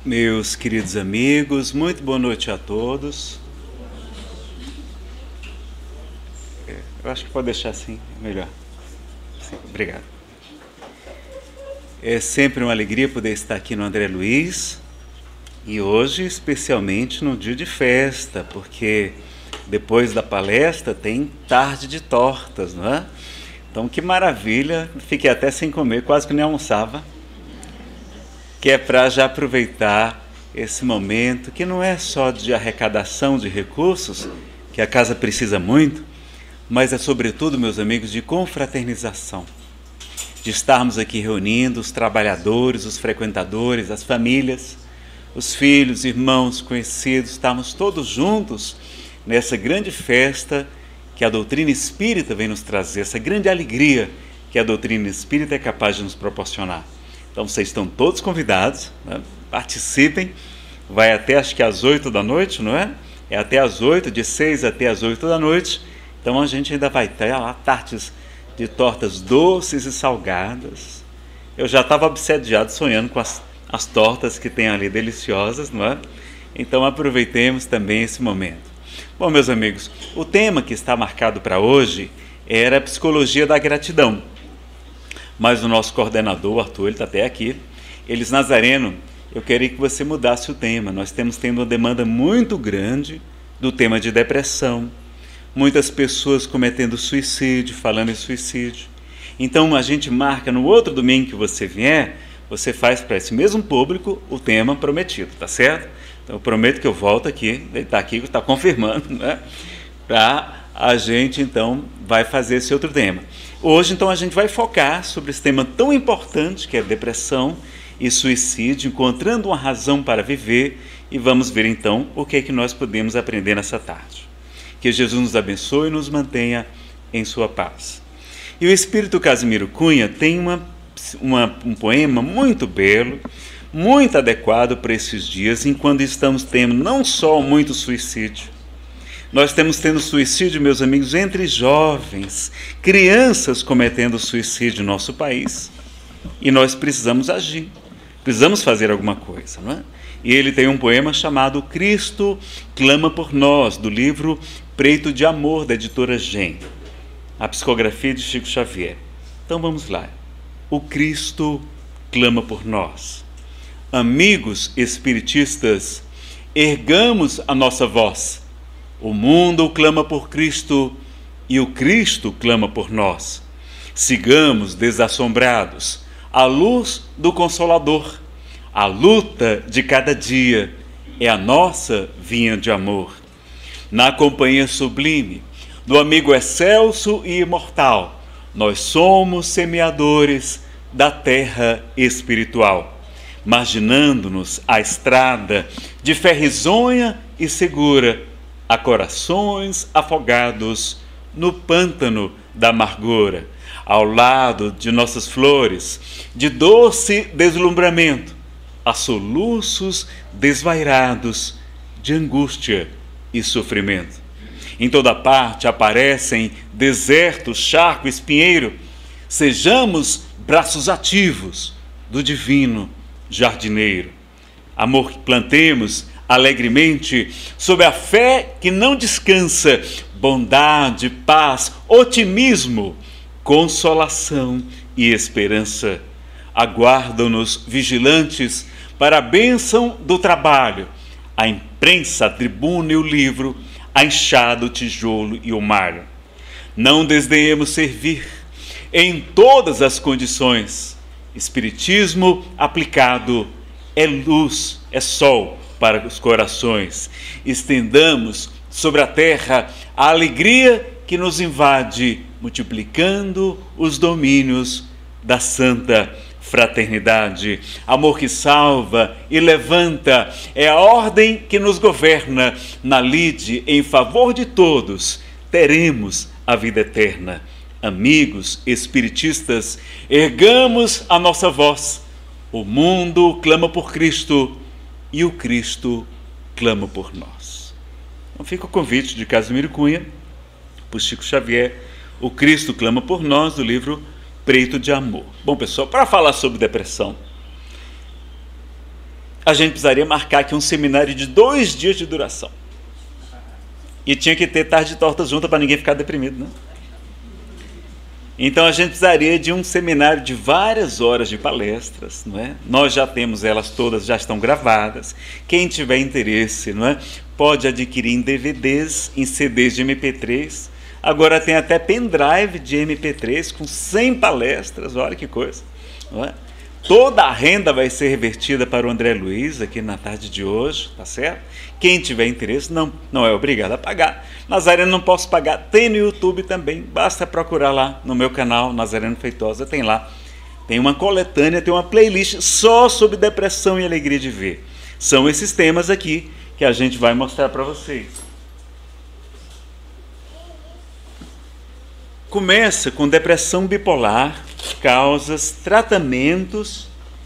Meus queridos amigos, muito boa noite a todos. Eu acho que pode deixar assim, melhor. Sim, obrigado. É sempre uma alegria poder estar aqui no André Luiz e hoje, especialmente no dia de festa, porque depois da palestra tem tarde de tortas, não é? Então, que maravilha! Fiquei até sem comer, quase que nem almoçava. Que é para já aproveitar esse momento, que não é só de arrecadação de recursos, que a casa precisa muito, mas é sobretudo, meus amigos, de confraternização. De estarmos aqui reunindo os trabalhadores, os frequentadores, as famílias, os filhos, irmãos, conhecidos, estarmos todos juntos nessa grande festa que a doutrina espírita vem nos trazer, essa grande alegria que a doutrina espírita é capaz de nos proporcionar. Então vocês estão todos convidados, né? Participem, vai até acho que às 8 da noite, não é? É até às 8, de 6 até às 8 da noite, então a gente ainda vai ter lá tartes de tortas doces e salgadas. Eu já estava obsediado sonhando com as tortas que tem ali, deliciosas, não é? Então aproveitemos também esse momento. Bom, meus amigos, o tema que está marcado para hoje era a psicologia da gratidão. Mas o nosso coordenador, Arthur, ele está até aqui. Elis Nazareno, eu queria que você mudasse o tema. Nós temos tendo uma demanda muito grande do tema de depressão. Muitas pessoas cometendo suicídio, falando em suicídio. Então a gente marca no outro domingo que você vier, você faz para esse mesmo público o tema prometido, tá certo? Então eu prometo que eu volto aqui, ele está aqui, está confirmando, né? Para a gente então vai fazer esse outro tema. Hoje, então, a gente vai focar sobre esse tema tão importante que é depressão e suicídio, encontrando uma razão para viver, e vamos ver, então, o que é que nós podemos aprender nessa tarde. Que Jesus nos abençoe e nos mantenha em sua paz. E o Espírito Casimiro Cunha tem um poema muito belo, muito adequado para esses dias, enquanto estamos tendo não só muito suicídio, nós temos tendo suicídio, meus amigos, entre jovens, crianças cometendo suicídio no nosso país. E nós precisamos agir, precisamos fazer alguma coisa, não é? E ele tem um poema chamado Cristo Clama por Nós, do livro Preto de Amor, da editora Gen, a psicografia de Chico Xavier. Então vamos lá. O Cristo clama por nós. Amigos espiritistas, ergamos a nossa voz. O mundo clama por Cristo e o Cristo clama por nós. Sigamos desassombrados a luz do Consolador. A luta de cada dia é a nossa vinha de amor. Na companhia sublime do amigo excelso e imortal, nós somos semeadores da terra espiritual, marginando-nos a estrada de fé risonha e segura, a corações afogados no pântano da amargura, ao lado de nossas flores, de doce deslumbramento, a soluços desvairados de angústia e sofrimento. Em toda parte aparecem deserto, charco, espinheiro. Sejamos braços ativos do divino jardineiro. Amor que plantemos alegremente, sob a fé que não descansa, bondade, paz, otimismo, consolação e esperança. Aguardam-nos vigilantes para a bênção do trabalho, a imprensa, a tribuna e o livro, a enxada, o tijolo e o malho. Não desdenhemos servir em todas as condições. Espiritismo aplicado é luz, é sol para os corações. Estendamos sobre a terra a alegria que nos invade, multiplicando os domínios da santa fraternidade. Amor que salva e levanta é a ordem que nos governa. Na lide, em favor de todos, teremos a vida eterna. Amigos espiritistas, ergamos a nossa voz. O mundo clama por Cristo e o Cristo clama por nós. Então fica o convite de Casimiro Cunha, por Chico Xavier, O Cristo Clama por Nós, do livro Preto de Amor. Bom, pessoal, para falar sobre depressão, a gente precisaria marcar aqui um seminário de 2 dias de duração. E tinha que ter tarde de torta junta para ninguém ficar deprimido, né? Então a gente precisaria de um seminário de várias horas de palestras, não é? Nós já temos elas todas, já estão gravadas. Quem tiver interesse, não é? Pode adquirir em DVDs, em CDs de MP3. Agora tem até pendrive de MP3 com 100 palestras, olha que coisa, não é? Toda a renda vai ser revertida para o André Luiz aqui na tarde de hoje, tá certo? Quem tiver interesse não é obrigado a pagar. Nazareno não posso pagar, tem no YouTube também, basta procurar lá no meu canal, Nazareno Feitosa, tem lá. Tem uma coletânea, tem uma playlist só sobre depressão e alegria de ver. São esses temas aqui que a gente vai mostrar para vocês. Começa com depressão bipolar, causas, tratamentos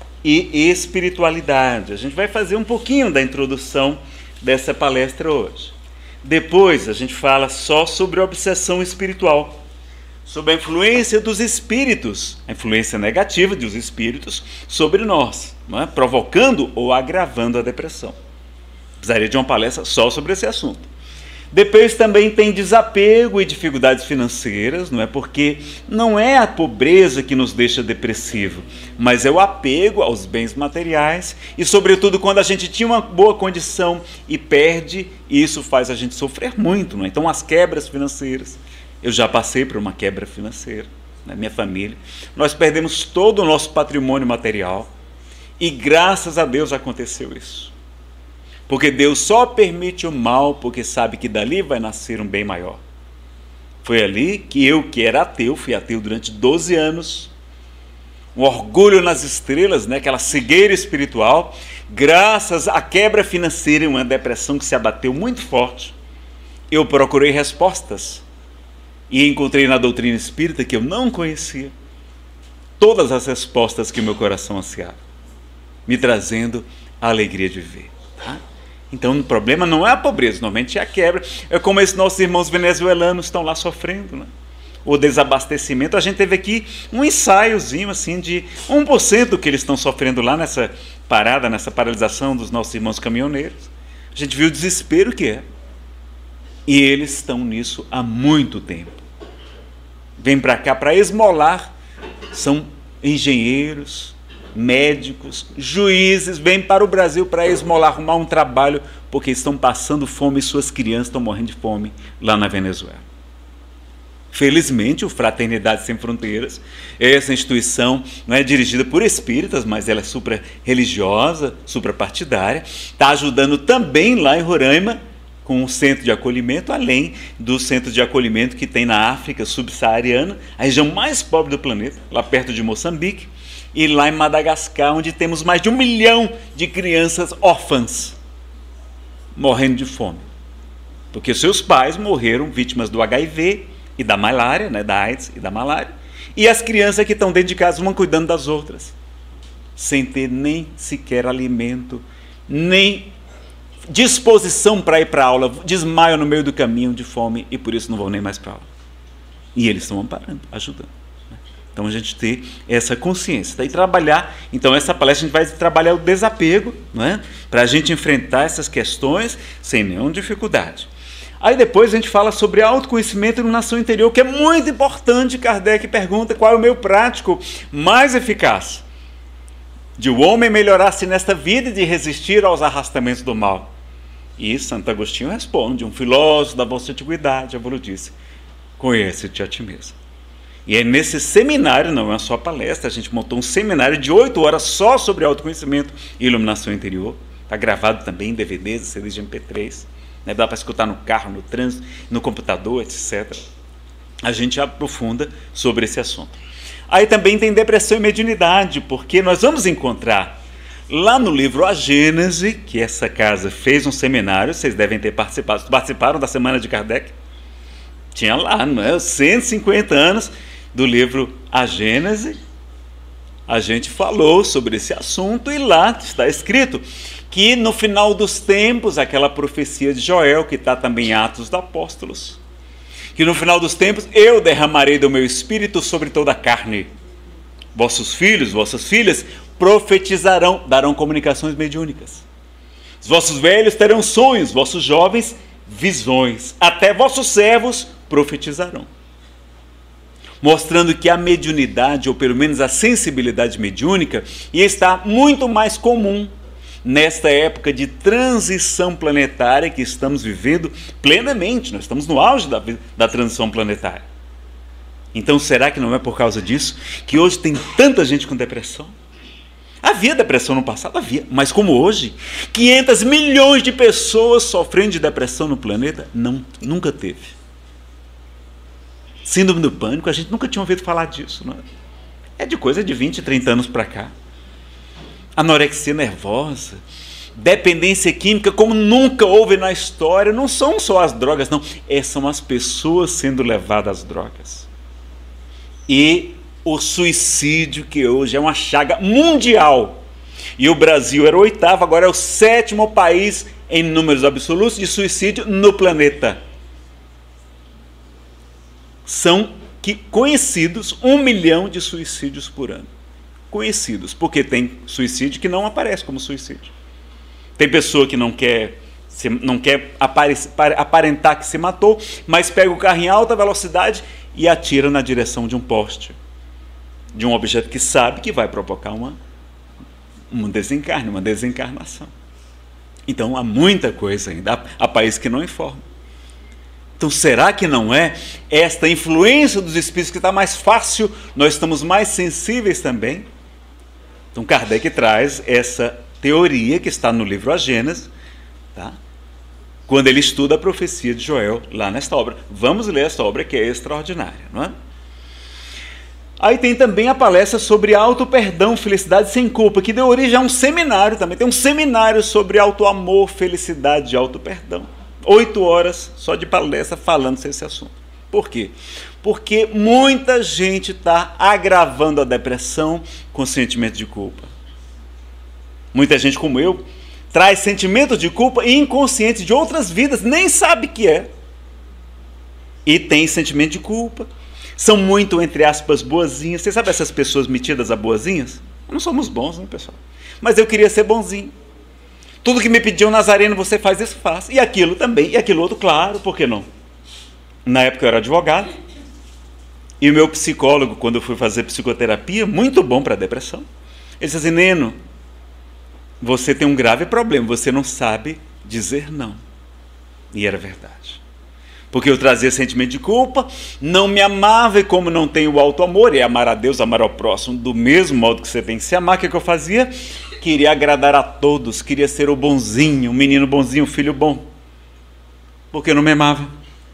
e espiritualidade. A gente vai fazer um pouquinho da introdução dessa palestra hoje. Depois a gente fala só sobre obsessão espiritual, sobre a influência dos espíritos, a influência negativa dos espíritos sobre nós, não é? Provocando ou agravando a depressão. Precisaria de uma palestra só sobre esse assunto. Depois também tem desapego e dificuldades financeiras, não é? Porque não é a pobreza que nos deixa depressivo, mas é o apego aos bens materiais e, sobretudo, quando a gente tinha uma boa condição e perde, isso faz a gente sofrer muito, não é? Então, as quebras financeiras. Eu já passei por uma quebra financeira, né? Minha família. Nós perdemos todo o nosso patrimônio material e, graças a Deus, aconteceu isso. Porque Deus só permite o mal porque sabe que dali vai nascer um bem maior. Foi ali que eu, que era ateu, fui ateu durante 12 anos, um orgulho nas estrelas, né? Aquela cegueira espiritual, graças à quebra financeira e uma depressão que se abateu muito forte, eu procurei respostas e encontrei na doutrina espírita, que eu não conhecia, todas as respostas que o meu coração ansiava, me trazendo a alegria de viver. Tá? Então o problema não é a pobreza, normalmente é a quebra. É como esses nossos irmãos venezuelanos estão lá sofrendo, né? O desabastecimento. A gente teve aqui um ensaiozinho assim de 1% do que eles estão sofrendo lá nessa parada, nessa paralisação dos nossos irmãos caminhoneiros. A gente viu o desespero que é. E eles estão nisso há muito tempo. Vêm para cá para esmolar, são engenheiros, médicos, juízes, vêm para o Brasil para esmolar, arrumar um trabalho, porque estão passando fome e suas crianças estão morrendo de fome lá na Venezuela. Felizmente, o Fraternidade Sem Fronteiras, essa instituição não é dirigida por espíritas, mas ela é supra-religiosa, supra-partidária, está ajudando também lá em Roraima, com um centro de acolhimento, além do centro de acolhimento que tem na África subsaariana, a região mais pobre do planeta, lá perto de Moçambique, e lá em Madagascar, onde temos mais de 1 milhão de crianças órfãs morrendo de fome. Porque seus pais morreram vítimas do HIV e da malária, né, da AIDS e da malária, e as crianças que estão dentro de casa vão cuidando das outras, sem ter nem sequer alimento, nem disposição para ir para a aula, desmaiam no meio do caminho de fome e por isso não vão nem mais para a aula. E eles estão amparando, ajudando. Então a gente ter essa consciência. Daí trabalhar, então essa palestra a gente vai trabalhar o desapego, não é? Para a gente enfrentar essas questões sem nenhuma dificuldade. Aí depois a gente fala sobre autoconhecimento e iluminação interior, que é muito importante. Kardec pergunta qual é o meio prático mais eficaz de o homem melhorar-se nesta vida e de resistir aos arrastamentos do mal. E Santo Agostinho responde, um filósofo da vossa antiguidade, já vos disse, conhece-te a ti mesmo. E é nesse seminário, não é só palestra, a gente montou um seminário de 8 horas só sobre autoconhecimento e iluminação interior. Está gravado também em DVDs e CDs de MP3. Né? Dá para escutar no carro, no trânsito, no computador, etc. A gente aprofunda sobre esse assunto. Aí também tem depressão e mediunidade, porque nós vamos encontrar lá no livro A Gênese, que essa casa fez um seminário, vocês devem ter participado. Participaram da Semana de Kardec? Tinha lá, não é? 150 anos do livro A Gênese, a gente falou sobre esse assunto e lá está escrito que no final dos tempos, aquela profecia de Joel, que está também em Atos dos Apóstolos, que no final dos tempos eu derramarei do meu espírito sobre toda a carne. Vossos filhos, vossas filhas profetizarão, darão comunicações mediúnicas. Os vossos velhos terão sonhos, vossos jovens visões. Até vossos servos profetizarão. Mostrando que a mediunidade, ou pelo menos a sensibilidade mediúnica, está muito mais comum nesta época de transição planetária que estamos vivendo plenamente. Nós estamos no auge da transição planetária. Então, será que não é por causa disso que hoje tem tanta gente com depressão? Havia depressão no passado? Havia. Mas como hoje, 500 milhões de pessoas sofrendo de depressão no planeta? Não, nunca teve. Síndrome do pânico, a gente nunca tinha ouvido falar disso. Não é? É de coisa de 20, 30 anos para cá. Anorexia nervosa, dependência química, como nunca houve na história. Não são só as drogas, não. São as pessoas sendo levadas às drogas. E o suicídio, que hoje é uma chaga mundial. E o Brasil era o 8º, agora é o 7º país em números absolutos de suicídio no planeta. São conhecidos 1 milhão de suicídios por ano. Conhecidos, porque tem suicídio que não aparece como suicídio. Tem pessoa que não quer aparentar que se matou, mas pega o carro em alta velocidade e atira na direção de um poste, de um objeto que sabe que vai provocar um desencarne, uma desencarnação. Então há muita coisa ainda, há países que não informam. Então será que não é esta influência dos espíritos que está mais fácil, nós estamos mais sensíveis também? Então Kardec traz essa teoria que está no livro A Gênese, tá? Quando ele estuda a profecia de Joel, lá nesta obra. Vamos ler esta obra que é extraordinária, não é? Aí tem também a palestra sobre auto-perdão, felicidade sem culpa, que deu origem a um seminário também. Tem um seminário sobre auto-amor, felicidade e auto-perdão. 8 horas só de palestra falando sobre esse assunto. Por quê? Porque muita gente está agravando a depressão com sentimento de culpa. Muita gente como eu traz sentimento de culpa inconsciente de outras vidas, nem sabe que é. E tem sentimento de culpa. São muito, entre aspas, boazinhas. Você sabe essas pessoas metidas a boazinhas? Não somos bons, né, pessoal? Mas eu queria ser bonzinho. Tudo que me pediu, Nazareno, você faz isso, faço. E aquilo também, e aquilo outro, claro, por que não? Na época eu era advogado. E o meu psicólogo, quando eu fui fazer psicoterapia, muito bom para a depressão, ele disse assim: Neno, você tem um grave problema, você não sabe dizer não. E era verdade. Porque eu trazia sentimento de culpa, não me amava, e como não tenho o auto-amor, e amar a Deus, amar ao próximo, do mesmo modo que você tem que se amar, o que eu fazia? Queria agradar a todos, queria ser o bonzinho, o menino bonzinho, o filho bom. Porque eu não me amava.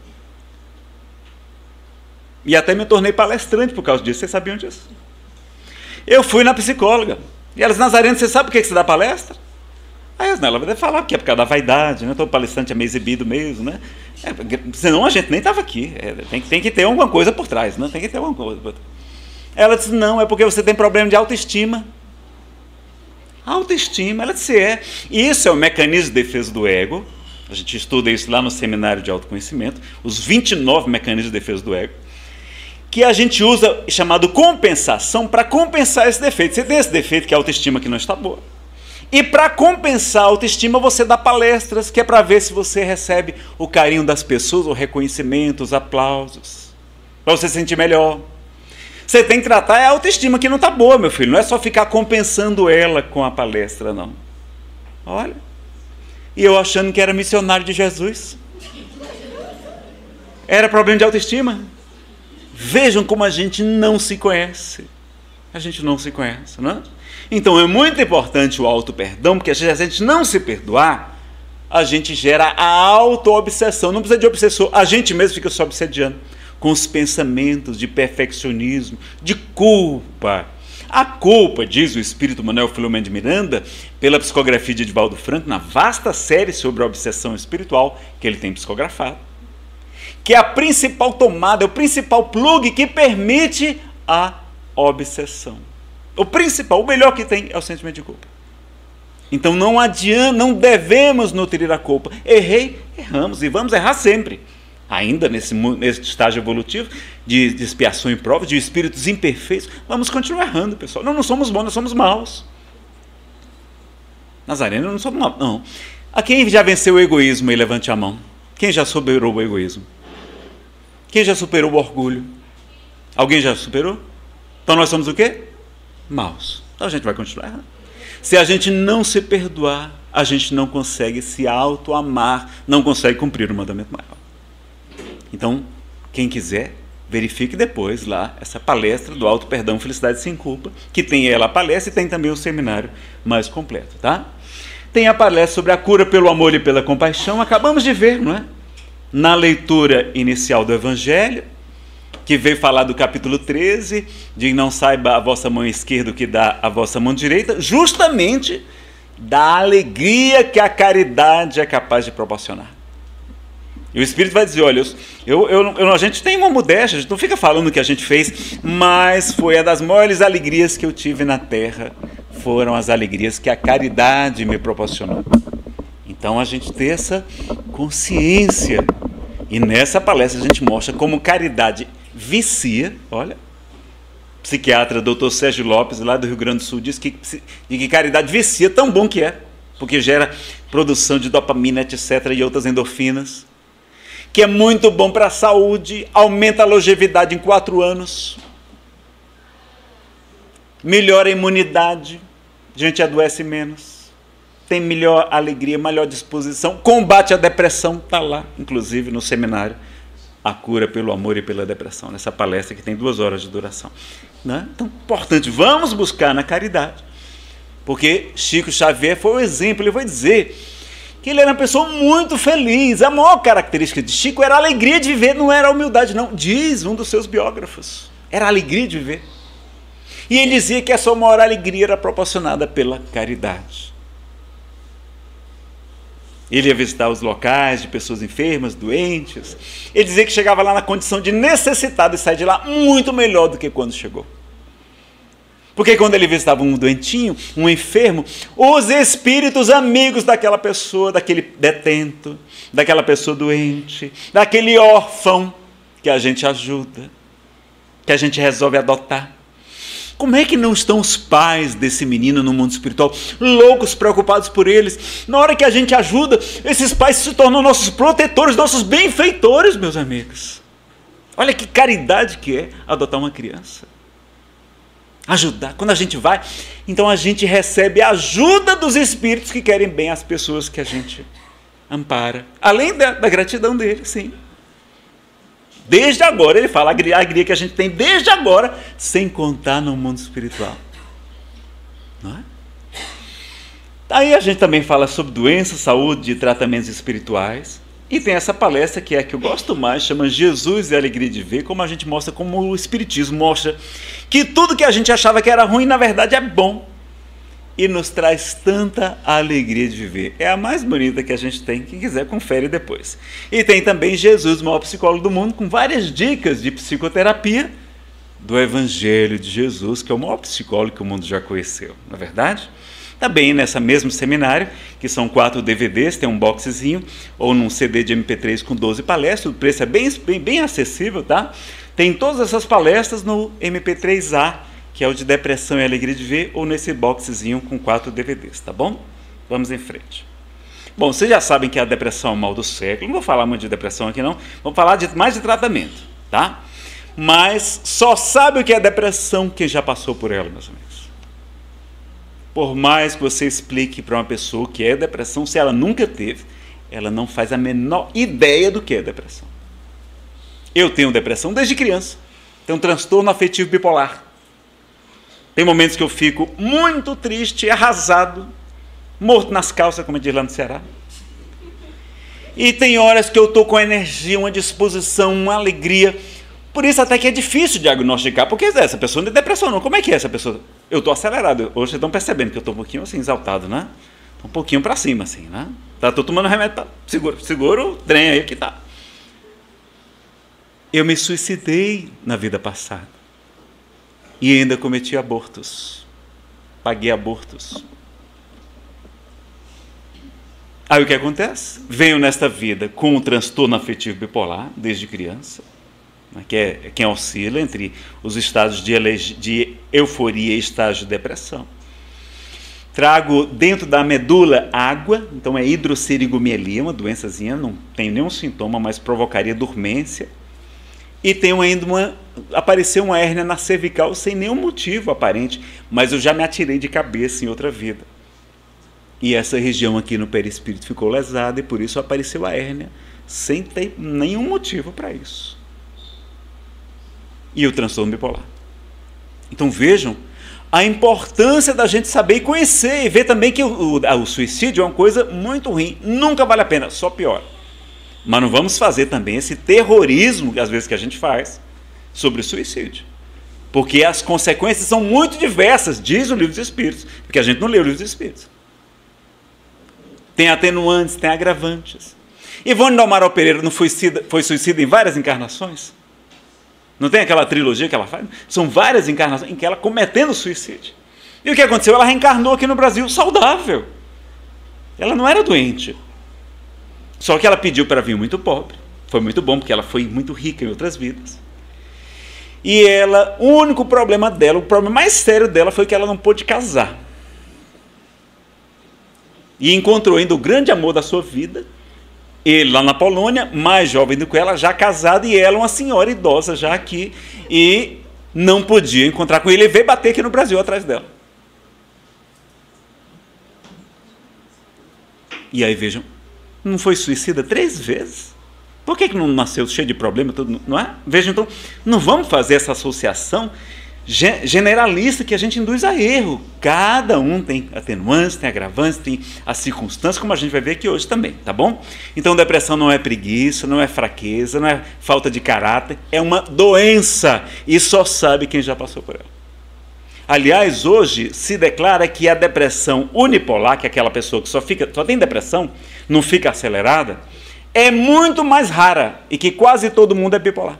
E até me tornei palestrante por causa disso, vocês sabiam disso? Eu fui na psicóloga, e ela disse: Nazareno, você sabe por que você dá palestra? Aí ela vai falar que é por causa da vaidade, né? Todo palestrante é meio exibido mesmo, né? Senão a gente nem estava aqui. Tem que ter alguma coisa por trás, né? Tem que ter alguma coisa por trás. Ela disse: não, é porque você tem problema de autoestima. Autoestima, ela disse: é. Isso é o mecanismo de defesa do ego. A gente estuda isso lá no seminário de autoconhecimento, os 29 mecanismos de defesa do ego, que a gente usa, chamado compensação, para compensar esse defeito. Você tem esse defeito, que é a autoestima que não está boa. E para compensar a autoestima, você dá palestras, que é para ver se você recebe o carinho das pessoas, o reconhecimento, os aplausos, para você se sentir melhor. Você tem que tratar a autoestima que não está boa, meu filho. Não é só ficar compensando ela com a palestra, não. Olha. E eu achando que era missionário de Jesus. Era problema de autoestima. Vejam como a gente não se conhece. A gente não se conhece, não é? Então é muito importante o auto-perdão, porque se a gente não se perdoar, a gente gera a auto-obsessão. Não precisa de obsessor, a gente mesmo fica se obsediando com os pensamentos de perfeccionismo, de culpa. A culpa, diz o espírito Manuel Filomeno de Miranda, pela psicografia de Divaldo Franco, na vasta série sobre a obsessão espiritual que ele tem psicografado, que é a principal tomada, é o principal plug que permite a obsessão. O principal, o melhor que tem é o sentimento de culpa. Então não adianta, não devemos nutrir a culpa. Errei, erramos e vamos errar sempre. ainda nesse estágio evolutivo de expiação e prova, de espíritos imperfeitos, vamos continuar errando, pessoal. Não somos bons, nós somos maus. Nazareno, não somos maus, não. A quem já venceu o egoísmo, aí levante a mão. Quem já superou o egoísmo? Quem já superou o orgulho? Alguém já superou? Então nós somos o quê? Maus. Então a gente vai continuar errando. Se a gente não se perdoar, a gente não consegue se auto-amar, não consegue cumprir o mandamento maior. Então, quem quiser, verifique depois lá essa palestra do Auto Perdão, Felicidade Sem Culpa, que tem ela a palestra e tem também o seminário mais completo, tá? Tem a palestra sobre a cura pelo amor e pela compaixão, acabamos de ver, não é? Na leitura inicial do Evangelho, que veio falar do capítulo 13, de não saiba a vossa mão esquerda o que dá a vossa mão direita, justamente da alegria que a caridade é capaz de proporcionar. E o Espírito vai dizer, olha, a gente tem uma modéstia, a gente não fica falando o que a gente fez, mas foi a das maiores alegrias que eu tive na terra, foram as alegrias que a caridade me proporcionou. Então a gente tem essa consciência, e nessa palestra a gente mostra como caridade vicia, olha, psiquiatra Dr. Sérgio Lopes, lá do Rio Grande do Sul, diz que caridade vicia, tão bom que é, porque gera produção de dopamina, etc., e outras endorfinas, que é muito bom para a saúde, aumenta a longevidade em 4 anos, melhora a imunidade, a gente adoece menos, tem melhor alegria, melhor disposição, combate a depressão, está lá, inclusive no seminário, a cura pelo amor e pela depressão, nessa palestra que tem 2 horas de duração. Né? Então, importante, vamos buscar na caridade, porque Chico Xavier foi o exemplo, ele vai dizer que ele era uma pessoa muito feliz, a maior característica de Chico era a alegria de viver, não era a humildade não, diz um dos seus biógrafos, era a alegria de viver. E ele dizia que a sua maior alegria era proporcionada pela caridade. Ele ia visitar os locais de pessoas enfermas, doentes. Ele dizia que chegava lá na condição de necessitado e saía de lá muito melhor do que quando chegou. Porque quando ele visitava um doentinho, um enfermo, os espíritos amigos daquela pessoa, daquele detento, daquela pessoa doente, daquele órfão que a gente ajuda, que a gente resolve adotar. Como é que não estão os pais desse menino no mundo espiritual, loucos, preocupados por eles? Na hora que a gente ajuda, esses pais se tornam nossos protetores, nossos benfeitores, meus amigos. Olha que caridade que é adotar uma criança. Ajudar. Quando a gente vai, então a gente recebe a ajuda dos espíritos que querem bem às pessoas que a gente ampara. Além da gratidão dele, sim. Desde agora, ele fala, a alegria que a gente tem desde agora, sem contar no mundo espiritual. Não é? Aí a gente também fala sobre doença, saúde e tratamentos espirituais. E tem essa palestra que é a que eu gosto mais, chama Jesus e a Alegria de Ver, como a gente mostra, como o Espiritismo mostra que tudo que a gente achava que era ruim, na verdade é bom. E nos traz tanta alegria de viver. É a mais bonita que a gente tem. Quem quiser, confere depois. E tem também Jesus, o maior psicólogo do mundo, com várias dicas de psicoterapia do Evangelho de Jesus, que é o maior psicólogo que o mundo já conheceu, não é verdade? Também nessa mesmo seminário, que são 4 DVDs, tem um boxezinho, ou num CD de MP3 com 12 palestras, o preço é bem acessível, tá? Tem todas essas palestras no MP3A, que é o de Depressão e Alegria de Ver, ou nesse boxezinho com 4 DVDs, tá bom? Vamos em frente. Bom, vocês já sabem que a depressão é o mal do século, não vou falar muito de depressão aqui não, vamos falar mais de tratamento, tá? Mas só sabe o que é depressão quem já passou por ela, meus amigos. Por mais que você explique para uma pessoa o que é depressão, se ela nunca teve, ela não faz a menor ideia do que é depressão. Eu tenho depressão desde criança, tenho um transtorno afetivo bipolar. Tem momentos que eu fico muito triste, arrasado, morto nas calças, como diz lá no Ceará. E tem horas que eu estou com energia, uma disposição, uma alegria. Por isso até que é difícil diagnosticar, porque essa pessoa não é depressão não. Como é que é essa pessoa? Eu estou acelerado. Hoje vocês estão percebendo que eu estou um pouquinho assim, exaltado, né? Um pouquinho para cima, assim, né? Estou tomando remédio, tá? Segura o trem aí que tá. Eu me suicidei na vida passada. E ainda cometi abortos. Paguei abortos. Aí o que acontece? Venho nesta vida com um transtorno afetivo bipolar, desde criança, né, que é quem oscila entre os estados de euforia e estágio de depressão. Trago dentro da medula água, então é hidrosserigomelia, uma doençazinha, não tem nenhum sintoma, mas provocaria dormência. E tenho ainda apareceu uma hérnia na cervical sem nenhum motivo aparente, mas eu já me atirei de cabeça em outra vida. E essa região aqui no perispírito ficou lesada e por isso apareceu a hérnia, sem ter nenhum motivo para isso. E o transtorno bipolar. Então vejam a importância da gente saber e conhecer, e ver também que o suicídio é uma coisa muito ruim, nunca vale a pena, só piora. Mas não vamos fazer também esse terrorismo, às vezes, que a gente faz sobre o suicídio. Porque as consequências são muito diversas, diz o Livro dos Espíritos, porque a gente não lê o Livro dos Espíritos. Tem atenuantes, tem agravantes. Ivone do Amaral Pereira não foi suicida em várias encarnações? Não tem aquela trilogia que ela faz? São várias encarnações em que ela cometendo suicídio. E o que aconteceu? Ela reencarnou aqui no Brasil saudável. Ela não era doente. Só que ela pediu para vir muito pobre. Foi muito bom, porque ela foi muito rica em outras vidas. E ela, o único problema dela, o problema mais sério dela foi que ela não pôde casar. E encontrou ainda o grande amor da sua vida, ele lá na Polônia, mais jovem do que ela, já casado, e ela uma senhora idosa já aqui, e não podia encontrar com ele, e veio bater aqui no Brasil atrás dela. E aí vejam, não foi suicida 3 vezes? Por que não nasceu cheio de problema, tudo, não é? Vejam, então, não vamos fazer essa associação generalista que a gente induz a erro. Cada um tem atenuantes, tem agravantes, tem as circunstâncias, como a gente vai ver aqui hoje também, tá bom? Então depressão não é preguiça, não é fraqueza, não é falta de caráter, é uma doença e só sabe quem já passou por ela. Aliás, hoje se declara que a depressão unipolar, que é aquela pessoa que só tem depressão, não fica acelerada, é muito mais rara e que quase todo mundo é bipolar.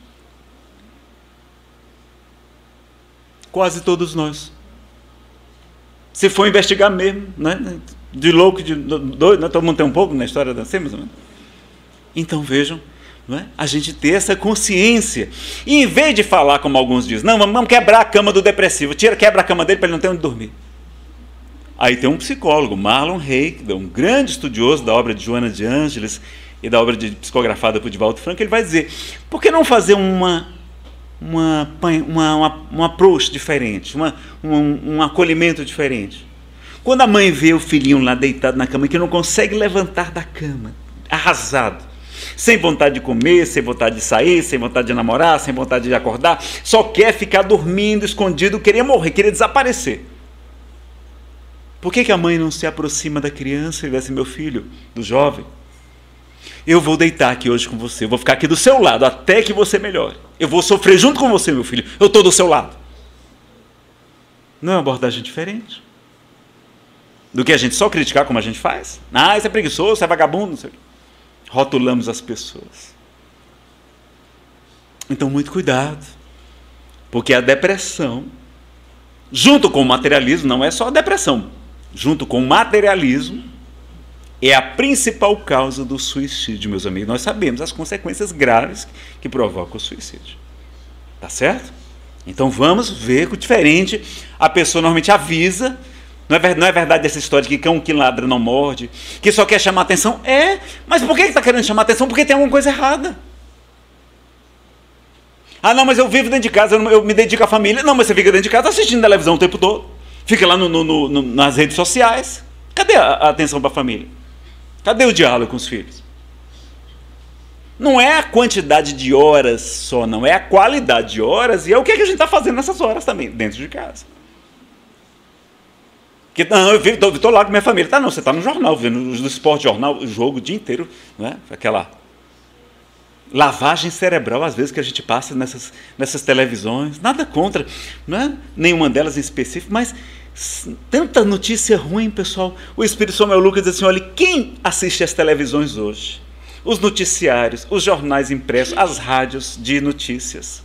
Quase todos nós. Se for investigar mesmo, né? De louco, de doido, né? Todo mundo tem um pouco na história da ciência, né? Então vejam, não é? A gente ter essa consciência. E em vez de falar como alguns dizem, não, vamos quebrar a cama do depressivo, quebra a cama dele para ele não ter onde dormir. Aí tem um psicólogo, Marlon Reik, um grande estudioso da obra de Joana de Ângeles e da obra psicografada por Divaldo Franco, ele vai dizer, por que não fazer um approach diferente, um acolhimento diferente? Quando a mãe vê o filhinho lá deitado na cama, que não consegue levantar da cama, arrasado, sem vontade de comer, sem vontade de sair, sem vontade de namorar, sem vontade de acordar, só quer ficar dormindo, escondido, queria morrer, queria desaparecer. Por que a mãe não se aproxima da criança e diz assim, meu filho, do jovem, eu vou deitar aqui hoje com você, eu vou ficar aqui do seu lado até que você melhore. Eu vou sofrer junto com você, meu filho, eu estou do seu lado. Não é uma abordagem diferente do que a gente só criticar como a gente faz? Ah, isso é preguiçoso, isso é vagabundo, não sei o quê. Rotulamos as pessoas. Então, muito cuidado, porque a depressão, junto com o materialismo, não é só a depressão, junto com o materialismo, é a principal causa do suicídio, meus amigos. Nós sabemos as consequências graves que provocam o suicídio. Tá certo? Então vamos ver que o diferente, a pessoa normalmente avisa, não é verdade essa história de que cão que ladra não morde, que só quer chamar atenção? É, mas por que está querendo chamar atenção? Porque tem alguma coisa errada. Ah, não, mas eu vivo dentro de casa, eu me dedico à família. Não, mas você fica dentro de casa assistindo televisão o tempo todo. Fica lá nas redes sociais. Cadê a atenção para a família? Cadê o diálogo com os filhos? Não é a quantidade de horas só, não. É a qualidade de horas e é o que a gente está fazendo nessas horas também, dentro de casa. Que, não, eu estou lá com minha família. Tá, não, você está no jornal, vendo no esporte jornal, o jogo o dia inteiro. Não é? Aquela lavagem cerebral, às vezes, que a gente passa nessas televisões. Nada contra, não é? Nenhuma delas em específico, mas tanta notícia ruim, pessoal. O Espírito Samuel Lucas diz assim, olha, quem assiste às televisões hoje? Os noticiários, os jornais impressos, as rádios de notícias.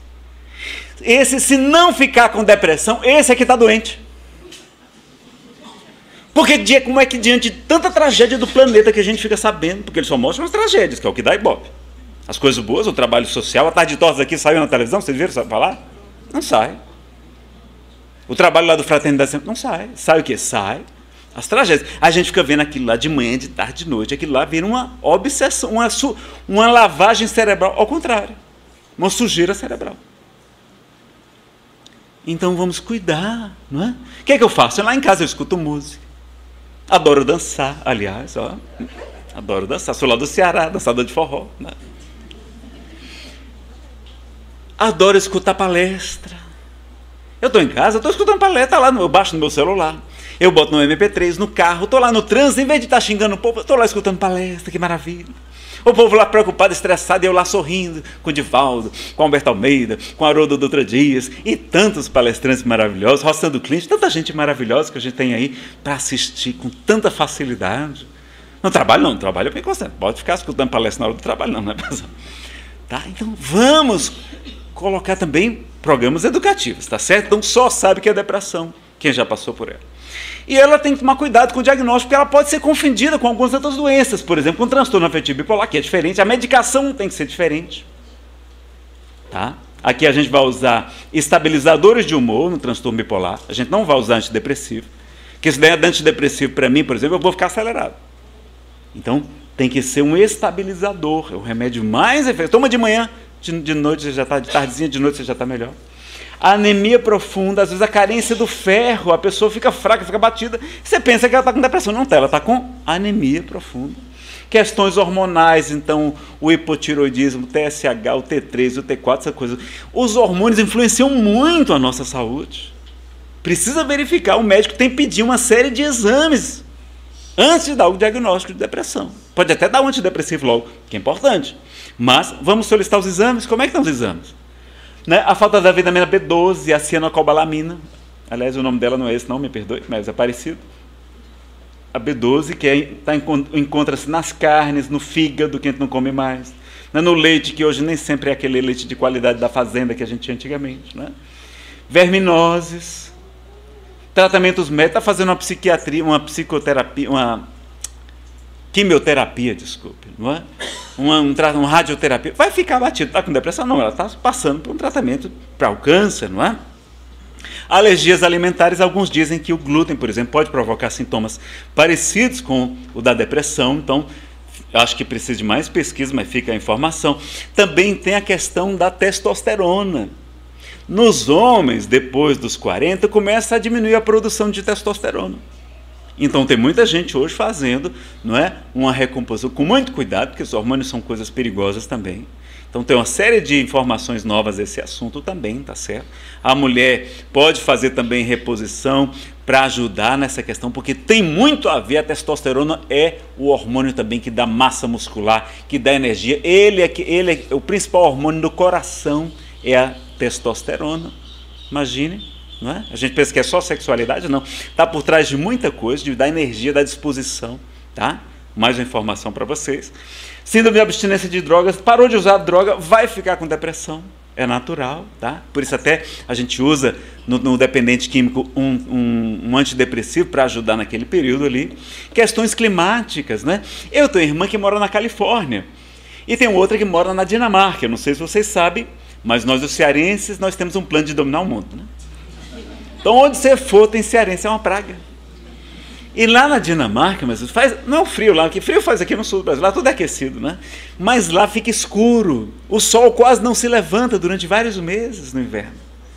Esse, se não ficar com depressão, esse é que está doente. Porque como é que diante de tanta tragédia do planeta que a gente fica sabendo, porque ele só mostra as tragédias, que é o que dá Ibope. As coisas boas, o trabalho social, a Tarde de Tortas aqui saiu na televisão, vocês viram falar? Não sai. O trabalho lá do Fraternidade Sempre não sai. Sai o quê? Sai as tragédias. A gente fica vendo aquilo lá de manhã, de tarde, de noite, aquilo lá vira uma obsessão, uma lavagem cerebral, ao contrário, uma sujeira cerebral. Então vamos cuidar, não é? O que é que eu faço? Lá em casa eu escuto música. Adoro dançar, aliás, ó. Adoro dançar. Sou lá do Ceará, dançador de forró. Né? Adoro escutar palestra. Eu estou em casa, estou escutando palestra lá, eu baixo no meu celular. Eu boto no MP3, no carro, estou lá no trânsito, em vez de estar xingando o povo, estou lá escutando palestra, que maravilha. O povo lá preocupado, estressado, e eu lá sorrindo, com o Divaldo, com o Alberto Almeida, com o Haroldo Dutra Dias, e tantos palestrantes maravilhosos, Roçando Clint, tanta gente maravilhosa que a gente tem aí para assistir com tanta facilidade. No trabalho não, no trabalho eu me concentro, pode ficar escutando palestra na hora do trabalho não, né, pessoal? Tá? Então vamos colocar também programas educativos, tá certo? Então só sabe que é depressão, quem já passou por ela. E ela tem que tomar cuidado com o diagnóstico, porque ela pode ser confundida com algumas outras doenças, por exemplo, com transtorno afetivo bipolar, que é diferente, a medicação tem que ser diferente. Tá? Aqui a gente vai usar estabilizadores de humor no transtorno bipolar, a gente não vai usar antidepressivo, porque se der antidepressivo para mim, por exemplo, eu vou ficar acelerado. Então, tem que ser um estabilizador, é o remédio mais efetivo. Toma de manhã, de noite você já está, de tardezinha, de noite você já está melhor. A anemia profunda, às vezes a carência do ferro, a pessoa fica fraca, fica batida. Você pensa que ela está com depressão, não está, ela está com anemia profunda. Questões hormonais, então, o hipotiroidismo, o TSH, o T3, o T4, essa coisa. Os hormônios influenciam muito a nossa saúde. Precisa verificar, o médico tem que pedir uma série de exames antes de dar o diagnóstico de depressão. Pode até dar um antidepressivo logo, que é importante. Mas vamos solicitar os exames. Como é que estão os exames? Né? A falta da vitamina B12, a cianocobalamina. Aliás, o nome dela não é esse, não, me perdoe, mas é parecido. A B12, que encontra-se nas carnes, no fígado, que a gente não come mais. Né? No leite, que hoje nem sempre é aquele leite de qualidade da fazenda que a gente tinha antigamente. Né? Verminoses. Tratamentos médicos. Está fazendo uma psiquiatria, uma psicoterapia, uma quimioterapia, desculpe, não é? Uma radioterapia, vai ficar batido, está com depressão? Não, ela está passando por um tratamento para o câncer, não é? Alergias alimentares, alguns dizem que o glúten, por exemplo, pode provocar sintomas parecidos com o da depressão, então acho que precisa de mais pesquisa, mas fica a informação. Também tem a questão da testosterona. Nos homens, depois dos 40, começa a diminuir a produção de testosterona. Então tem muita gente hoje fazendo, não é, uma recomposição com muito cuidado, porque os hormônios são coisas perigosas também. Então tem uma série de informações novas a esse assunto também, tá certo? A mulher pode fazer também reposição para ajudar nessa questão, porque tem muito a ver, a testosterona é o hormônio também que dá massa muscular, que dá energia. Ele é o principal hormônio do coração, é a testosterona. Imagine. Não é? A gente pensa que é só sexualidade, não. Está por trás de muita coisa, de dar energia, da disposição. Tá? Mais uma informação para vocês. Síndrome de abstinência de drogas, parou de usar droga, vai ficar com depressão. É natural, tá? Por isso até a gente usa no dependente químico um antidepressivo para ajudar naquele período ali. Questões climáticas, né? Eu tenho uma irmã que mora na Califórnia e tem outra que mora na Dinamarca. Eu não sei se vocês sabem, mas nós os cearenses, nós temos um plano de dominar o mundo, né? Então, onde você for, tem cearense, é uma praga. E lá na Dinamarca, mas não é o frio lá, que frio faz aqui no sul do Brasil, lá tudo é aquecido, né? Mas lá fica escuro, o sol quase não se levanta durante vários meses no inverno.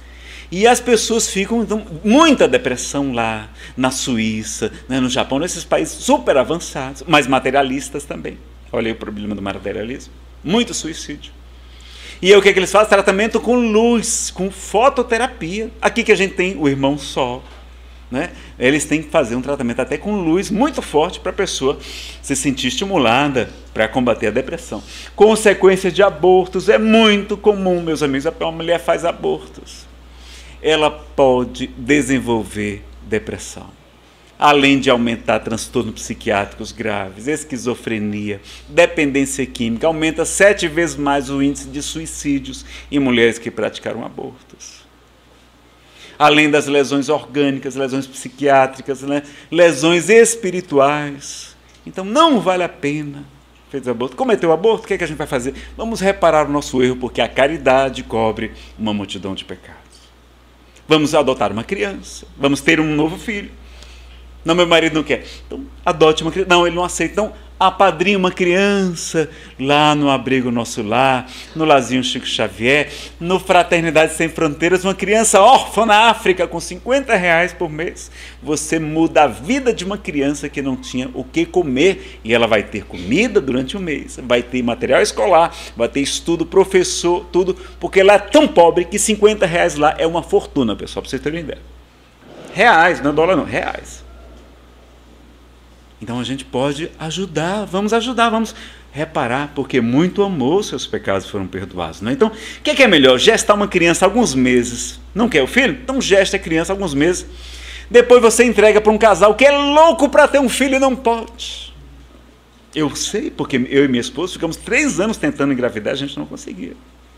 E as pessoas ficam, então, muita depressão lá, na Suíça, né, no Japão, nesses países super avançados, mas materialistas também. Olha aí o problema do materialismo. Muito suicídio. E aí o que eles fazem? Tratamento com luz, com fototerapia. Aqui que a gente tem o irmão Sol. Né? Eles têm que fazer um tratamento até com luz muito forte para a pessoa se sentir estimulada para combater a depressão. Consequências de abortos é muito comum, meus amigos. Uma mulher faz abortos, ela pode desenvolver depressão, além de aumentar transtornos psiquiátricos graves, esquizofrenia, dependência química, aumenta 7 vezes mais o índice de suicídios em mulheres que praticaram abortos. além das lesões orgânicas, lesões psiquiátricas, né? Lesões espirituais. Então não vale a pena. Fez aborto, cometeu aborto, o que é que a gente vai fazer? Vamos reparar o nosso erro, porque a caridade cobre uma multidão de pecados. Vamos adotar uma criança, vamos ter um novo filho. Não, meu marido não quer. Então, adote uma criança. Não, ele não aceita. Então, apadrinhe uma criança lá no Abrigo Nosso Lar, no Larzinho Chico Xavier, no Fraternidade Sem Fronteiras, uma criança órfã na África com R$50 por mês. Você muda a vida de uma criança que não tinha o que comer e ela vai ter comida durante um mês, vai ter material escolar, vai ter estudo, professor, tudo, porque ela é tão pobre que R$50 lá é uma fortuna, pessoal, para vocês terem ideia. Reais, não é dólar não, reais. Então a gente pode ajudar, vamos reparar, porque muito amor, seus pecados foram perdoados. Não é? Então, o que é melhor? Gestar uma criança alguns meses. Não quer o filho? Então gesta a criança alguns meses. Depois você entrega para um casal que é louco para ter um filho e não pode. Eu sei, porque eu e minha esposa ficamos 3 anos tentando engravidar, a gente não conseguia.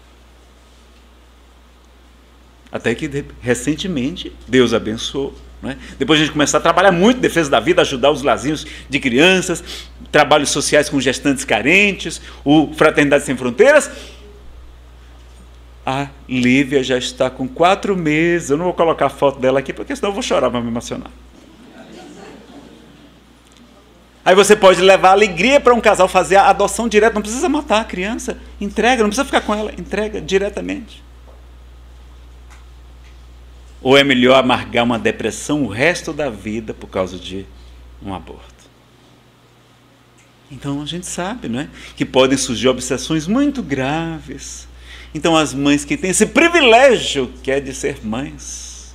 Até que recentemente Deus abençoou. Não é? Depois a gente começou a trabalhar muito em defesa da vida, ajudar os larzinhos de crianças, trabalhos sociais com gestantes carentes, o Fraternidade Sem Fronteiras. A Lívia já está com 4 meses. Eu não vou colocar a foto dela aqui, porque senão eu vou chorar, vai me emocionar. Aí você pode levar alegria para um casal fazer a adoção direta, não precisa matar a criança, entrega, não precisa ficar com ela, entrega diretamente. Ou é melhor amargar uma depressão o resto da vida por causa de um aborto? Então a gente sabe, não é? Que podem surgir obsessões muito graves. Então as mães que têm esse privilégio que é de ser mães,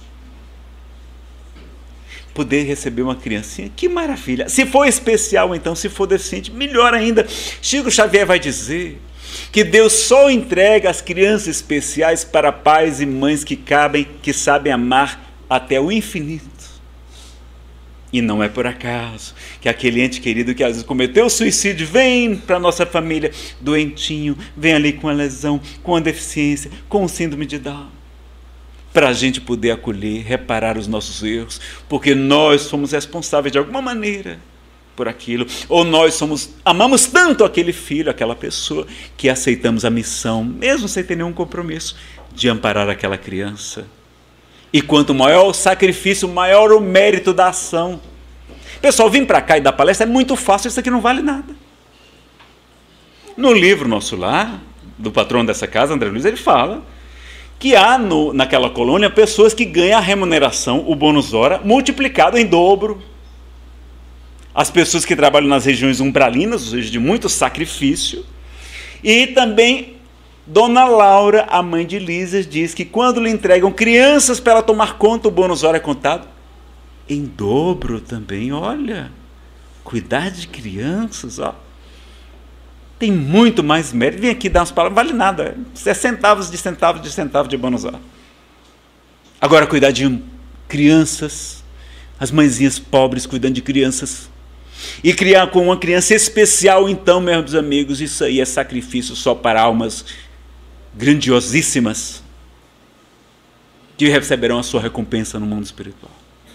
poder receber uma criancinha, que maravilha. Se for especial, então, se for deficiente, melhor ainda. Chico Xavier vai dizer que Deus só entrega as crianças especiais para pais e mães que sabem amar até o infinito. E não é por acaso que aquele ente querido que às vezes cometeu suicídio vem para a nossa família doentinho, vem ali com a lesão, com a deficiência, com o síndrome de Down, para a gente poder acolher, reparar os nossos erros, porque nós somos responsáveis de alguma maneira por aquilo, ou nós amamos tanto aquele filho, aquela pessoa, que aceitamos a missão, mesmo sem ter nenhum compromisso, de amparar aquela criança. E quanto maior o sacrifício, maior o mérito da ação. Pessoal, vir para cá e dar palestra é muito fácil, isso aqui não vale nada. No livro Nosso Lar, do patrono dessa casa, André Luiz, ele fala que há naquela colônia pessoas que ganham a remuneração, o bônus hora, multiplicado em dobro. As pessoas que trabalham nas regiões umbralinas, ou seja, de muito sacrifício. E também Dona Laura, a mãe de Lísias, diz que quando lhe entregam crianças para ela tomar conta, o bônus hora é contado em dobro também. Olha, cuidar de crianças, ó, tem muito mais mérito. Vem aqui dar umas palavras, não vale nada. É centavos de bônus hora. Agora, cuidar de crianças, as mãezinhas pobres cuidando de crianças, e criar com uma criança especial, então, meus amigos, isso aí é sacrifício só para almas grandiosíssimas que receberão a sua recompensa no mundo espiritual.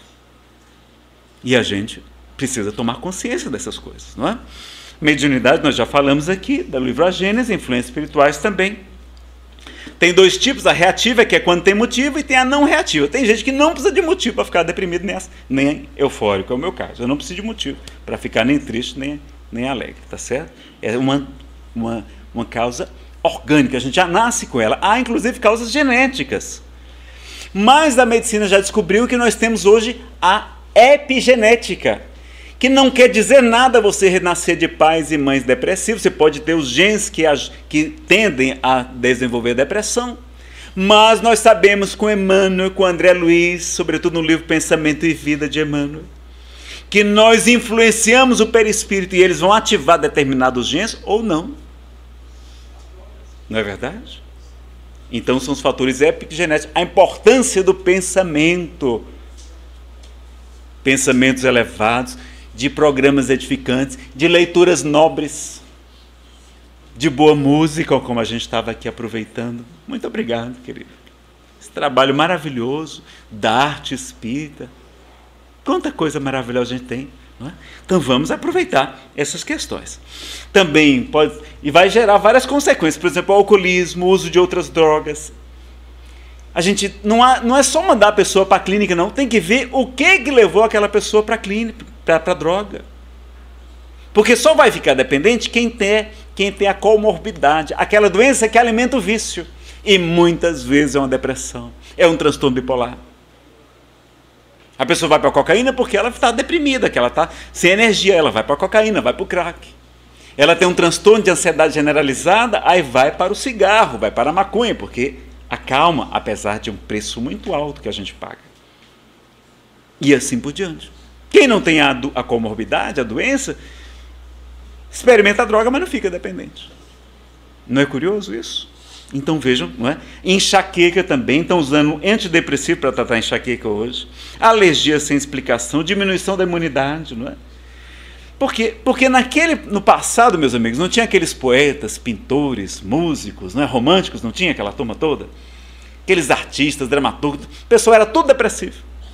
E a gente precisa tomar consciência dessas coisas, não é? Mediunidade, nós já falamos aqui, do livro A Gênese, influências espirituais também. Tem 2 tipos, a reativa, que é quando tem motivo, e tem a não reativa. Tem gente que não precisa de motivo para ficar deprimido, nem eufórico, é o meu caso. Eu não preciso de motivo para ficar nem triste, nem alegre, tá certo? É uma causa orgânica, a gente já nasce com ela. Há, inclusive, causas genéticas. Mas a medicina já descobriu que nós temos hoje a epigenética, que não quer dizer nada você renascer de pais e mães depressivos. Você pode ter os genes que tendem a desenvolver depressão, mas nós sabemos com Emmanuel, com André Luiz, sobretudo no livro Pensamento e Vida de Emmanuel, que nós influenciamos o perispírito e eles vão ativar determinados genes ou não. Não é verdade? Então são os fatores epigenéticos, a importância do pensamento, pensamentos elevados, de programas edificantes, de leituras nobres, de boa música, como a gente estava aqui aproveitando. Muito obrigado, querido. trabalho maravilhoso da arte espírita. Quanta coisa maravilhosa a gente tem, não é? Então vamos aproveitar essas questões. Também pode, e vai gerar várias consequências, por exemplo, o alcoolismo, o uso de outras drogas. A gente não é só mandar a pessoa para a clínica, não, tem que ver o que levou aquela pessoa para a clínica, para a droga. Porque só vai ficar dependente quem tem a comorbidade, aquela doença que alimenta o vício. E muitas vezes é uma depressão, é um transtorno bipolar. A pessoa vai para a cocaína porque ela está deprimida, que ela está sem energia, ela vai para a cocaína, vai para o crack. Ela tem um transtorno de ansiedade generalizada, aí vai para o cigarro, vai para a maconha, porque acalma, apesar de um preço muito alto que a gente paga. E assim por diante. Quem não tem a comorbidade, a doença, experimenta a droga, mas não fica dependente. Não é curioso isso? Então vejam, não é? Enxaqueca também, estão usando antidepressivo para tratar enxaqueca hoje. Alergia sem explicação, diminuição da imunidade, não é? Porque no passado, meus amigos, não tinha aqueles poetas, pintores, músicos, não é? Românticos, não tinha aquela turma toda? Aqueles artistas, dramaturgos, o pessoal era tudo depressivo.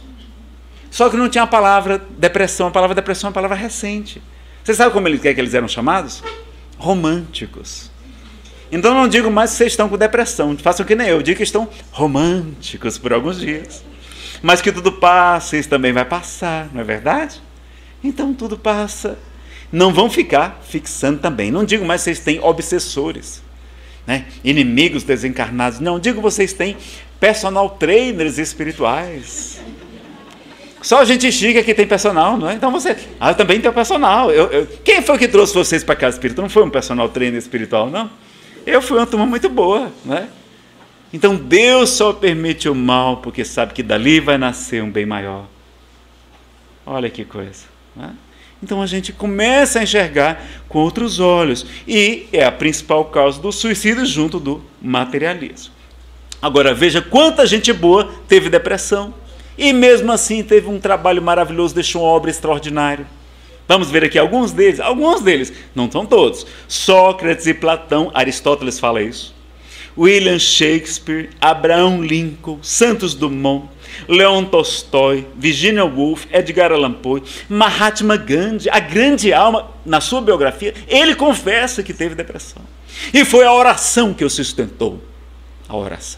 Só que não tinha a palavra depressão, a palavra depressão é uma palavra recente. Você sabe como que eles eram chamados? Românticos. Então não digo mais que vocês estão com depressão, façam que nem eu, digo que estão românticos por alguns dias. Mas que tudo passa, isso também vai passar, não é verdade? Então tudo passa. Não vão ficar fixando também. Não digo mais que vocês têm obsessores, né? Inimigos desencarnados. Não, digo que vocês têm personal trainers espirituais. Só a gente chica que tem personal, não é? Então você... eu também tenho personal. Quem foi que trouxe vocês para a casa espírita? Não foi um personal trainer espiritual, não? Eu fui uma turma muito boa, né? Então Deus só permite o mal porque sabe que dali vai nascer um bem maior. Olha que coisa, né? Então a gente começa a enxergar com outros olhos e é a principal causa do suicídio junto do materialismo. Agora veja quanta gente boa teve depressão e mesmo assim teve um trabalho maravilhoso, deixou uma obra extraordinária. Vamos ver aqui alguns deles, não são todos. Sócrates e Platão, Aristóteles fala isso. William Shakespeare, Abraham Lincoln, Santos Dumont, Leon Tolstói, Virginia Woolf, Edgar Allan Poe, Mahatma Gandhi, a grande alma, na sua biografia, ele confessa que teve depressão. E foi a oração que o sustentou. A oração.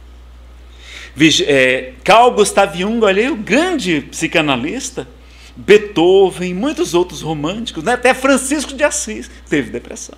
Carl Gustav Jung, olha aí, o grande psicanalista, Beethoven, muitos outros românticos, né? Até Francisco de Assis teve depressão.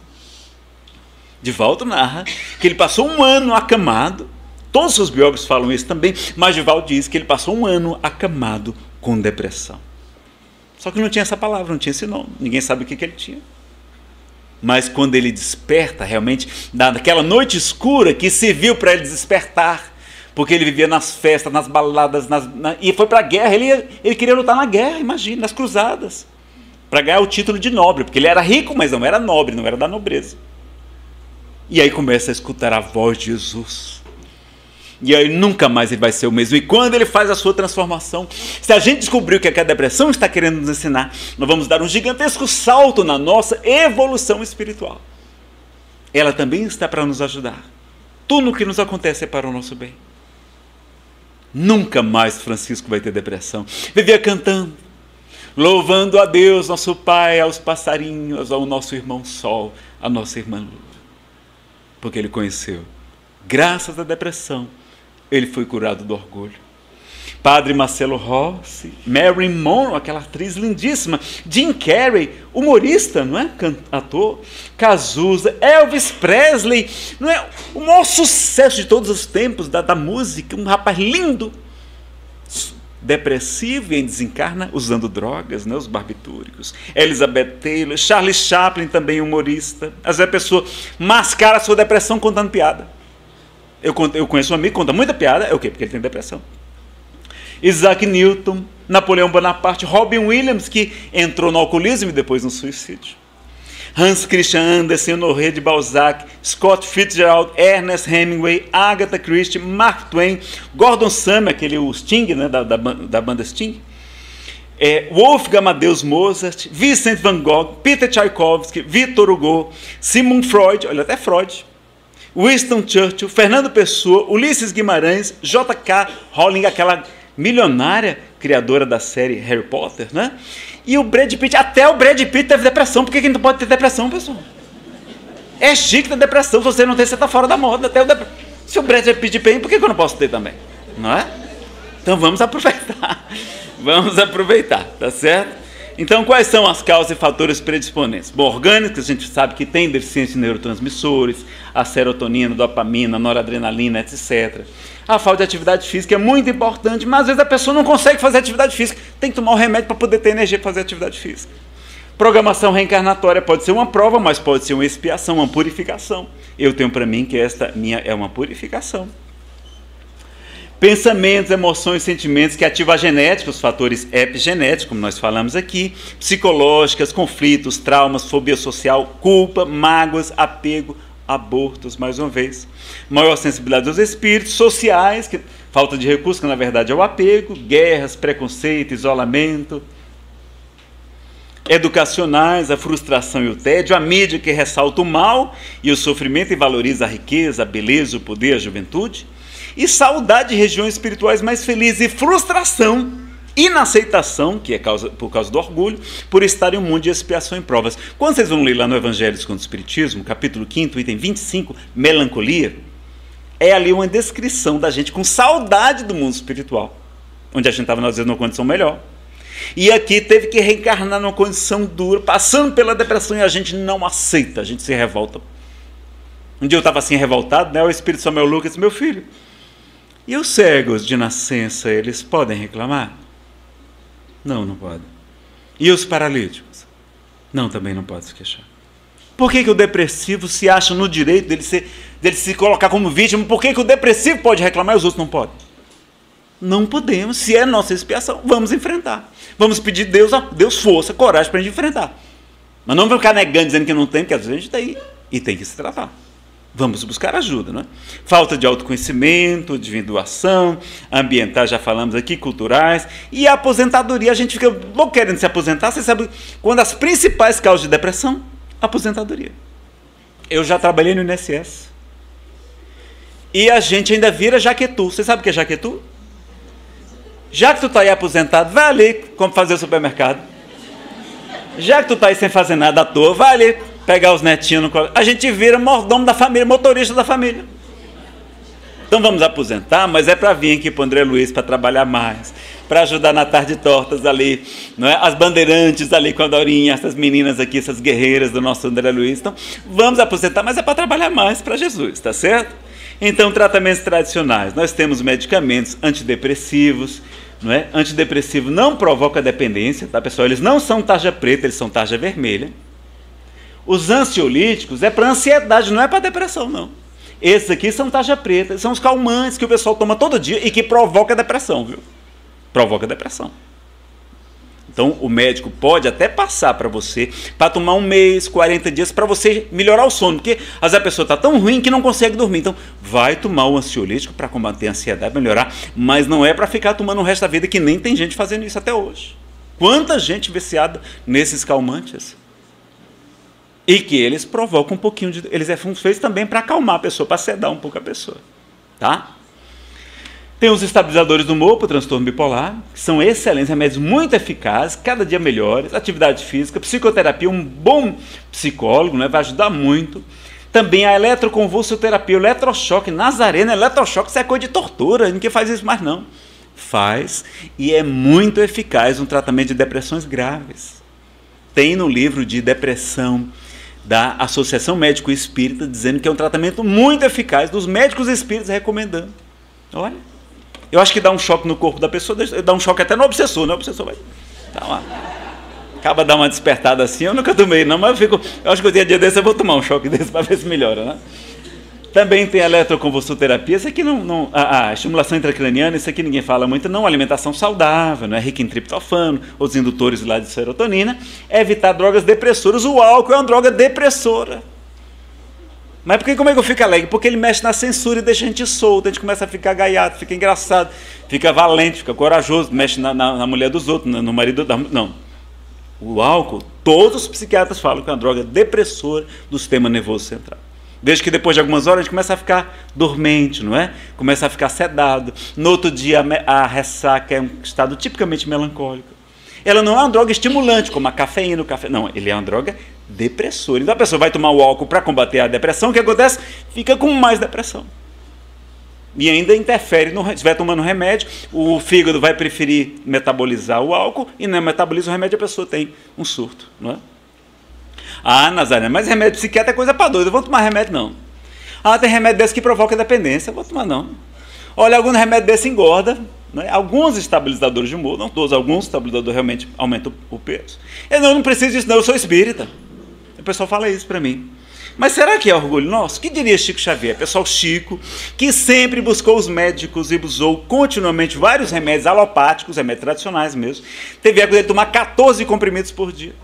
Divaldo narra que ele passou um ano acamado, todos os biógrafos falam isso também, mas Divaldo diz que ele passou um ano acamado com depressão. Só que não tinha essa palavra, não tinha esse nome, ninguém sabe o que ele tinha. Mas quando ele desperta, realmente, naquela noite escura que serviu para ele despertar, porque ele vivia nas festas, nas baladas, e foi para a guerra, ele queria lutar na guerra, imagine, nas cruzadas, para ganhar o título de nobre, porque ele era rico, mas não era nobre, não era da nobreza. E aí começa a escutar a voz de Jesus. E aí nunca mais ele vai ser o mesmo. E quando ele faz a sua transformação, se a gente descobrir o que a depressão está querendo nos ensinar, nós vamos dar um gigantesco salto na nossa evolução espiritual. Ela também está para nos ajudar. Tudo o que nos acontece é para o nosso bem. Nunca mais Francisco vai ter depressão. Vivia cantando, louvando a Deus, nosso Pai, aos passarinhos, ao nosso irmão Sol, à nossa irmã Lua. Porque ele conheceu, graças à depressão, ele foi curado do orgulho. Padre Marcelo Rossi, Marilyn Monroe, aquela atriz lindíssima, Jim Carrey, humorista, não é? Ator, Cazuza, Elvis Presley, não é? O maior sucesso de todos os tempos da música, um rapaz lindo, depressivo e desencarna usando drogas, né? Os barbitúricos. Elizabeth Taylor, Charlie Chaplin, também humorista. Às vezes a pessoa mascara a sua depressão contando piada. Eu conheço um amigo que conta muita piada, é o quê? Porque ele tem depressão. Isaac Newton, Napoleão Bonaparte, Robin Williams, que entrou no alcoolismo e depois no suicídio. Hans Christian Andersen, Honoré de Balzac, Scott Fitzgerald, Ernest Hemingway, Agatha Christie, Mark Twain, Gordon Summer, o Sting, né, da banda Sting, Wolfgang Amadeus Mozart, Vincent van Gogh, Peter Tchaikovsky, Victor Hugo, Sigmund Freud, olha até Freud, Winston Churchill, Fernando Pessoa, Ulisses Guimarães, J.K. Rowling, aquela milionária criadora da série Harry Potter, né? E o Brad Pitt, até o Brad Pitt teve depressão. Por que não pode ter depressão, pessoal? É chique ter depressão. Se você não tem, você está fora da moda. Se o Brad Pitt tem, por que eu não posso ter também? Não é? Então vamos aproveitar. Vamos aproveitar, tá certo? Então, quais são as causas e fatores predisponentes? Bom, orgânicos, a gente sabe que tem deficiência de neurotransmissores, a serotonina, dopamina, noradrenalina, etc. A falta de atividade física é muito importante, mas às vezes a pessoa não consegue fazer atividade física, tem que tomar o remédio para poder ter energia para fazer atividade física. Programação reencarnatória pode ser uma prova, mas pode ser uma expiação, uma purificação. Eu tenho para mim que esta minha é uma purificação. Pensamentos, emoções, sentimentos que ativam a genética, os fatores epigenéticos, como nós falamos aqui, psicológicas, conflitos, traumas, fobia social, culpa, mágoas, apego, abortos, mais uma vez. Maior sensibilidade aos espíritos, sociais, que, falta de recursos, que na verdade é o apego, guerras, preconceito, isolamento. Educacionais, a frustração e o tédio, a mídia que ressalta o mal e o sofrimento e valoriza a riqueza, a beleza, o poder, a juventude. E saudade de regiões espirituais mais felizes e frustração, inaceitação, que é por causa do orgulho, por estar em um mundo de expiação e provas. Quando vocês vão ler lá no Evangelho segundo o Espiritismo, capítulo 5, item 25, melancolia, é ali uma descrição da gente com saudade do mundo espiritual, onde a gente estava, às vezes, numa condição melhor. E aqui teve que reencarnar numa condição dura, passando pela depressão, e a gente não aceita, a gente se revolta. Um dia eu estava assim revoltado, né? O Espírito Samuel Lucas, meu filho, e os cegos de nascença, eles podem reclamar? Não, não podem. E os paralíticos? Não, também não podem se queixar. Por que o depressivo se acha no direito dele se colocar como vítima? Por que o depressivo pode reclamar e os outros não podem? Não podemos. Se é nossa expiação, vamos enfrentar. Vamos pedir Deus força, coragem para a gente enfrentar. Mas não ficar negando, dizendo que não tem, porque às vezes a gente tem e tem que se tratar. Vamos buscar ajuda, não é? Falta de autoconhecimento, individuação, ambientais, já falamos aqui, culturais, e a aposentadoria, a gente fica louco querendo se aposentar. Você sabe quando as principais causas de depressão? Aposentadoria. Eu já trabalhei no INSS. E a gente ainda vira jaquetu. Você sabe o que é jaquetu? Já que tu está aí aposentado, vai ali como fazer o supermercado. Já que tu está aí sem fazer nada à toa, vai ali pegar os netinhos no colo. A gente vira mordomo da família, motorista da família. Então vamos aposentar, mas é para vir aqui para o André Luiz, para trabalhar mais, para ajudar na tarde tortas ali, não é? As bandeirantes ali com a Dorinha, essas meninas aqui, essas guerreiras do nosso André Luiz. Então vamos aposentar, mas é para trabalhar mais para Jesus, tá certo? Então, tratamentos tradicionais. Nós temos medicamentos antidepressivos, não é? Antidepressivo não provoca dependência, tá, pessoal? Eles não são tarja preta, eles são tarja vermelha. Os ansiolíticos é para ansiedade, não é para depressão, não. Esses aqui são tarja preta, são os calmantes que o pessoal toma todo dia e que provoca depressão, viu? Provoca depressão. Então, o médico pode até passar para você, para tomar 1 mês, 40 dias, para você melhorar o sono, porque às vezes a pessoa está tão ruim que não consegue dormir. Então, vai tomar o ansiolítico para combater a ansiedade, melhorar, mas não é para ficar tomando o resto da vida, que nem tem gente fazendo isso até hoje. Quanta gente viciada nesses calmantes? E que eles provocam um pouquinho de... Eles são feitos também para acalmar a pessoa, para sedar um pouco a pessoa. Tá? Tem os estabilizadores do humor para o transtorno bipolar, que são excelentes, remédios muito eficazes, cada dia melhores. Atividade física, psicoterapia, um bom psicólogo, né, vai ajudar muito. Também a eletroconvulsoterapia, o eletrochoque, Nazareno, eletrochoque, isso é coisa de tortura, ninguém faz isso mais não. Faz, e é muito eficaz no tratamento de depressões graves. Tem no livro de depressão da Associação Médico Espírita, dizendo que é um tratamento muito eficaz, dos médicos espíritas recomendando. Olha, eu acho que dá um choque no corpo da pessoa, dá um choque até no obsessor, né? O obsessor vai dar uma... Acaba de dar uma despertada assim, eu nunca tomei não, mas eu acho que o dia desse eu vou tomar um choque desse para ver se melhora, né? Também tem a eletroconvulsoterapia, isso aqui a estimulação intracraniana, isso aqui ninguém fala muito, não, alimentação saudável, não é rica em triptofano, os indutores lá de serotonina, evitar drogas depressoras, o álcool é uma droga depressora. Mas como é que eu fico alegre? Porque ele mexe na censura e deixa a gente solto, a gente começa a ficar gaiato, fica engraçado, fica valente, fica corajoso, mexe na mulher dos outros, no marido da... Não. O álcool, todos os psiquiatras falam que é uma droga depressora do sistema nervoso central. Desde que depois de algumas horas a gente começa a ficar dormente, não é? Começa a ficar sedado. No outro dia a ressaca é um estado tipicamente melancólico. Ela não é uma droga estimulante, como a cafeína, o café. Não, ele é uma droga depressora. Então a pessoa vai tomar o álcool para combater a depressão, o que acontece? Fica com mais depressão. E ainda interfere, se estiver tomando remédio, o fígado vai preferir metabolizar o álcool e não metaboliza o remédio, a pessoa tem um surto, não é? Ah, Nazaré, mas remédio psiquiátrico é coisa para doido, eu vou tomar remédio não. Ah, tem remédio desse que provoca dependência, eu vou tomar não. Olha, algum remédio desse engorda, né? Alguns estabilizadores de humor, não todos, alguns estabilizadores realmente aumentam o peso. Eu não preciso disso não, eu sou espírita. O pessoal fala isso para mim. Mas será que é orgulho nosso? Que diria Chico Xavier? Pessoal Chico, que sempre buscou os médicos e usou continuamente vários remédios alopáticos, remédios tradicionais mesmo, teve época de tomar 14 comprimidos por dia.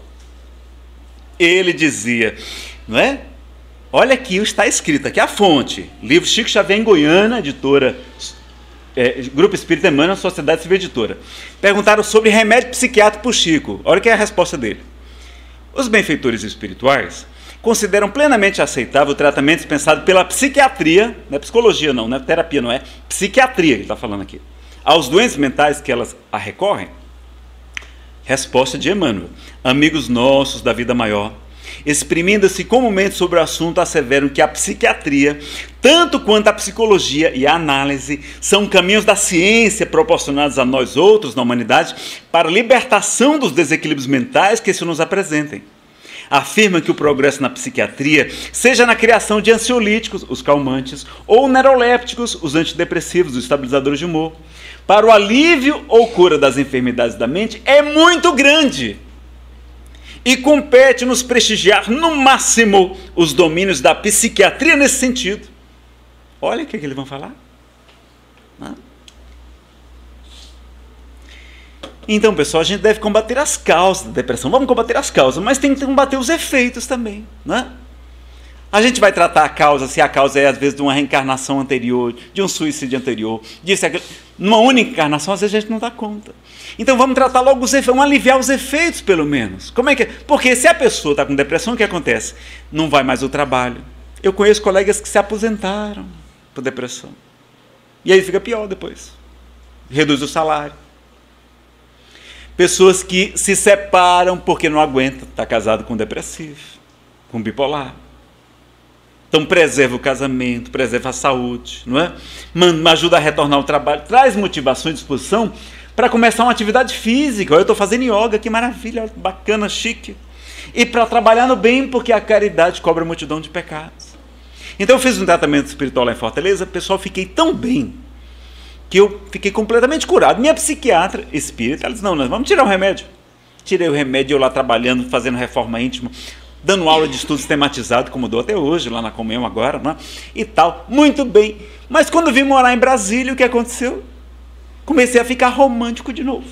Ele dizia, não é? Olha aqui, está escrito aqui a fonte, livro Chico Xavier em Goiânia, editora, Grupo Espírita Emmanuel, Sociedade Civil Editora. Perguntaram sobre remédio psiquiátrico para o Chico. Olha que é a resposta dele. Os benfeitores espirituais consideram plenamente aceitável o tratamento dispensado pela psiquiatria, não é psicologia não é terapia, não é psiquiatria que ele está falando aqui, aos doentes mentais que elas a recorrem. Resposta de Emmanuel. Amigos nossos da vida maior, exprimindo-se comumente sobre o assunto, asseveram que a psiquiatria, tanto quanto a psicologia e a análise, são caminhos da ciência proporcionados a nós outros, na humanidade, para a libertação dos desequilíbrios mentais que se nos apresentem. Afirma que o progresso na psiquiatria, seja na criação de ansiolíticos, os calmantes, ou neurolépticos, os antidepressivos, os estabilizadores de humor, para o alívio ou cura das enfermidades da mente, é muito grande. E compete-nos prestigiar no máximo os domínios da psiquiatria nesse sentido. Olha o que eles vão falar. Então, pessoal, a gente deve combater as causas da depressão. Vamos combater as causas, mas tem que combater os efeitos também, né? A gente vai tratar a causa, se a causa é, às vezes, de uma reencarnação anterior, de um suicídio anterior, disso, aquilo. Numa única encarnação, às vezes, a gente não dá conta. Então, vamos tratar logo os efeitos, vamos aliviar os efeitos, pelo menos. Como é que é? Porque se a pessoa está com depressão, o que acontece? Não vai mais ao trabalho. Eu conheço colegas que se aposentaram por depressão. E aí fica pior depois. Reduz o salário. Pessoas que se separam porque não aguentam estar casado com depressivo, com bipolar. Então preserva o casamento, preserva a saúde, não é? Ajuda a retornar ao trabalho, traz motivação e disposição para começar uma atividade física. Eu estou fazendo yoga, que maravilha, bacana, chique. E para trabalhar no bem, porque a caridade cobra a multidão de pecados. Então eu fiz um tratamento espiritual lá em Fortaleza, pessoal, fiquei tão bem, que eu fiquei completamente curado. Minha psiquiatra espírita, ela disse, não, nós vamos tirar o remédio. Tirei o remédio, eu lá trabalhando, fazendo reforma íntima, dando aula de estudo sistematizado, como dou até hoje, lá na Comunhão agora, né? E tal, muito bem. Mas quando vim morar em Brasília, o que aconteceu? Comecei a ficar romântico de novo.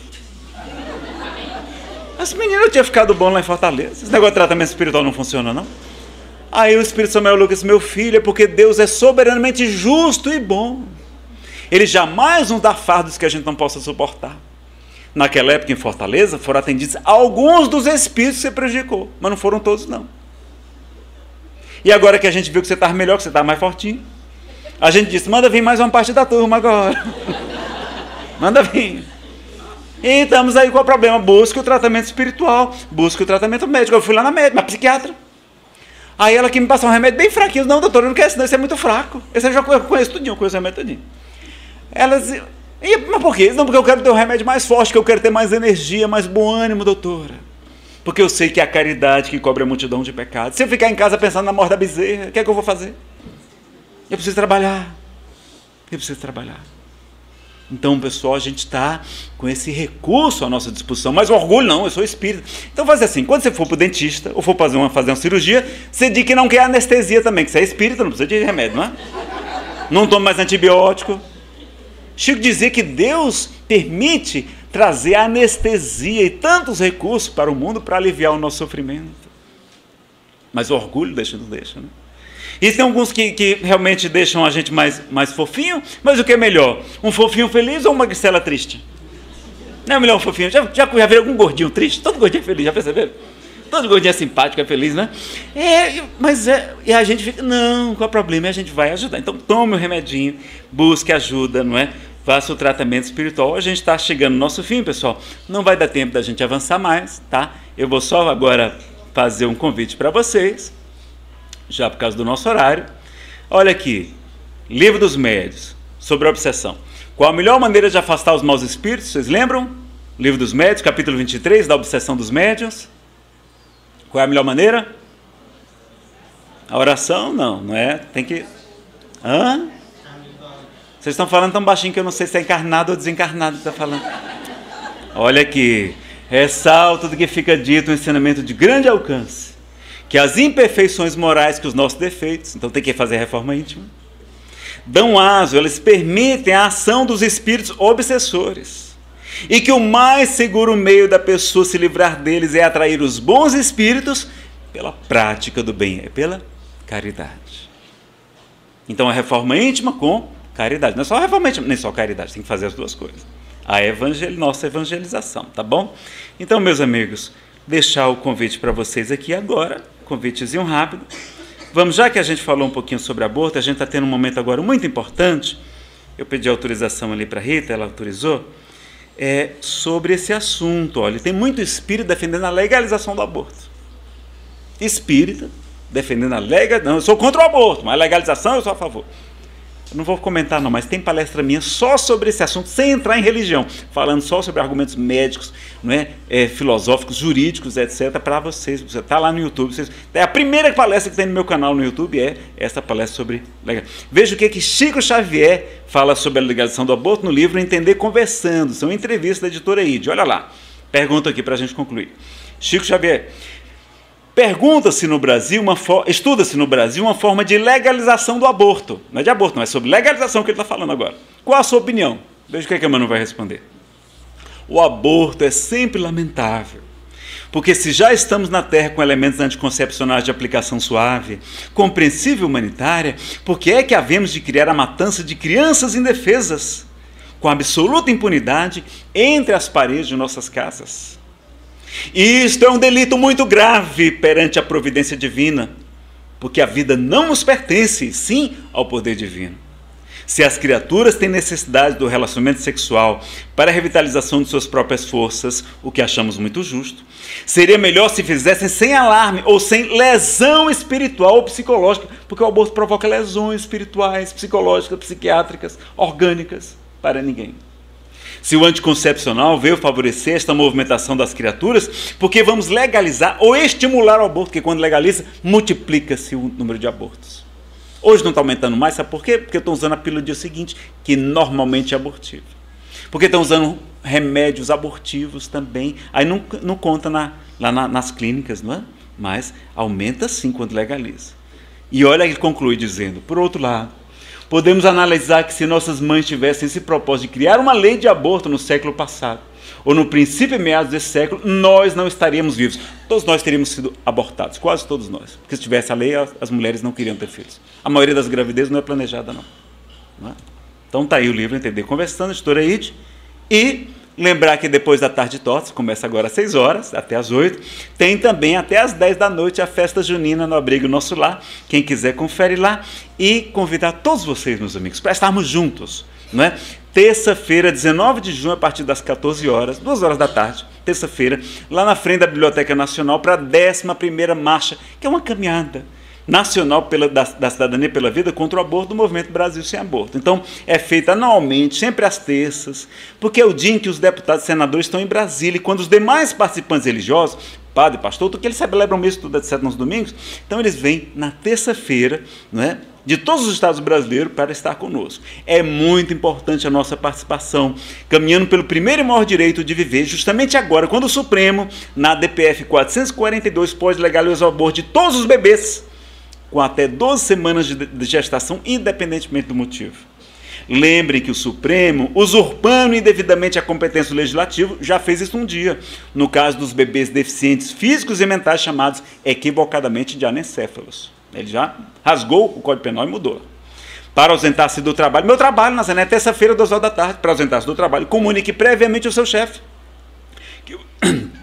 Esse menino eu tinha ficado bom lá em Fortaleza. Esse negócio de tratamento espiritual não funciona, não? Aí o Espírito Samuel Lucas, meu filho, é porque Deus é soberanamente justo e bom. Ele jamais nos dá fardos que a gente não possa suportar. Naquela época, em Fortaleza, foram atendidos alguns dos espíritos que você prejudicou, mas não foram todos, não. E agora que a gente viu que você estava melhor, que você estava mais fortinho, a gente disse, manda vir mais uma parte da turma agora. Manda vir. E estamos aí com o problema, busca o tratamento espiritual, busca o tratamento médico. Eu fui lá na médica, na psiquiatra. Aí ela que me passou um remédio bem fraquinho. Não, doutor, eu não quero esse não, esse é muito fraco. Esse eu já conheço tudinho, eu conheço o remédio tudinho. Elas, mas por quê? Não, porque eu quero ter um remédio mais forte, que eu quero ter mais energia, mais bom ânimo, doutora. Porque eu sei que é a caridade que cobre a multidão de pecados. Se eu ficar em casa pensando na morte da bezerra, o que é que eu vou fazer? Eu preciso trabalhar. Eu preciso trabalhar. Então, pessoal, a gente está com esse recurso à nossa disposição. Mas o orgulho não, eu sou espírita. Então, faz assim, quando você for para o dentista, ou for fazer uma cirurgia, você diz que não quer anestesia também, que você é espírita, não precisa de remédio, não é? Não toma mais antibiótico. Chico dizia que Deus permite trazer anestesia e tantos recursos para o mundo para aliviar o nosso sofrimento. Mas o orgulho não deixa, né? E tem alguns que realmente deixam a gente mais fofinho, mas o que é melhor? Um fofinho feliz ou uma magricela triste? Não é melhor um fofinho? Já viu algum gordinho triste? Todo gordinho é feliz, já perceberam? Todo gordinho é simpático, é feliz, né? E a gente fica, não, qual é o problema? E a gente vai ajudar. Então tome o remedinho, busque ajuda, não é? Faça o tratamento espiritual. A gente está chegando no nosso fim, pessoal. Não vai dar tempo da gente avançar mais, tá? Eu vou só agora fazer um convite para vocês, já por causa do nosso horário. Olha aqui, Livro dos Médiuns, sobre a obsessão. Qual a melhor maneira de afastar os maus espíritos? Vocês lembram? Livro dos Médiuns, capítulo 23, da obsessão dos médiuns. Qual é a melhor maneira? A oração? Não é? Tem que... Hã? Vocês estão falando tão baixinho que eu não sei se é encarnado ou desencarnado que está falando. Olha aqui, ressalto do que fica dito um ensinamento de grande alcance, que as imperfeições morais, que os nossos defeitos, então tem que fazer reforma íntima, dão aso, elas permitem a ação dos espíritos obsessores, e que o mais seguro meio da pessoa se livrar deles é atrair os bons espíritos pela prática do bem, é pela caridade. Então a reforma íntima com caridade, não é só reforma íntima, nem só caridade, tem que fazer as duas coisas. A nossa evangelização, tá bom? Então, meus amigos, deixar o convite para vocês aqui agora, convitezinho rápido. Vamos, já que a gente falou um pouquinho sobre aborto, a gente está tendo um momento agora muito importante, eu pedi autorização ali para a Rita, ela autorizou, sobre esse assunto. Olha, tem muito espírito defendendo a legalização do aborto. Espírita defendendo a legalização, não, eu sou contra o aborto, mas a legalização eu sou a favor. Eu não vou comentar não, mas tem palestra minha só sobre esse assunto, sem entrar em religião, falando só sobre argumentos médicos, não é? Filosóficos, jurídicos, etc, para vocês. Você está lá no YouTube, a primeira palestra que tem no meu canal no YouTube é essa palestra sobre legalização. Veja o que Chico Xavier fala sobre a legalização do aborto no livro Entender Conversando, são entrevistas da editora ID. Olha lá, pergunta aqui para a gente concluir. Chico Xavier: estuda-se no Brasil uma forma de legalização do aborto. Não é de aborto, não, é sobre legalização que ele está falando agora. Qual a sua opinião? Veja o que a Manu vai responder. O aborto é sempre lamentável, porque se já estamos na Terra com elementos anticoncepcionais de aplicação suave, compreensível e humanitária, por que é que havemos de criar a matança de crianças indefesas, com absoluta impunidade, entre as paredes de nossas casas? E isto é um delito muito grave perante a providência divina, porque a vida não nos pertence, sim ao poder divino. Se as criaturas têm necessidade do relacionamento sexual para a revitalização de suas próprias forças, o que achamos muito justo, seria melhor se fizessem sem alarme ou sem lesão espiritual ou psicológica, porque o aborto provoca lesões espirituais, psicológicas, psiquiátricas, orgânicas, para ninguém. Se o anticoncepcional veio favorecer esta movimentação das criaturas, porque vamos legalizar ou estimular o aborto, porque quando legaliza, multiplica-se o número de abortos. Hoje não está aumentando mais, sabe por quê? Porque estão usando a pílula do dia seguinte, que normalmente é abortiva. Porque estão usando remédios abortivos também, aí não conta lá nas clínicas, não é? Mas aumenta sim quando legaliza. E olha, ele conclui dizendo, por outro lado, podemos analisar que se nossas mães tivessem esse propósito de criar uma lei de aborto no século passado, ou no princípio e meados desse século, nós não estaríamos vivos. Todos nós teríamos sido abortados, quase todos nós. Porque se tivesse a lei, as mulheres não queriam ter filhos. A maioria das gravidezes não é planejada, não é? Então está aí o livro Entender Conversando, editora ID. E lembrar que depois da tarde torta, começa agora às 6 horas, até às 8, tem também até às 10 da noite a festa junina no Abrigo Nosso Lar. Quem quiser confere lá e convidar todos vocês, meus amigos, para estarmos juntos, não é? Terça-feira, 19 de junho, a partir das 14 horas, 2 horas da tarde, terça-feira, lá na frente da Biblioteca Nacional, para a 11ª marcha, que é uma caminhada nacional da cidadania pela vida contra o aborto do Movimento Brasil Sem Aborto. Então, é feita anualmente, sempre às terças, porque é o dia em que os deputados e senadores estão em Brasília, e quando os demais participantes religiosos, padre, pastor, tudo que eles celebram mesmo tudo de 7 nos domingos, então eles vêm na terça-feira, não é, de todos os estados brasileiros para estar conosco. É muito importante a nossa participação, caminhando pelo primeiro e maior direito de viver, justamente agora, quando o Supremo, na DPF 442, pode legalizar o aborto de todos os bebês, com até 12 semanas de gestação, independentemente do motivo. Lembrem que o Supremo, usurpando indevidamente a competência do Legislativo, já fez isso um dia, no caso dos bebês deficientes físicos e mentais chamados equivocadamente de anencéfalos. Ele já rasgou o Código Penal e mudou. Para ausentar-se do trabalho, meu trabalho, Nazaré, é terça-feira, 2 horas da tarde, para ausentar-se do trabalho, comunique previamente ao seu chefe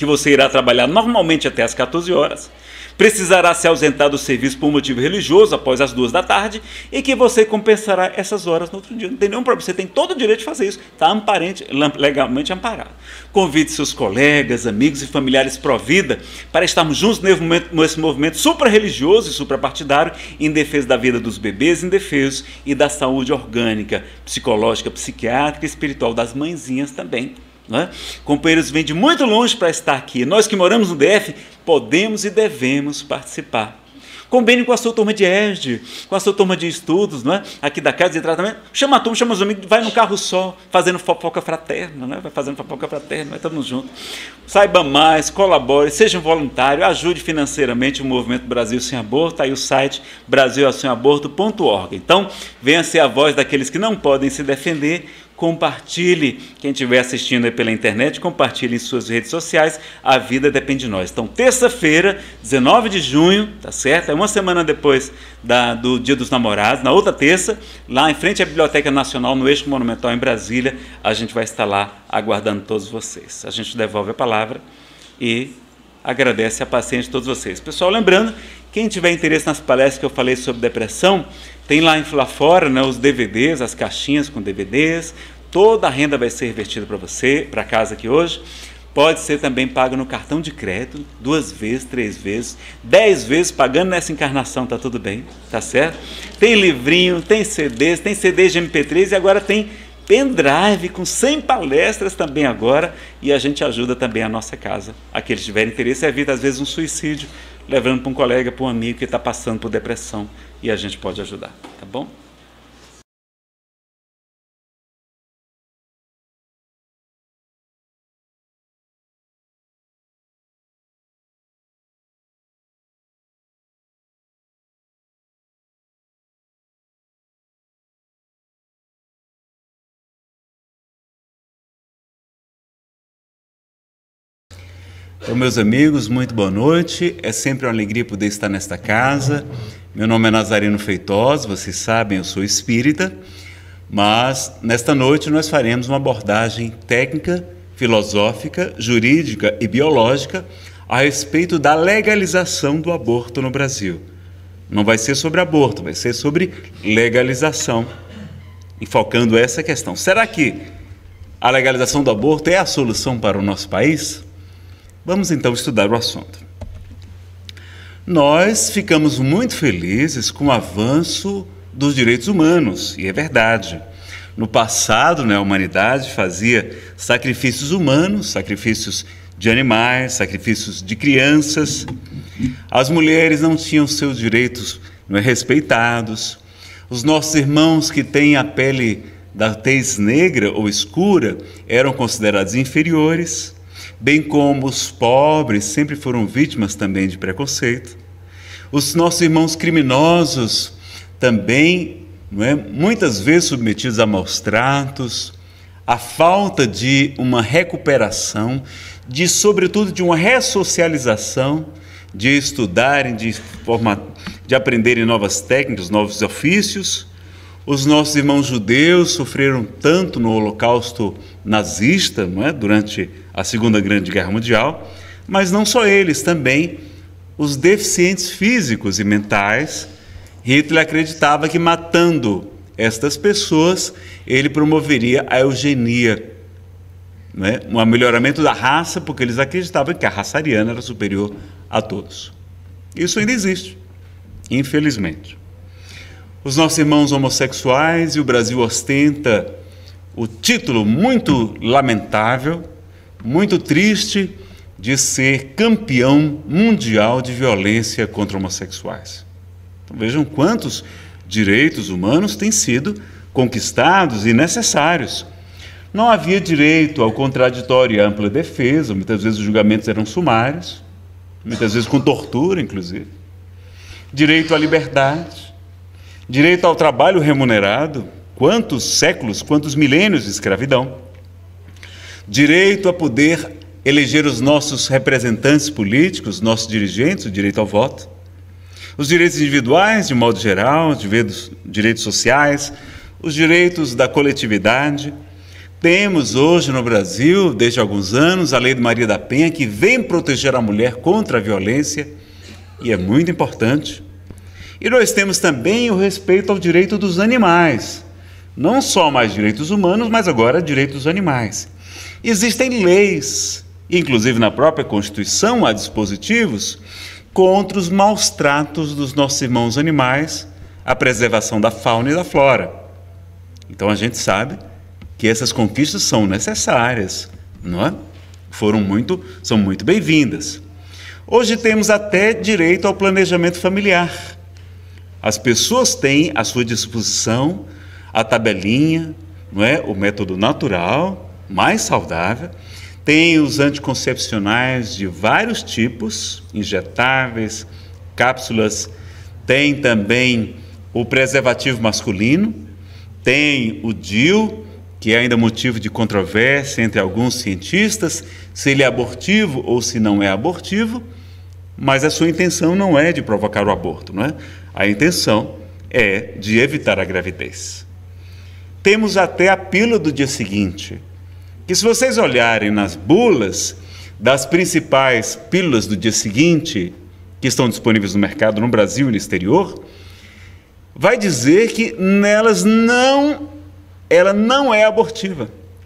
que você irá trabalhar normalmente até às 14 horas, precisará se ausentar do serviço por motivo religioso após as 2 da tarde e que você compensará essas horas no outro dia. Não tem nenhum problema, você tem todo o direito de fazer isso, está legalmente amparado. Convide seus colegas, amigos e familiares pró-vida para estarmos juntos nesse movimento supra-religioso e suprapartidário em defesa da vida dos bebês indefesos e da saúde orgânica, psicológica, psiquiátrica e espiritual das mãezinhas também. Né? Companheiros vêm de muito longe para estar aqui. Nós que moramos no DF podemos e devemos participar. Combine com a sua turma de ESD, com a sua turma de estudos, não é? Aqui da casa de tratamento. Chama a turma, chama os amigos, vai no carro só, fazendo fofoca fraterna, né? Vai fazendo fofoca fraterna, vai todo junto. Saiba mais, colabore, seja um voluntário, ajude financeiramente o movimento Brasil Sem Aborto. Está aí o site brasilsemaborto.org. Então, venha ser a voz daqueles que não podem se defender. Compartilhe, quem estiver assistindo aí pela internet, compartilhe em suas redes sociais, a vida depende de nós. Então, terça-feira, 19 de junho, tá certo? É uma semana depois do Dia dos Namorados, na outra terça, lá em frente à Biblioteca Nacional, no Eixo Monumental em Brasília, a gente vai estar lá aguardando todos vocês. A gente devolve a palavra e agradece a paciência de todos vocês. Pessoal, lembrando, quem tiver interesse nas palestras que eu falei sobre depressão, tem lá fora, né, os DVDs, as caixinhas com DVDs, toda a renda vai ser revertida para você, para casa aqui hoje. Pode ser também pago no cartão de crédito, 2 vezes, 3 vezes, 10 vezes, pagando nessa encarnação, tá tudo bem, tá certo? Tem livrinho, tem CDs de MP3 e agora tem pendrive com 100 palestras também agora, e a gente ajuda também a nossa casa. Aqueles que tiverem interesse, evita às vezes um suicídio, levando para um colega, para um amigo que está passando por depressão, e a gente pode ajudar, tá bom? Então, meus amigos, muito boa noite. É sempre uma alegria poder estar nesta casa. Meu nome é Nazareno Feitosa, vocês sabem, eu sou espírita, mas nesta noite nós faremos uma abordagem técnica, filosófica, jurídica e biológica a respeito da legalização do aborto no Brasil. Não vai ser sobre aborto, vai ser sobre legalização, enfocando essa questão. Será que a legalização do aborto é a solução para o nosso país? Vamos então estudar o assunto. Nós ficamos muito felizes com o avanço dos direitos humanos, e é verdade. No passado, a humanidade fazia sacrifícios humanos, sacrifícios de animais, sacrifícios de crianças. As mulheres não tinham seus direitos respeitados. Os nossos irmãos que têm a pele da tez negra ou escura eram considerados inferiores, bem como os pobres sempre foram vítimas também de preconceito. Os nossos irmãos criminosos também, muitas vezes submetidos a maus tratos, a falta de uma recuperação, sobretudo de uma ressocialização, de estudarem, de aprenderem novas técnicas, novos ofícios. Os nossos irmãos judeus sofreram tanto no Holocausto nazista, durante a Segunda Grande Guerra Mundial, mas não só eles, também os deficientes físicos e mentais. Hitler acreditava que matando estas pessoas, ele promoveria a eugenia, um melhoramento da raça, porque eles acreditavam que a raça ariana era superior a todos. Isso ainda existe, infelizmente. Os nossos irmãos homossexuais, e o Brasil ostenta o título muito lamentável, muito triste, de ser campeão mundial de violência contra homossexuais. Então, vejam quantos direitos humanos têm sido conquistados e necessários. Não havia direito ao contraditório e à ampla defesa, muitas vezes os julgamentos eram sumários, muitas vezes com tortura, inclusive. Direito à liberdade, direito ao trabalho remunerado, quantos séculos, quantos milênios de escravidão. Direito a poder eleger os nossos representantes políticos, nossos dirigentes, o direito ao voto. Os direitos individuais, de modo geral, os direitos sociais, os direitos da coletividade. Temos hoje no Brasil, desde alguns anos, a Lei de Maria da Penha, que vem proteger a mulher contra a violência, e é muito importante. E nós temos também o respeito ao direito dos animais, não só mais direitos humanos, mas agora direitos dos animais. Existem leis, inclusive na própria Constituição há dispositivos contra os maus tratos dos nossos irmãos animais, a preservação da fauna e da flora. Então a gente sabe que essas conquistas são necessárias, não é? São muito bem-vindas. Hoje temos até direito ao planejamento familiar. As pessoas têm à sua disposição a tabelinha, não é? O método natural, mais saudável. Tem os anticoncepcionais de vários tipos, injetáveis, cápsulas. Tem também o preservativo masculino. Tem o DIU, que é ainda motivo de controvérsia entre alguns cientistas, se ele é abortivo ou se não é abortivo, mas a sua intenção não é de provocar o aborto, não é? A intenção é de evitar a gravidez. Temos até a pílula do dia seguinte, que se vocês olharem nas bulas das principais pílulas do dia seguinte, que estão disponíveis no mercado no Brasil e no exterior, vai dizer que ela não é abortiva.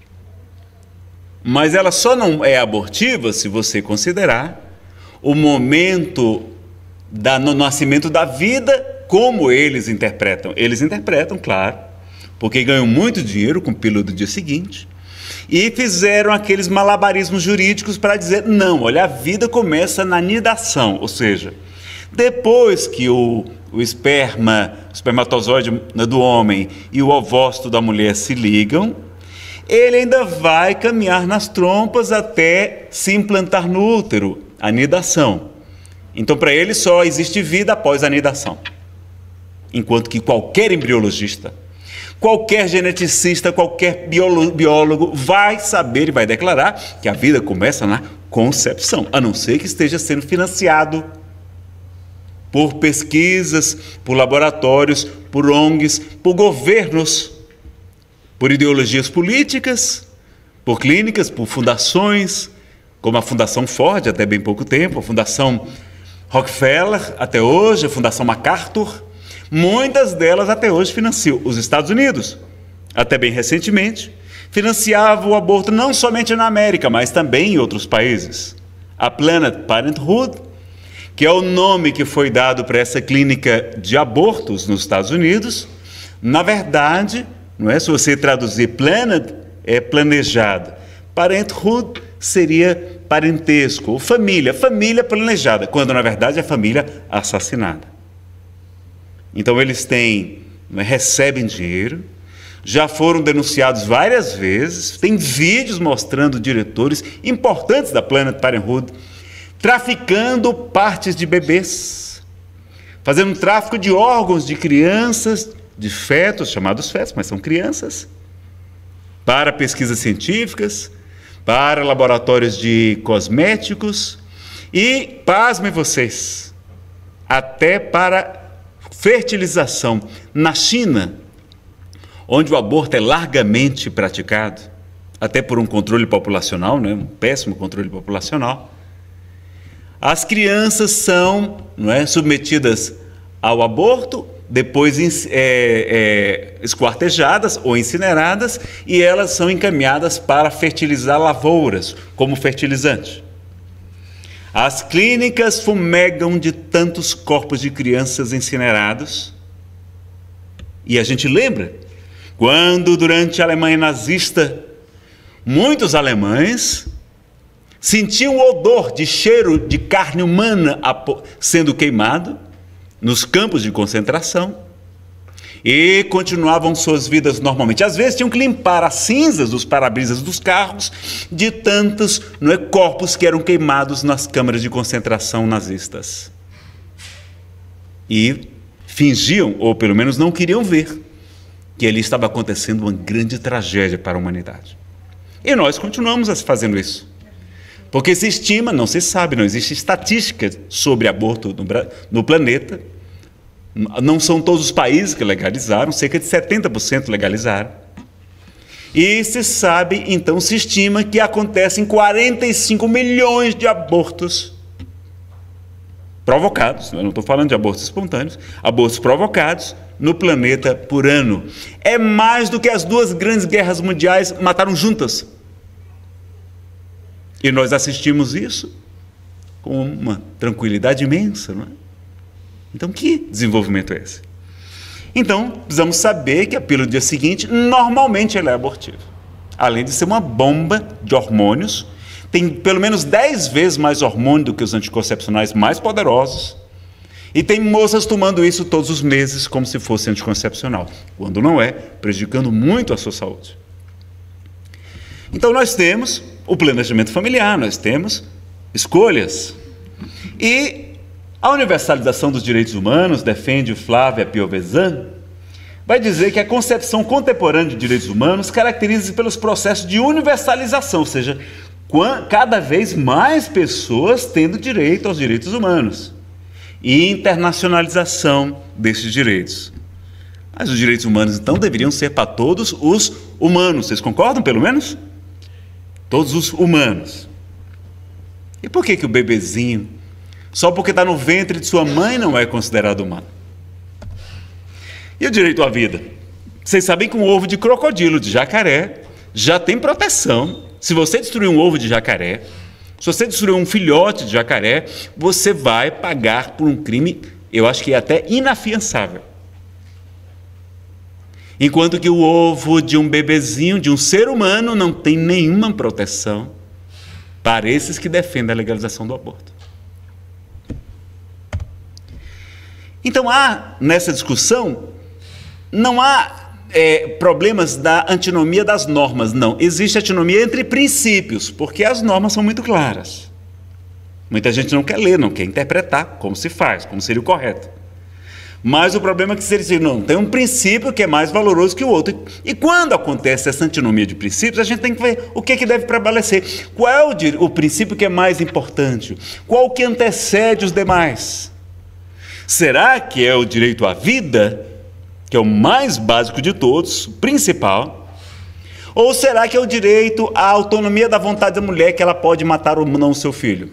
Mas ela só não é abortiva se você considerar o momento no nascimento da vida, como eles interpretam. Eles interpretam, claro, porque ganham muito dinheiro com pílula do dia seguinte, e fizeram aqueles malabarismos jurídicos para dizer, não, olha, a vida começa na nidação, ou seja, depois que o espermatozoide do homem e o ovócito da mulher se ligam, ele ainda vai caminhar nas trompas até se implantar no útero, a nidação. Então, para ele, só existe vida após a nidação. Enquanto que qualquer embriologista, qualquer geneticista, qualquer biólogo vai saber e vai declarar que a vida começa na concepção, a não ser que esteja sendo financiado por pesquisas, por laboratórios, por ONGs, por governos, por ideologias políticas, por clínicas, por fundações, como a Fundação Ford, até bem pouco tempo, a Fundação Rockefeller, até hoje, a Fundação MacArthur. Muitas delas até hoje financiam. Os Estados Unidos, até bem recentemente, financiava o aborto não somente na América, mas também em outros países. A Planned Parenthood, que é o nome que foi dado para essa clínica de abortos nos Estados Unidos, na verdade, não é? Se você traduzir planned, é planejado. Parenthood seria parentesco, ou família planejada, quando na verdade é família assassinada. Então eles recebem dinheiro, já foram denunciados várias vezes, tem vídeos mostrando diretores importantes da Planned Parenthood traficando partes de bebês, fazendo um tráfico de órgãos de crianças, de fetos, chamados fetos, mas são crianças, para pesquisas científicas, para laboratórios de cosméticos e, pasmem vocês, até para fertilização. Na China, onde o aborto é largamente praticado, até por um controle populacional, né, um péssimo controle populacional, as crianças são submetidas ao aborto, depois esquartejadas ou incineradas, e elas são encaminhadas para fertilizar lavouras, como fertilizante. As clínicas fumegam de tantos corpos de crianças incinerados. E a gente lembra, quando durante a Alemanha nazista, muitos alemães sentiam o odor de cheiro de carne humana sendo queimado nos campos de concentração e continuavam suas vidas normalmente. Às vezes tinham que limpar as cinzas dos para-brisas dos carros de tantos corpos que eram queimados nas câmaras de concentração nazistas. E fingiam, ou pelo menos não queriam ver, que ali estava acontecendo uma grande tragédia para a humanidade. E nós continuamos fazendo isso. Porque se estima, não se sabe, não existe estatística sobre aborto no planeta. Não são todos os países que legalizaram, cerca de 70% legalizaram. E se sabe, então se estima que acontecem 45 milhões de abortos provocados, eu não estou falando de abortos espontâneos, abortos provocados no planeta por ano. É mais do que as duas grandes guerras mundiais mataram juntas. E nós assistimos isso com uma tranquilidade imensa, não é? Então, que desenvolvimento é esse? Então, precisamos saber que a pílula do dia seguinte, normalmente ela é abortiva. Além de ser uma bomba de hormônios, tem pelo menos 10 vezes mais hormônio do que os anticoncepcionais mais poderosos. E tem moças tomando isso todos os meses como se fosse anticoncepcional, quando não é, prejudicando muito a sua saúde. Então nós temos o planejamento familiar, nós temos escolhas. E a universalização dos direitos humanos, defende o Flávia Piovesan, vai dizer que a concepção contemporânea de direitos humanos caracteriza-se pelos processos de universalização, ou seja, cada vez mais pessoas tendo direito aos direitos humanos e internacionalização desses direitos. Mas os direitos humanos, então, deveriam ser para todos os humanos. Vocês concordam, pelo menos? Todos os humanos. E por que o bebezinho, só porque está no ventre de sua mãe, não é considerado humano? E o direito à vida? Vocês sabem que um ovo de crocodilo, de jacaré, já tem proteção. Se você destruir um ovo de jacaré, se você destruir um filhote de jacaré, você vai pagar por um crime, eu acho que é até inafiançável. Enquanto que o ovo de um bebezinho, de um ser humano, não tem nenhuma proteção para esses que defendem a legalização do aborto. Então, nessa discussão, não há problemas da antinomia das normas, não. Existe antinomia entre princípios, porque as normas são muito claras. Muita gente não quer ler, não quer interpretar como se faz, como seria o correto. Mas o problema é que se não tem um princípio que é mais valoroso que o outro. E quando acontece essa antinomia de princípios, a gente tem que ver o que deve prevalecer. Qual é o princípio que é mais importante? Qual que antecede os demais? Será que é o direito à vida, que é o mais básico de todos, principal? Ou será que é o direito à autonomia da vontade da mulher, que ela pode matar ou não o seu filho?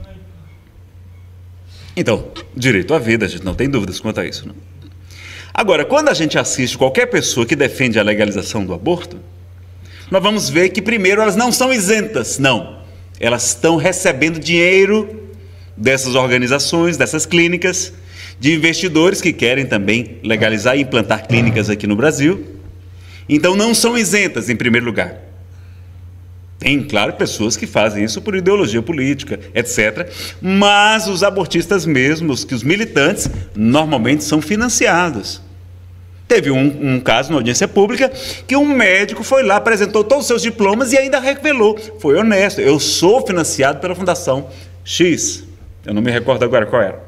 Então, direito à vida, a gente não tem dúvidas quanto a isso, não? Agora, quando a gente assiste qualquer pessoa que defende a legalização do aborto, nós vamos ver que, primeiro, elas não são isentas, não. Elas estão recebendo dinheiro dessas organizações, dessas clínicas, de investidores que querem também legalizar e implantar clínicas aqui no Brasil. Então, não são isentas, em primeiro lugar. Tem, claro, pessoas que fazem isso por ideologia política, etc. Mas os abortistas mesmos, que os militantes, normalmente são financiados. Teve um caso na audiência pública que um médico foi lá, apresentou todos os seus diplomas e ainda revelou. Foi honesto. Eu sou financiado pela Fundação X. Eu não me recordo agora qual era.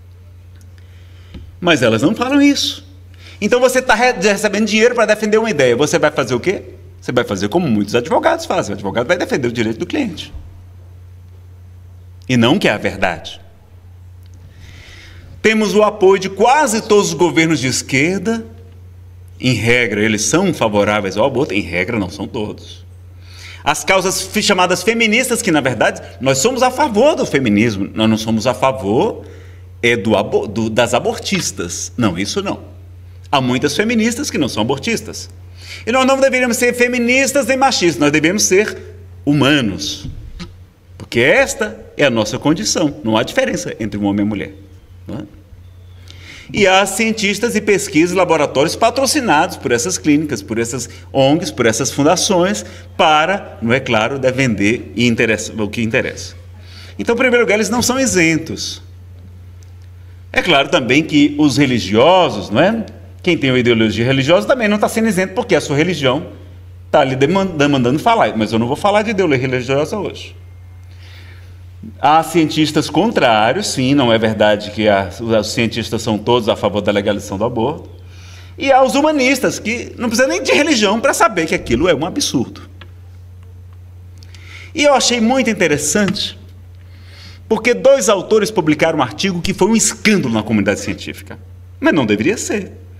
Mas elas não falam isso. Então você está recebendo dinheiro para defender uma ideia. Você vai fazer o quê? Você vai fazer como muitos advogados fazem. O advogado vai defender o direito do cliente. E não que é a verdade. Temos o apoio de quase todos os governos de esquerda. Em regra, eles são favoráveis ao aborto. Em regra, não são todos. As causas chamadas feministas, que na verdade nós somos a favor do feminismo. Nós não somos a favor das abortistas. Não, isso não. Há muitas feministas que não são abortistas. E nós não deveríamos ser feministas nem machistas, nós devemos ser humanos. Porque esta é a nossa condição, não há diferença entre um homem e uma mulher. Não é? E há cientistas e pesquisas, laboratórios patrocinados por essas clínicas, por essas ONGs, por essas fundações, para, não é claro, defender o que interessa. Então, em primeiro lugar, eles não são isentos. É claro também que os religiosos, não é? Quem tem uma ideologia religiosa também não está sendo isento, porque a sua religião está lhe demandando falar. Mas eu não vou falar de ideologia religiosa hoje. Há cientistas contrários, sim, não é verdade que os cientistas são todos a favor da legalização do aborto. E há os humanistas, que não precisa nem de religião para saber que aquilo é um absurdo. E eu achei muito interessante, porque 2 autores publicaram um artigo que foi um escândalo na comunidade científica. Mas não deveria ser.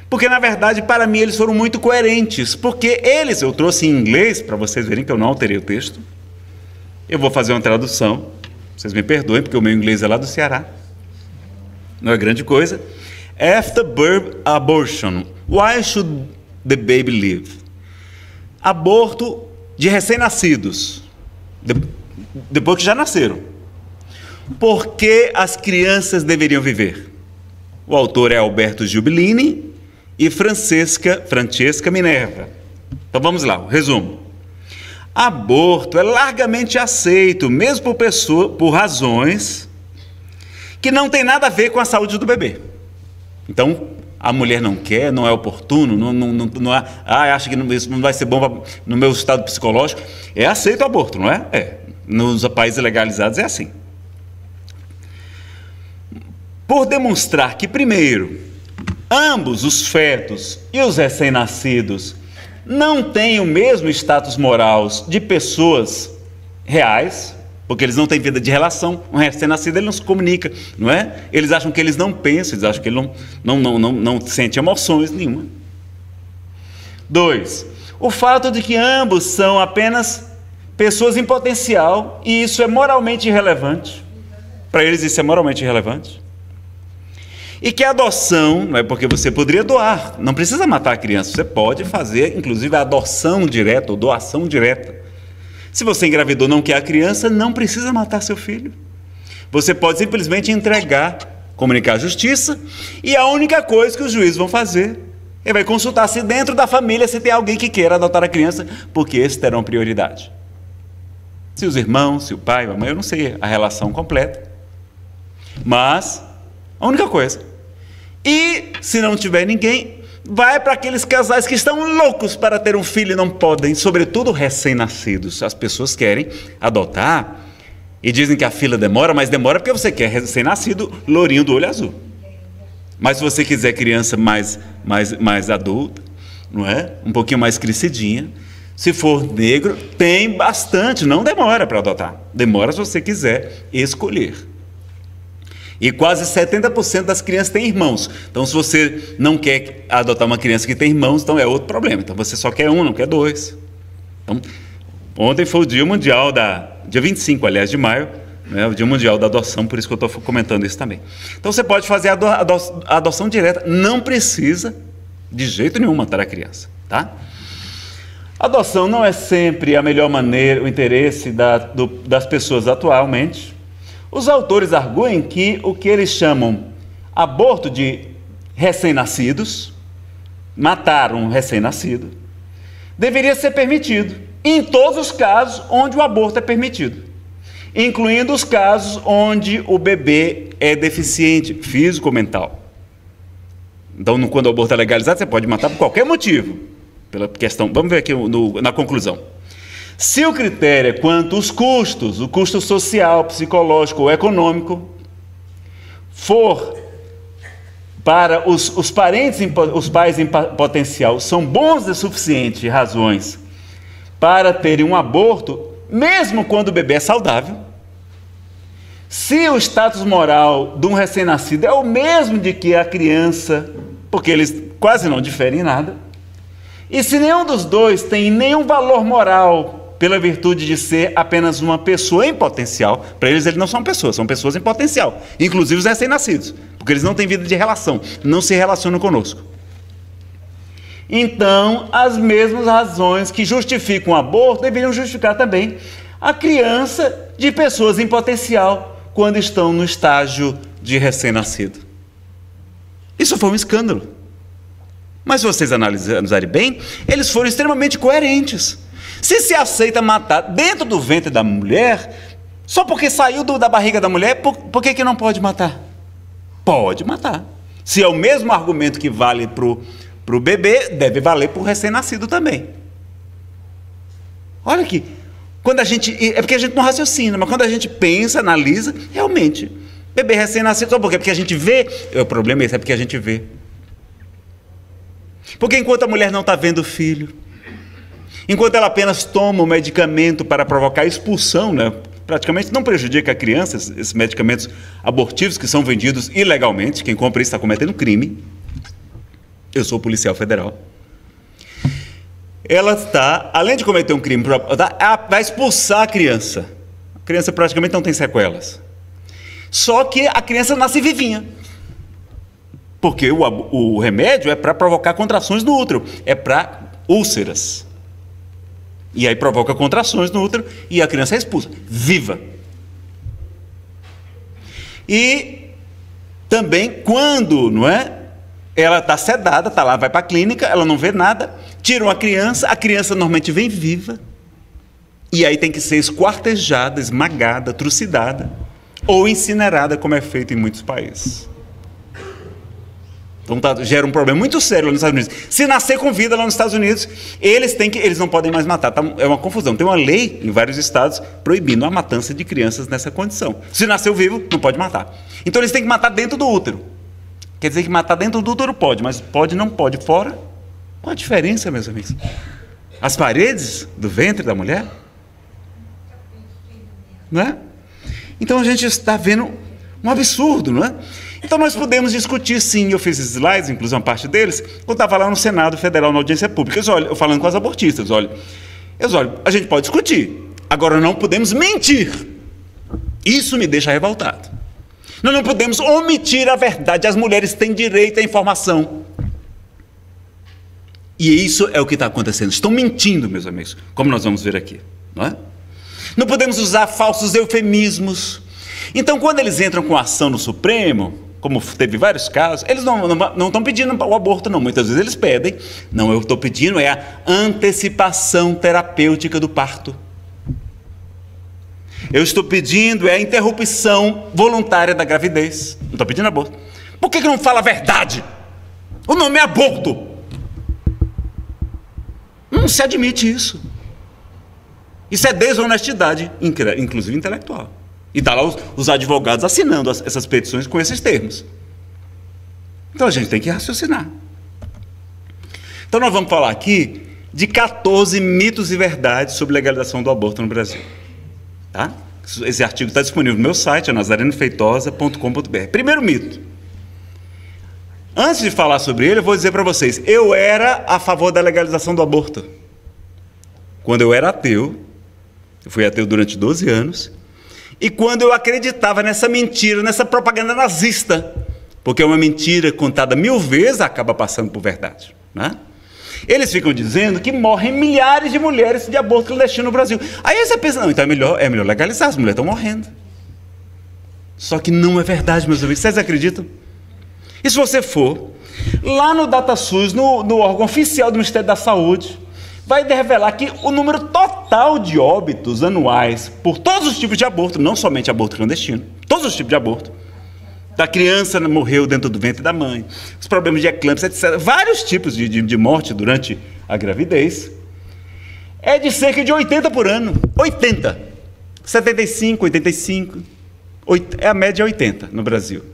Porque, na verdade, para mim, eles foram muito coerentes. Porque eu trouxe em inglês, para vocês verem que eu não alterei o texto. Eu vou fazer uma tradução. Vocês me perdoem, porque o meu inglês é lá do Ceará. Não é grande coisa. After birth abortion, why should the baby live? Aborto de recém-nascidos. Depois que já nasceram. Por que as crianças deveriam viver? O autor é Alberto Giubilini e Francesca Minerva. Então vamos lá, o resumo. Aborto é largamente aceito, mesmo por razões que não tem nada a ver com a saúde do bebê. Então, a mulher não quer, não é oportuno, não é, acha que isso não vai ser bom no meu estado psicológico. É aceito o aborto, não é? É. Nos países legalizados é assim. Por demonstrar que, primeiro, ambos os fetos e os recém-nascidos não têm o mesmo status moral de pessoas reais, porque eles não têm vida de relação. Um recém-nascido ele não se comunica, não é? Eles acham que eles não pensam, eles acham que ele não sente emoções nenhuma. 2. O fato de que ambos são apenas pessoas em potencial, e isso é moralmente irrelevante. Para eles isso é moralmente irrelevante. E que a adoção, não é porque você poderia doar, não precisa matar a criança, você pode fazer, inclusive, a adoção direta ou doação direta. Se você engravidou e não quer a criança, não precisa matar seu filho. Você pode simplesmente entregar, comunicar à justiça, e a única coisa que os juízes vão fazer, ele vai consultar se dentro da família se tem alguém que queira adotar a criança, porque esses terão prioridade. Se os irmãos, se o pai, a mãe, eu não sei a relação completa. Mas, a única coisa. E, se não tiver ninguém, vai para aqueles casais que estão loucos para ter um filho e não podem, sobretudo recém-nascidos. As pessoas querem adotar e dizem que a fila demora, mas demora porque você quer recém-nascido, lourinho do olho azul. Mas se você quiser criança mais adulta, não é? Um pouquinho mais crescidinha, se for negro, tem bastante, não demora para adotar. Demora se você quiser escolher. E quase 70% das crianças têm irmãos. Então, se você não quer adotar uma criança que tem irmãos, então é outro problema. Então, você só quer um, não quer dois. Então, ontem foi o Dia Mundial dia 25, aliás, de maio, né, o Dia Mundial da Adoção, por isso que eu estou comentando isso também. Então, você pode fazer a adoção direta, não precisa, de jeito nenhum, matar a criança, tá? A adoção não é sempre a melhor maneira, o interesse das pessoas atualmente. Os autores arguem que o que eles chamam aborto de recém-nascidos, matar um recém-nascido, deveria ser permitido em todos os casos onde o aborto é permitido, incluindo os casos onde o bebê é deficiente físico ou mental. Então, quando o aborto é legalizado, você pode matar por qualquer motivo, pela questão. Vamos ver aqui na conclusão. Se o critério é quanto os custos, o custo social, psicológico ou econômico, for para os parentes, os pais em potencial, são bons e suficientes razões para terem um aborto, mesmo quando o bebê é saudável, se o status moral de um recém-nascido é o mesmo de que a criança, porque eles quase não diferem em nada, e se nenhum dos dois tem nenhum valor moral pela virtude de ser apenas uma pessoa em potencial, para eles não são pessoas em potencial, inclusive os recém-nascidos, porque eles não têm vida de relação, não se relacionam conosco. Então, as mesmas razões que justificam o aborto deveriam justificar também a criança de pessoas em potencial quando estão no estágio de recém-nascido. Isso foi um escândalo. Mas se vocês analisarem bem, eles foram extremamente coerentes. Se aceita matar dentro do ventre da mulher, só porque saiu da barriga da mulher, por que não pode matar? Pode matar. Se é o mesmo argumento que vale para o bebê, deve valer para o recém-nascido também. Olha aqui, é porque a gente não raciocina, mas quando a gente pensa, analisa, realmente, bebê recém-nascido, só porque a gente vê, o problema é esse, é porque a gente vê. Porque enquanto a mulher não está vendo o filho, enquanto ela apenas toma o medicamento para provocar expulsão, né, praticamente não prejudica a criança, esses medicamentos abortivos que são vendidos ilegalmente, quem compra isso está cometendo crime. eu sou policial federal. Ela está, além de cometer um crime, vai expulsar a criança. A criança praticamente não tem sequelas. Só que a criança nasce vivinha. Porque o remédio é para provocar contrações no útero, é para úlceras. E aí provoca contrações no útero e a criança é expulsa, viva. E também quando, não é? Ela está sedada, está lá, vai para a clínica, ela não vê nada, tiram a criança normalmente vem viva, e aí tem que ser esquartejada, esmagada, trucidada, ou incinerada, como é feito em muitos países. Então gera um problema muito sério lá nos Estados Unidos. Se nascer com vida lá nos Estados Unidos, eles não podem mais matar. É uma confusão. Tem uma lei em vários estados proibindo a matança de crianças nessa condição. Se nasceu vivo, não pode matar. Então eles têm que matar dentro do útero. Quer dizer que matar dentro do útero pode, mas não pode fora. Qual a diferença, meus amigos? As paredes do ventre da mulher? Não é? Então a gente está vendo um absurdo, não é? Então nós podemos discutir, sim, eu fiz slides, inclusive uma parte deles, quando estava lá no Senado Federal, na audiência pública. Eu falando com as abortistas, olha, a gente pode discutir, agora não podemos mentir. Isso me deixa revoltado. Nós não podemos omitir a verdade, as mulheres têm direito à informação. E isso é o que está acontecendo, estão mentindo, meus amigos, como nós vamos ver aqui, não é? Não podemos usar falsos eufemismos. Então, quando eles entram com ação no Supremo, como teve vários casos, eles não estão pedindo o aborto, não. Muitas vezes eles pedem. Não, eu estou pedindo é a antecipação terapêutica do parto. Eu estou pedindo é a interrupção voluntária da gravidez. Não estou pedindo aborto. Por que não fala a verdade? O nome é aborto. Não se admite isso. Isso é desonestidade, inclusive intelectual. E está lá os advogados assinando essas petições com esses termos. Então a gente tem que raciocinar. Então nós vamos falar aqui de 14 mitos e verdades sobre legalização do aborto no Brasil. Tá? Esse artigo está disponível no meu site, nazarenofeitosa.com.br. Primeiro mito. Antes de falar sobre ele, eu vou dizer para vocês, eu era a favor da legalização do aborto. Quando eu era ateu, eu fui ateu durante 12 anos, e quando eu acreditava nessa mentira, nessa propaganda nazista, porque é uma mentira contada 1000 vezes, acaba passando por verdade, né? Eles ficam dizendo que morrem milhares de mulheres de aborto clandestino no Brasil. Aí você pensa, não, então é melhor legalizar, as mulheres estão morrendo. Só que não é verdade, meus amigos, vocês acreditam? E se você for lá no DataSUS, no órgão oficial do Ministério da Saúde, vai revelar que o número total de óbitos anuais por todos os tipos de aborto, não somente aborto clandestino, todos os tipos de aborto, da criança morreu dentro do ventre da mãe, os problemas de eclâmpsia, etc., vários tipos de morte durante a gravidez, é de cerca de 80 por ano. 80. 75, 85. A média é 80 no Brasil.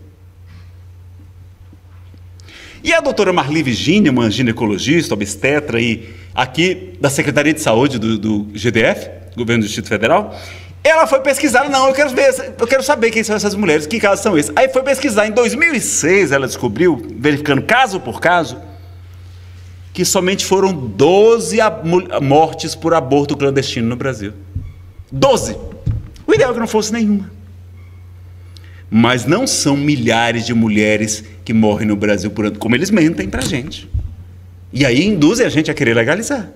E a doutora Marli Virginia, uma ginecologista, obstetra, e aqui da Secretaria de Saúde do GDF, Governo do Distrito Federal, ela foi pesquisar, não, eu quero saber quem são essas mulheres, que casos são esses. Aí foi pesquisar, em 2006 ela descobriu, verificando caso por caso, que somente foram 12 mortes por aborto clandestino no Brasil. 12! O ideal é que não fosse nenhuma. Mas não são milhares de mulheres que morrem no Brasil por ano, como eles mentem pra gente. E aí induzem a gente a querer legalizar.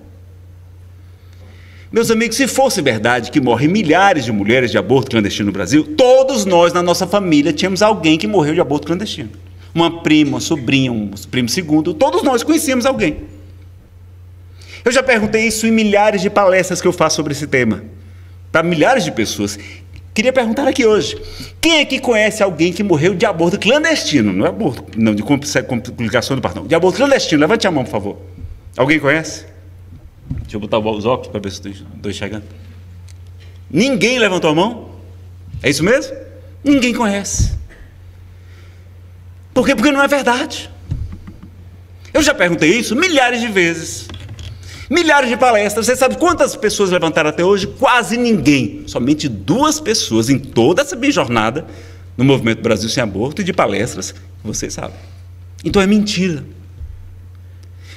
Meus amigos, se fosse verdade que morrem milhares de mulheres de aborto clandestino no Brasil, todos nós na nossa família tínhamos alguém que morreu de aborto clandestino. Uma prima, uma sobrinha, um primo segundo, todos nós conhecíamos alguém. Eu já perguntei isso em milhares de palestras que eu faço sobre esse tema, para milhares de pessoas. Queria perguntar aqui hoje, quem aqui conhece alguém que morreu de aborto clandestino? Não é aborto, não, de complicação do parto, não. De aborto clandestino, levante a mão, por favor. Alguém conhece? Deixa eu botar os óculos para ver se estou enxergando. Ninguém levantou a mão? É isso mesmo? Ninguém conhece. Por quê? Porque não é verdade. Eu já perguntei isso milhares de vezes. Milhares de palestras. Você sabe quantas pessoas levantaram até hoje? Quase ninguém. Somente 2 pessoas em toda essa minha jornada no Movimento Brasil Sem Aborto e de palestras, vocês sabem. Então é mentira.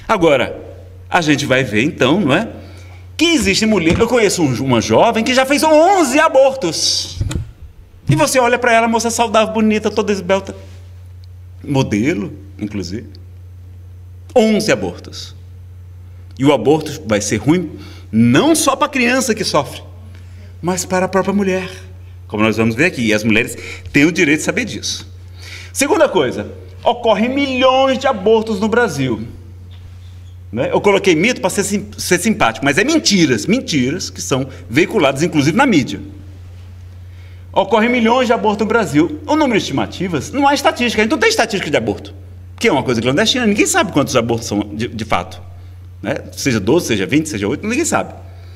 Agora, a gente vai ver então, não é? Que existe mulher. Eu conheço uma jovem que já fez 11 abortos. E você olha para ela, moça saudável, bonita, toda esbelta. Modelo, inclusive. 11 abortos. E o aborto vai ser ruim não só para a criança que sofre, mas para a própria mulher. Como nós vamos ver aqui. E as mulheres têm o direito de saber disso. Segunda coisa, ocorrem milhões de abortos no Brasil. Né? Eu coloquei mito para ser simpático, mas é mentiras que são veiculadas, inclusive na mídia. Ocorrem milhões de abortos no Brasil. O número de estimativas, não há estatística, a gente não tem estatística de aborto, que é uma coisa clandestina, ninguém sabe quantos abortos são de fato. Né? Seja 12, seja 20, seja 8, ninguém sabe.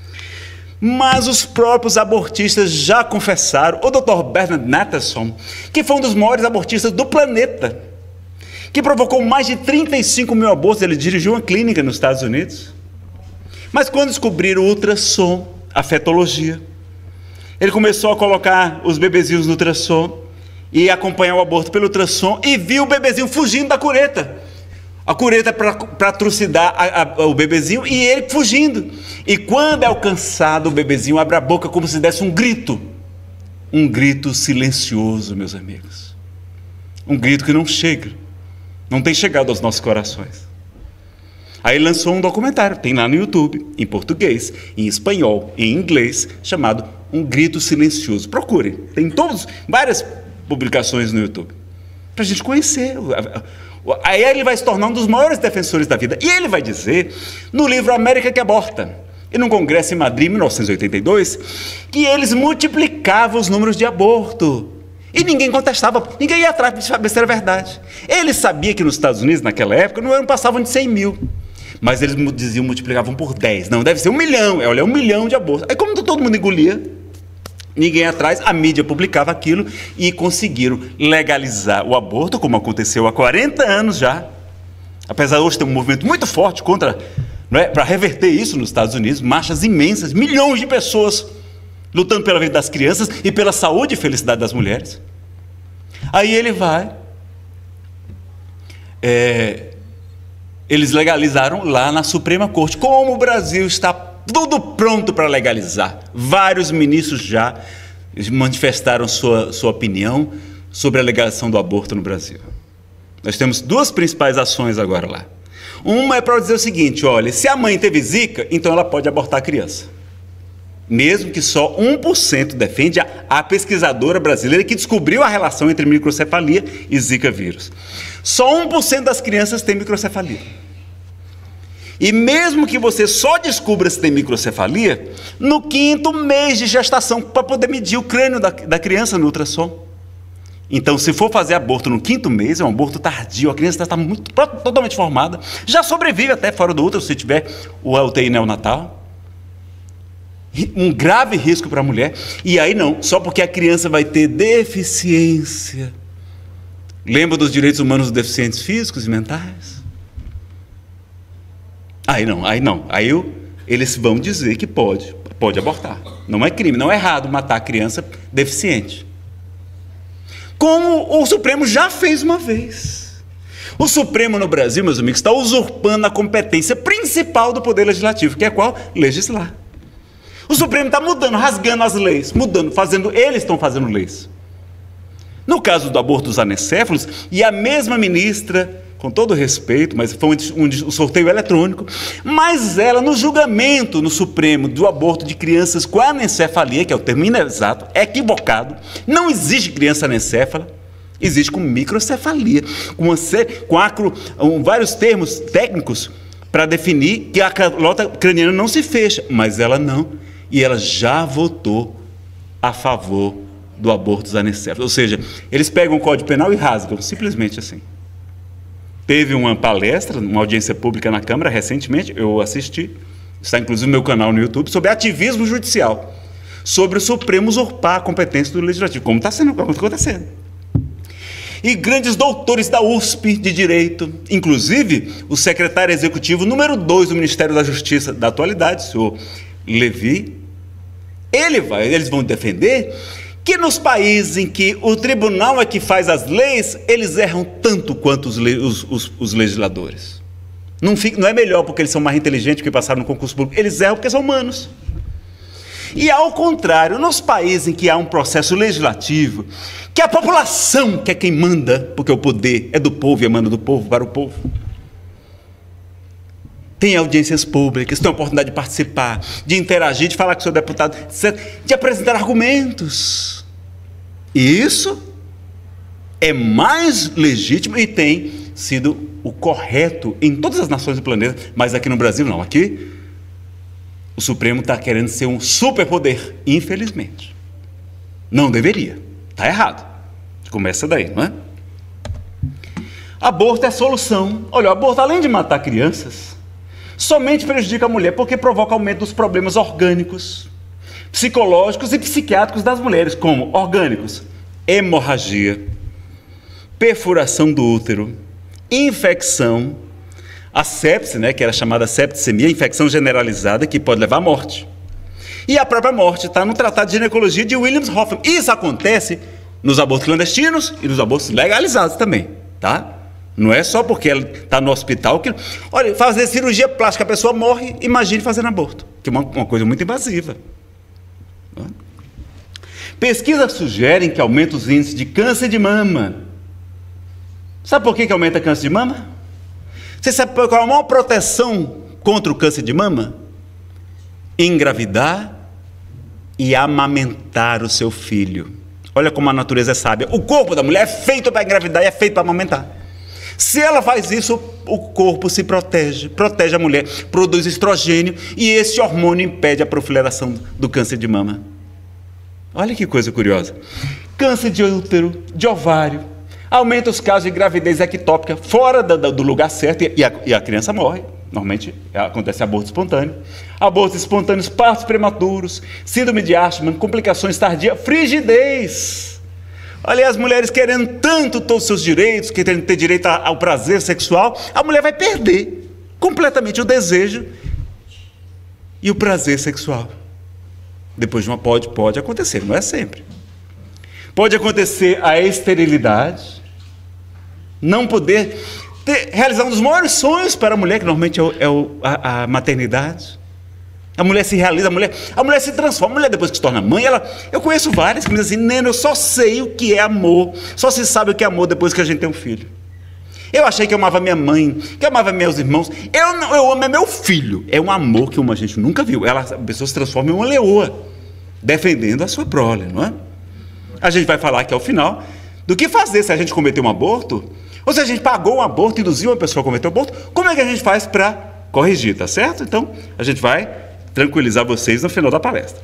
Mas os próprios abortistas já confessaram, o Dr. Bernard Natterson, que foi um dos maiores abortistas do planeta, que provocou mais de 35 mil abortos, ele dirigiu uma clínica nos Estados Unidos. Mas quando descobriram o ultrassom, a fetologia, ele começou a colocar os bebezinhos no ultrassom e acompanhar o aborto pelo ultrassom e viu o bebezinho fugindo da cureta. A cureta para trucidar o bebezinho e ele fugindo. E quando é alcançado, o bebezinho abre a boca como se desse um grito. Um grito silencioso, meus amigos. Um grito que não chega. Não tem chegado aos nossos corações. Aí ele lançou um documentário, tem lá no YouTube, em português, em espanhol, em inglês, chamado Um Grito Silencioso. Procurem, tem várias publicações no YouTube, para a gente conhecer. Aí ele vai se tornar um dos maiores defensores da vida. E ele vai dizer, no livro América que Aborta, e num congresso em Madrid, em 1982, que eles multiplicavam os números de aborto. E ninguém contestava, ninguém ia atrás para saber se era verdade. Ele sabia que nos Estados Unidos, naquela época, não passavam de 100 mil. Mas eles diziam, multiplicavam por 10. Não, deve ser 1 milhão. Olha, 1 milhão de abortos. Aí como todo mundo engolia, ninguém atrás, a mídia publicava aquilo e conseguiram legalizar o aborto, como aconteceu há 40 anos já. Apesar de hoje ter um movimento muito forte contra, para reverter isso nos Estados Unidos, marchas imensas, milhões de pessoas lutando pela vida das crianças e pela saúde e felicidade das mulheres. Aí ele vai, eles legalizaram lá na Suprema Corte. Como o Brasil está tudo pronto para legalizar, vários ministros já manifestaram sua opinião sobre a legalização do aborto no Brasil. Nós temos duas principais ações agora lá. Uma é para dizer o seguinte, olha, se a mãe teve zika, então ela pode abortar a criança. Mesmo que só 1% defende, a pesquisadora brasileira que descobriu a relação entre microcefalia e zika vírus. Só 1% das crianças tem microcefalia. E mesmo que você só descubra se tem microcefalia, no 5º mês de gestação, para poder medir o crânio da criança no ultrassom. Então, se for fazer aborto no 5º mês, é um aborto tardio, a criança está totalmente formada, já sobrevive até fora do útero, se tiver o UTI neonatal. Um grave risco para a mulher. E aí não, só porque a criança vai ter deficiência. Lembra dos direitos humanos dos deficientes físicos e mentais? Aí não. Aí eles vão dizer que pode abortar. Não é crime, não é errado matar a criança deficiente. Como o Supremo já fez uma vez. O Supremo no Brasil, meus amigos, está usurpando a competência principal do Poder Legislativo, que é qual? Legislar. O Supremo está mudando, rasgando as leis, eles estão fazendo leis. No caso do aborto dos anencéfalos, e a mesma ministra, com todo respeito, mas foi um sorteio eletrônico, mas ela, no julgamento no Supremo do aborto de crianças com anencefalia, que é o termo exato, é equivocado, não existe criança anencéfala, existe com microcefalia, com vários termos técnicos para definir que a calota craniana não se fecha, mas ela não. E ela já votou a favor do aborto dos anencéfalos. Ou seja, eles pegam o Código Penal e rasgam, simplesmente assim. Teve uma palestra, uma audiência pública na Câmara recentemente, eu assisti, está inclusive no meu canal no YouTube, sobre ativismo judicial, sobre o Supremo usurpar a competência do Legislativo, como está acontecendo. E grandes doutores da USP de Direito, inclusive o secretário executivo número 2 do Ministério da Justiça da atualidade, o senhor Levi, eles vão defender que nos países em que o tribunal é que faz as leis, eles erram tanto quanto os legisladores. Não é melhor porque eles são mais inteligentes, porque passaram no concurso público. Eles erram porque são humanos. E ao contrário, nos países em que há um processo legislativo, que a população que é quem manda, porque o poder é do povo e emana do povo para o povo, tem audiências públicas, tem a oportunidade de participar, de interagir, de falar com o seu deputado, etc., de apresentar argumentos. E isso é mais legítimo e tem sido o correto em todas as nações do planeta, mas aqui no Brasil não. Aqui o Supremo está querendo ser um superpoder, infelizmente. Não deveria, está errado. Começa daí, não é? Aborto é a solução. Olha, o aborto, além de matar crianças, somente prejudica a mulher porque provoca aumento dos problemas orgânicos, psicológicos e psiquiátricos das mulheres, como orgânicos, hemorragia, perfuração do útero, infecção, a sepse, né, que era chamada septicemia, infecção generalizada, que pode levar à morte. E a própria morte está no Tratado de Ginecologia de Williams Hoffman. Isso acontece nos abortos clandestinos e nos abortos legalizados também, tá? Não é só porque ela está no hospital que... Olha, fazer cirurgia plástica, a pessoa morre, imagine fazendo aborto, que é uma coisa muito invasiva. Pesquisas sugerem que aumenta os índices de câncer de mama. Sabe por que aumenta câncer de mama? Você sabe qual é a maior proteção contra o câncer de mama? Engravidar e amamentar o seu filho. Olha como a natureza é sábia. O corpo da mulher é feito para engravidar e é feito para amamentar. Se ela faz isso, o corpo se protege a mulher, produz estrogênio e esse hormônio impede a proliferação do câncer de mama. Olha que coisa curiosa. Câncer de útero, de ovário, aumenta os casos de gravidez ectópica fora do lugar certo e a criança morre. Normalmente acontece aborto espontâneo. Abortos espontâneos, partos prematuros, síndrome de Ashman, complicações tardias, frigidez. Olha, as mulheres querendo tanto todos os seus direitos, querendo ter direito ao prazer sexual, a mulher vai perder completamente o desejo e o prazer sexual. Depois de uma pode acontecer, não é sempre. Pode acontecer a esterilidade, não poder realizar um dos maiores sonhos para a mulher, que normalmente a maternidade. A mulher se realiza, a mulher se transforma. A mulher, depois que se torna mãe, eu conheço várias que me dizem assim: Neno, eu só sei o que é amor, só se sabe o que é amor depois que a gente tem um filho. Eu achei que eu amava minha mãe, que eu amava meus irmãos. Eu amo meu filho. É um amor que a gente nunca viu. A pessoa se transforma em uma leoa, defendendo a sua prole, não é? A gente vai falar aqui ao final do que fazer se a gente cometeu um aborto, ou se a gente pagou um aborto, induziu uma pessoa a cometer um aborto, como é que a gente faz para corrigir, tá certo? Então, a gente vai tranquilizar vocês no final da palestra.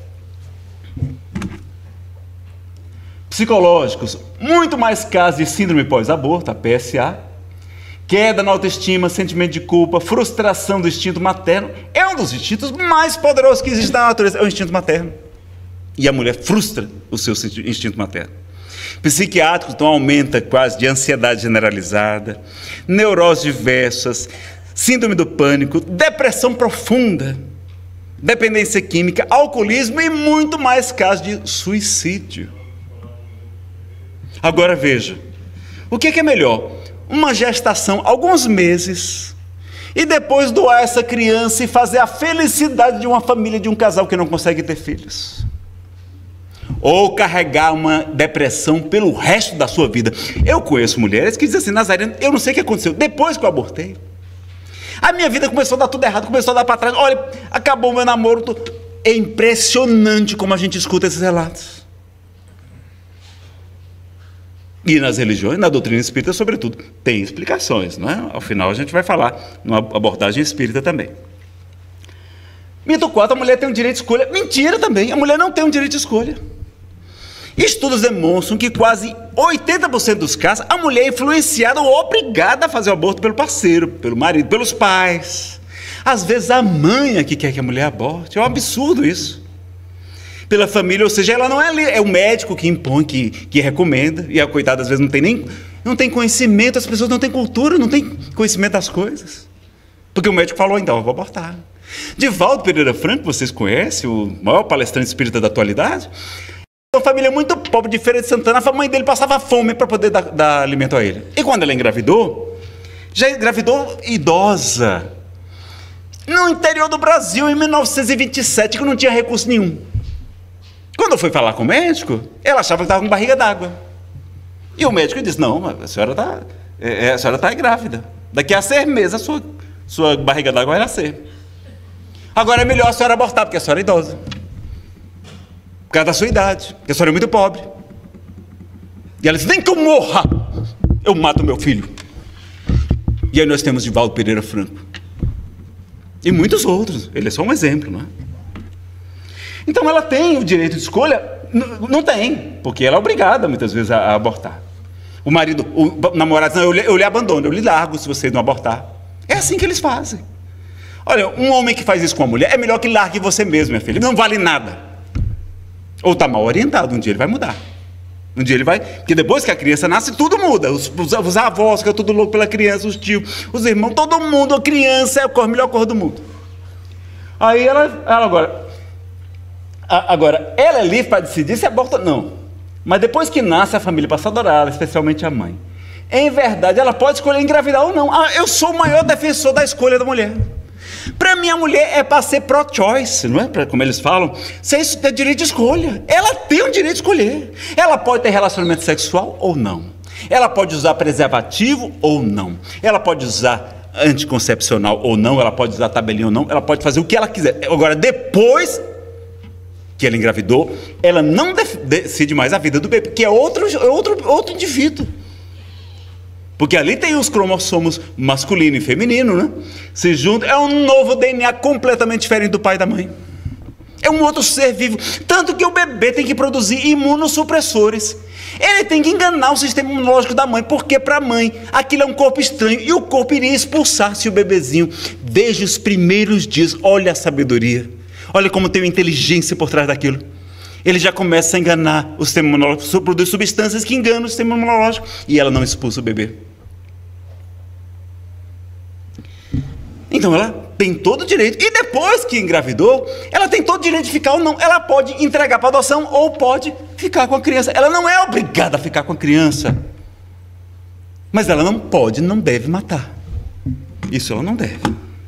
Psicológicos, muito mais casos de síndrome pós-aborto, a PSA, queda na autoestima, sentimento de culpa, frustração do instinto materno. É um dos instintos mais poderosos que existe na natureza, é o instinto materno. E a mulher frustra o seu instinto materno. Psiquiátricos, então aumenta quase de ansiedade generalizada, neuroses diversas, síndrome do pânico, depressão profunda, dependência química, alcoolismo e muito mais casos de suicídio. Agora veja, o que é melhor? Uma gestação, alguns meses, e depois doar essa criança e fazer a felicidade de uma família, de um casal que não consegue ter filhos. Ou carregar uma depressão pelo resto da sua vida. Eu conheço mulheres que dizem assim: Nazareno, eu não sei o que aconteceu, depois que eu abortei, a minha vida começou a dar tudo errado, começou a dar para trás, olha, acabou o meu namoro. É impressionante como a gente escuta esses relatos. E nas religiões, na doutrina espírita, sobretudo, tem explicações, não é? Ao final a gente vai falar numa abordagem espírita também. Mito 4, a mulher tem um direito de escolha. Mentira também, a mulher não tem um direito de escolha. Estudos demonstram que quase 80% dos casos, a mulher é influenciada ou obrigada a fazer o aborto pelo parceiro, pelo marido, pelos pais. Às vezes a mãe é que quer que a mulher aborte. É um absurdo isso. Pela família, ou seja, ela não é o médico que impõe, que recomenda, e a coitada às vezes não tem conhecimento, as pessoas não têm cultura, não têm conhecimento das coisas. Porque o médico falou: então, eu vou abortar. Divaldo Pereira Franco, vocês conhecem, o maior palestrante espírita da atualidade, uma família muito pobre de Feira de Santana. A mãe dele passava fome para poder dar alimento a ele. E quando ela engravidou, Já engravidou idosa. No interior do Brasil, em 1927, que não tinha recurso nenhum. Quando eu fui falar com o médico, ela achava que estava com barriga d'água. E o médico disse, não, a senhora está grávida. Daqui a 6 meses a sua barriga d'água vai nascer. Agora é melhor a senhora abortar, porque a senhora é idosa. Por causa da sua idade, porque a senhora é muito pobre. E ela disse, nem que eu morra, eu mato meu filho. E aí nós temos Divaldo Pereira Franco. E muitos outros, ele é só um exemplo, não é? Então ela tem o direito de escolha? Não tem, porque ela é obrigada muitas vezes a abortar. O marido, o namorado diz, não, eu lhe abandono, eu lhe largo se você não abortar. É assim que eles fazem. Olha, um homem que faz isso com a mulher, é melhor que largue você mesmo, minha filha, não vale nada. Ou está mal orientado, um dia ele vai mudar. Um dia ele vai, porque depois que a criança nasce, tudo muda. Os avós ficam tudo louco pela criança, os tios, os irmãos, todo mundo, a criança é a melhor cor do mundo. Aí ela agora, ela é livre para decidir se aborta ou não. Mas depois que nasce, a família passa a adorá-la, especialmente a mãe. Em verdade, ela pode escolher engravidar ou não. Eu sou o maior defensor da escolha da mulher. Para mim, a mulher é para ser pro-choice, não é? Como eles falam, você tem direito de escolha. Ela tem o direito de escolher. Ela pode ter relacionamento sexual ou não. Ela pode usar preservativo ou não. Ela pode usar anticoncepcional ou não. Ela pode usar tabelinha ou não. Ela pode fazer o que ela quiser. Agora, depois que ela engravidou, ela não decide mais a vida do bebê, que é outro indivíduo. Porque ali tem os cromossomos masculino e feminino, né? Se juntam, é um novo DNA completamente diferente do pai e da mãe. É um outro ser vivo. Tanto que o bebê tem que produzir imunossupressores. Ele tem que enganar o sistema imunológico da mãe, porque para a mãe aquilo é um corpo estranho e o corpo iria expulsar-se o bebezinho desde os primeiros dias. Olha a sabedoria. Olha como tem uma inteligência por trás daquilo. Ele já começa a enganar o sistema imunológico, produz substâncias que enganam o sistema imunológico e ela não expulsa o bebê. Então ela tem todo o direito, e depois que engravidou, ela tem todo o direito de ficar ou não. Ela pode entregar para adoção ou pode ficar com a criança. Ela não é obrigada a ficar com a criança, mas ela não pode, não deve matar. Isso ela não deve.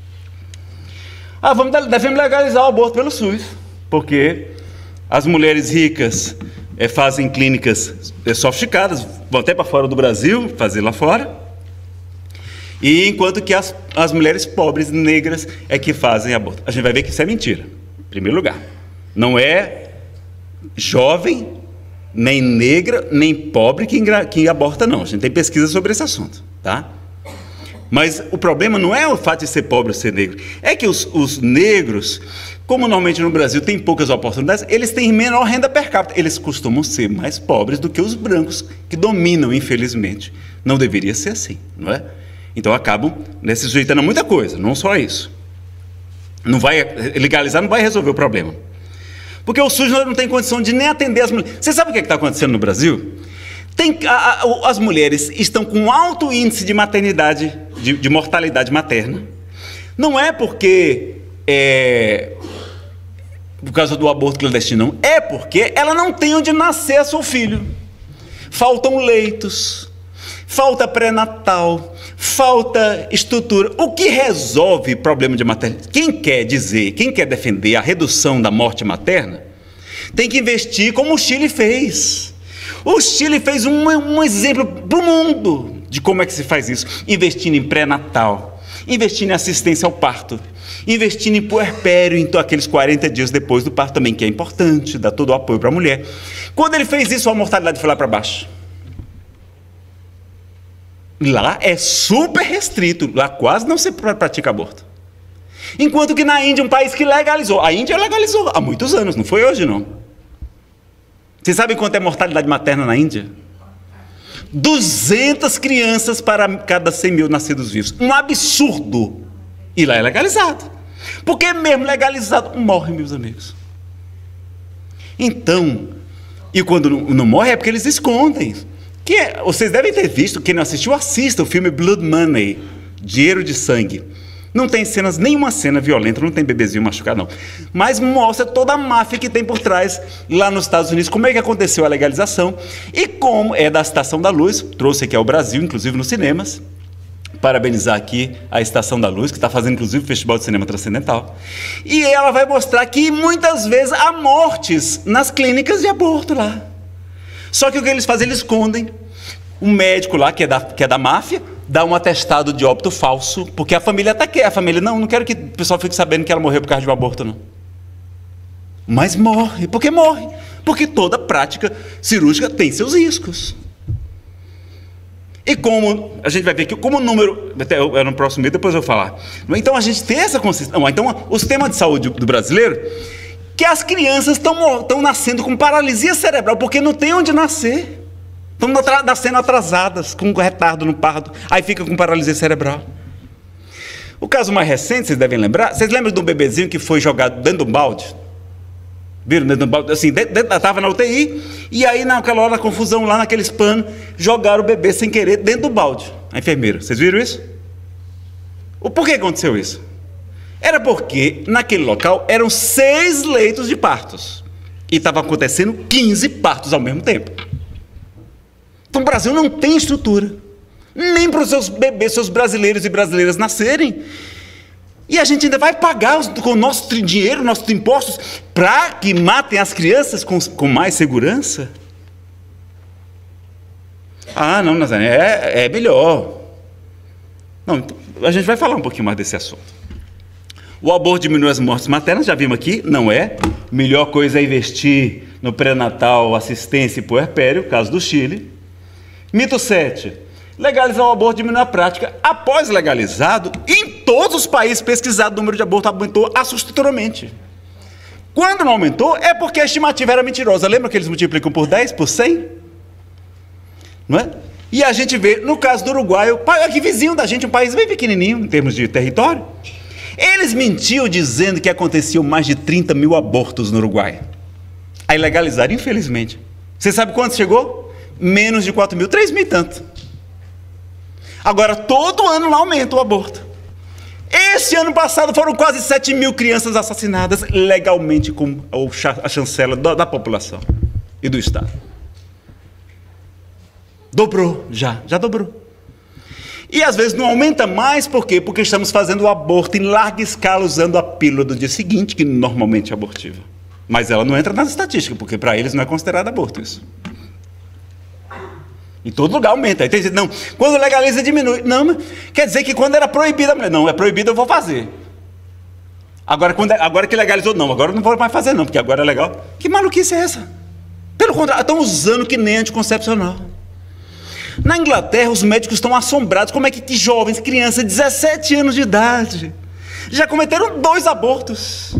Devemos legalizar o aborto pelo SUS, porque as mulheres ricas fazem clínicas sofisticadas, vão até para fora do Brasil, fazer lá fora. E enquanto que as mulheres pobres, negras, é que fazem aborto. A gente vai ver que isso é mentira, em primeiro lugar. Não é jovem, nem negra, nem pobre que aborta, não. A gente tem pesquisa sobre esse assunto, tá? Mas o problema não é o fato de ser pobre ou ser negro. É que os negros, como normalmente no Brasil tem poucas oportunidades, eles têm menor renda per capita. Eles costumam ser mais pobres do que os brancos, que dominam, infelizmente. Não deveria ser assim, não é? Então acabam se sujeitando a muita coisa, não só isso. Legalizar não vai resolver o problema. Porque o SUS não tem condição de nem atender as mulheres. Você sabe o que está acontecendo no Brasil? As mulheres estão com alto índice de maternidade, de mortalidade materna. Não é porque por causa do aborto clandestino, não. É porque ela não tem onde nascer seu filho. Faltam leitos, falta pré-natal, falta estrutura. O que resolve o problema de maternidade? Quem quer defender a redução da morte materna, tem que investir como o Chile fez. O Chile fez um exemplo para o mundo de como é que se faz isso. Investindo em pré-natal, investindo em assistência ao parto, investindo em puerpério, então aqueles 40 dias depois do parto também, que é importante, dá todo o apoio para a mulher. Quando ele fez isso, a mortalidade foi lá para baixo. Lá é super restrito, lá quase não se pratica aborto. Enquanto que na Índia, um país que legalizou, a Índia legalizou há muitos anos, não foi hoje não. Vocês sabem quanto é a mortalidade materna na Índia? 200 crianças para cada 100 mil nascidos vivos. Um absurdo. E lá é legalizado. Porque mesmo legalizado, morre, meus amigos. Então, e quando não morre é porque eles escondem. Vocês devem ter visto, quem não assistiu, assista o filme Blood Money, Dinheiro de Sangue. Não tem nenhuma cena violenta, não tem bebezinho machucado, não. Mas mostra toda a máfia que tem por trás lá nos Estados Unidos, como é que aconteceu a legalização e como é da Estação da Luz, trouxe aqui ao Brasil, inclusive nos cinemas, parabenizar aqui a Estação da Luz, que está fazendo inclusive o Festival de Cinema Transcendental. E ela vai mostrar que muitas vezes há mortes nas clínicas de aborto lá. Só que o que eles fazem? Eles escondem. O médico lá, que é da máfia, dá um atestado de óbito falso, porque a família até quer. A família, não quero que o pessoal fique sabendo que ela morreu por causa de um aborto, não. Mas morre. Por que morre? Porque toda prática cirúrgica tem seus riscos. E como a gente vai ver aqui, como o número, até no próximo vídeo, depois eu vou falar. Então a gente tem essa consistência. Então o sistema de saúde do brasileiro, que as crianças estão nascendo com paralisia cerebral, porque não tem onde nascer. Estão nascendo atrasadas, com retardo no parto, aí fica com paralisia cerebral. O caso mais recente, vocês devem lembrar, vocês lembram de um bebezinho que foi jogado dentro de um balde? Viram dentro de um balde? Assim, estava na UTI, e aí naquela hora, na confusão lá, naqueles panos, jogaram o bebê sem querer dentro do balde. A enfermeira, vocês viram isso? Por que aconteceu isso? Era porque naquele local eram 6 leitos de partos, e estava acontecendo 15 partos ao mesmo tempo. Então o Brasil não tem estrutura, nem para os seus bebês, seus brasileiros e brasileiras nascerem. E a gente ainda vai pagar com o nosso dinheiro, nossos impostos, para que matem as crianças com mais segurança? Ah, não, Nazaré, é melhor. Não, então, a gente vai falar um pouquinho mais desse assunto. O aborto diminui as mortes maternas, já vimos aqui, não é. Melhor coisa é investir no pré-natal, assistência e puerpério, caso do Chile. Mito 7. Legalizar o aborto diminui a prática. Após legalizado, em todos os países pesquisados, o número de abortos aumentou assustadoramente. Quando não aumentou, é porque a estimativa era mentirosa. Lembra que eles multiplicam por 10, por 100? Não é? E a gente vê, no caso do Uruguai, aqui vizinho da gente, um país bem pequenininho, em termos de território, eles mentiam dizendo que aconteciam mais de 30 mil abortos no Uruguai. Aí legalizaram, infelizmente. Você sabe quanto chegou? Menos de 4 mil, 3 mil e tanto. Agora, todo ano lá aumenta o aborto. Esse ano passado foram quase 7 mil crianças assassinadas legalmente com a chancela da população e do Estado. Dobrou, já dobrou. E às vezes não aumenta mais, por quê? Porque estamos fazendo o aborto em larga escala, usando a pílula do dia seguinte, que normalmente é abortiva. Mas ela não entra nas estatísticas, porque para eles não é considerado aborto isso. Em todo lugar aumenta. Aí tem gente, não, quando legaliza diminui. Não, quer dizer que quando era proibida a mulher, não, é proibido, eu vou fazer. Agora que legalizou, não, agora eu não vou mais fazer não, porque agora é legal. Que maluquice é essa? Pelo contrário, estão usando que nem anticoncepcional. Na Inglaterra, os médicos estão assombrados, como é que jovens, crianças, 17 anos de idade, já cometeram 2 abortos.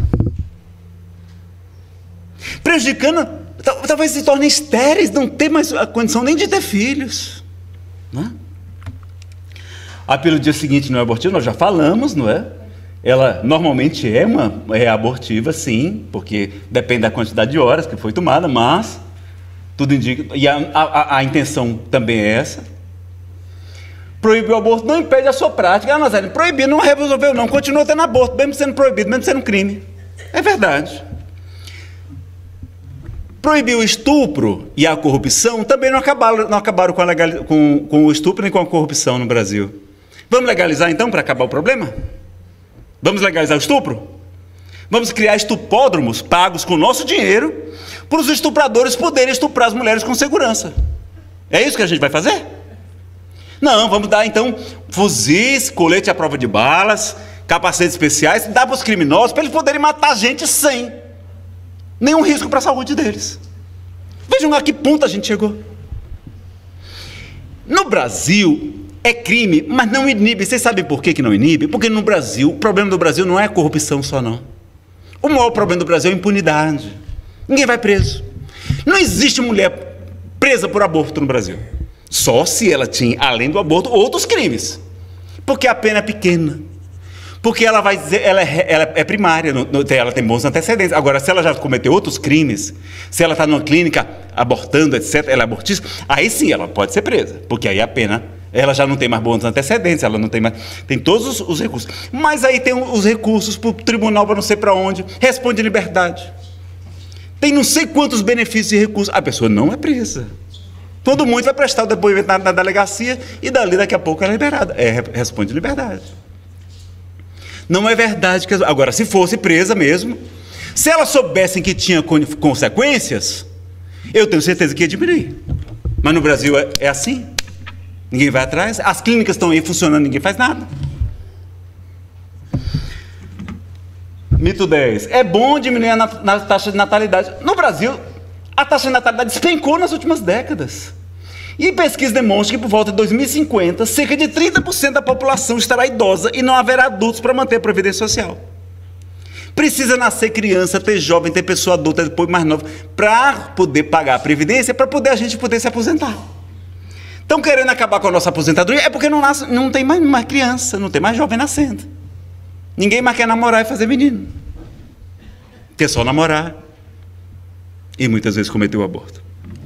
Prejudicando... Talvez se tornem estéreis, não ter mais a condição nem de ter filhos. Não é? A pílula do dia seguinte não é abortiva, nós já falamos, não é? Ela normalmente é abortiva, sim, porque depende da quantidade de horas que foi tomada, mas tudo indica, e a intenção também é essa. Proibir o aborto não impede a sua prática. Nazaré, proibir não resolveu não, continua tendo aborto, mesmo sendo proibido, mesmo sendo crime. É verdade. Proibir o estupro e a corrupção também não acabaram com o estupro nem com a corrupção no Brasil. Vamos legalizar então para acabar o problema? Vamos legalizar o estupro? Vamos criar estupródromos pagos com o nosso dinheiro para os estupradores poderem estuprar as mulheres com segurança. É isso que a gente vai fazer? Não, vamos dar então fuzis, colete à prova de balas, capacetes especiais, dar para os criminosos para eles poderem matar gente sem nenhum risco para a saúde deles. Vejam a que ponto a gente chegou. No Brasil, é crime, mas não inibe. Vocês sabem por que não inibe? Porque no Brasil, o problema do Brasil não é a corrupção só, não. O maior problema do Brasil é a impunidade. Ninguém vai preso. Não existe mulher presa por aborto no Brasil. Só se ela tinha, além do aborto, outros crimes. Porque a pena é pequena. Porque ela vai dizer, ela é primária, ela tem bons antecedentes. Agora, se ela já cometeu outros crimes, se ela está numa clínica abortando, etc., ela é abortista, aí sim ela pode ser presa, porque aí a pena, ela já não tem mais bons antecedentes, ela não tem mais, tem todos os recursos. Mas aí tem os recursos para o tribunal, para não sei para onde, responde em liberdade. Tem não sei quantos benefícios e recursos, a pessoa não é presa. Quando muito, vai prestar o depoimento na delegacia e dali, daqui a pouco, ela é liberada. Responde liberdade. Não é verdade que... Agora, se fosse presa mesmo, se elas soubessem que tinha consequências, eu tenho certeza que ia diminuir. Mas no Brasil é assim. Ninguém vai atrás. As clínicas estão aí funcionando, ninguém faz nada. Mito 10. É bom diminuir a taxa de natalidade. No Brasil, a taxa de natalidade despencou nas últimas décadas. E pesquisa demonstra que por volta de 2050, cerca de 30% da população estará idosa e não haverá adultos para manter a previdência social. Precisa nascer criança, ter jovem, ter pessoa adulta, depois mais nova, para poder pagar a previdência, para a gente poder se aposentar. Estão querendo acabar com a nossa aposentadoria, é porque não tem mais criança, não tem mais jovem nascendo. Ninguém mais quer namorar e fazer menino. Quer só namorar. E muitas vezes cometer o aborto.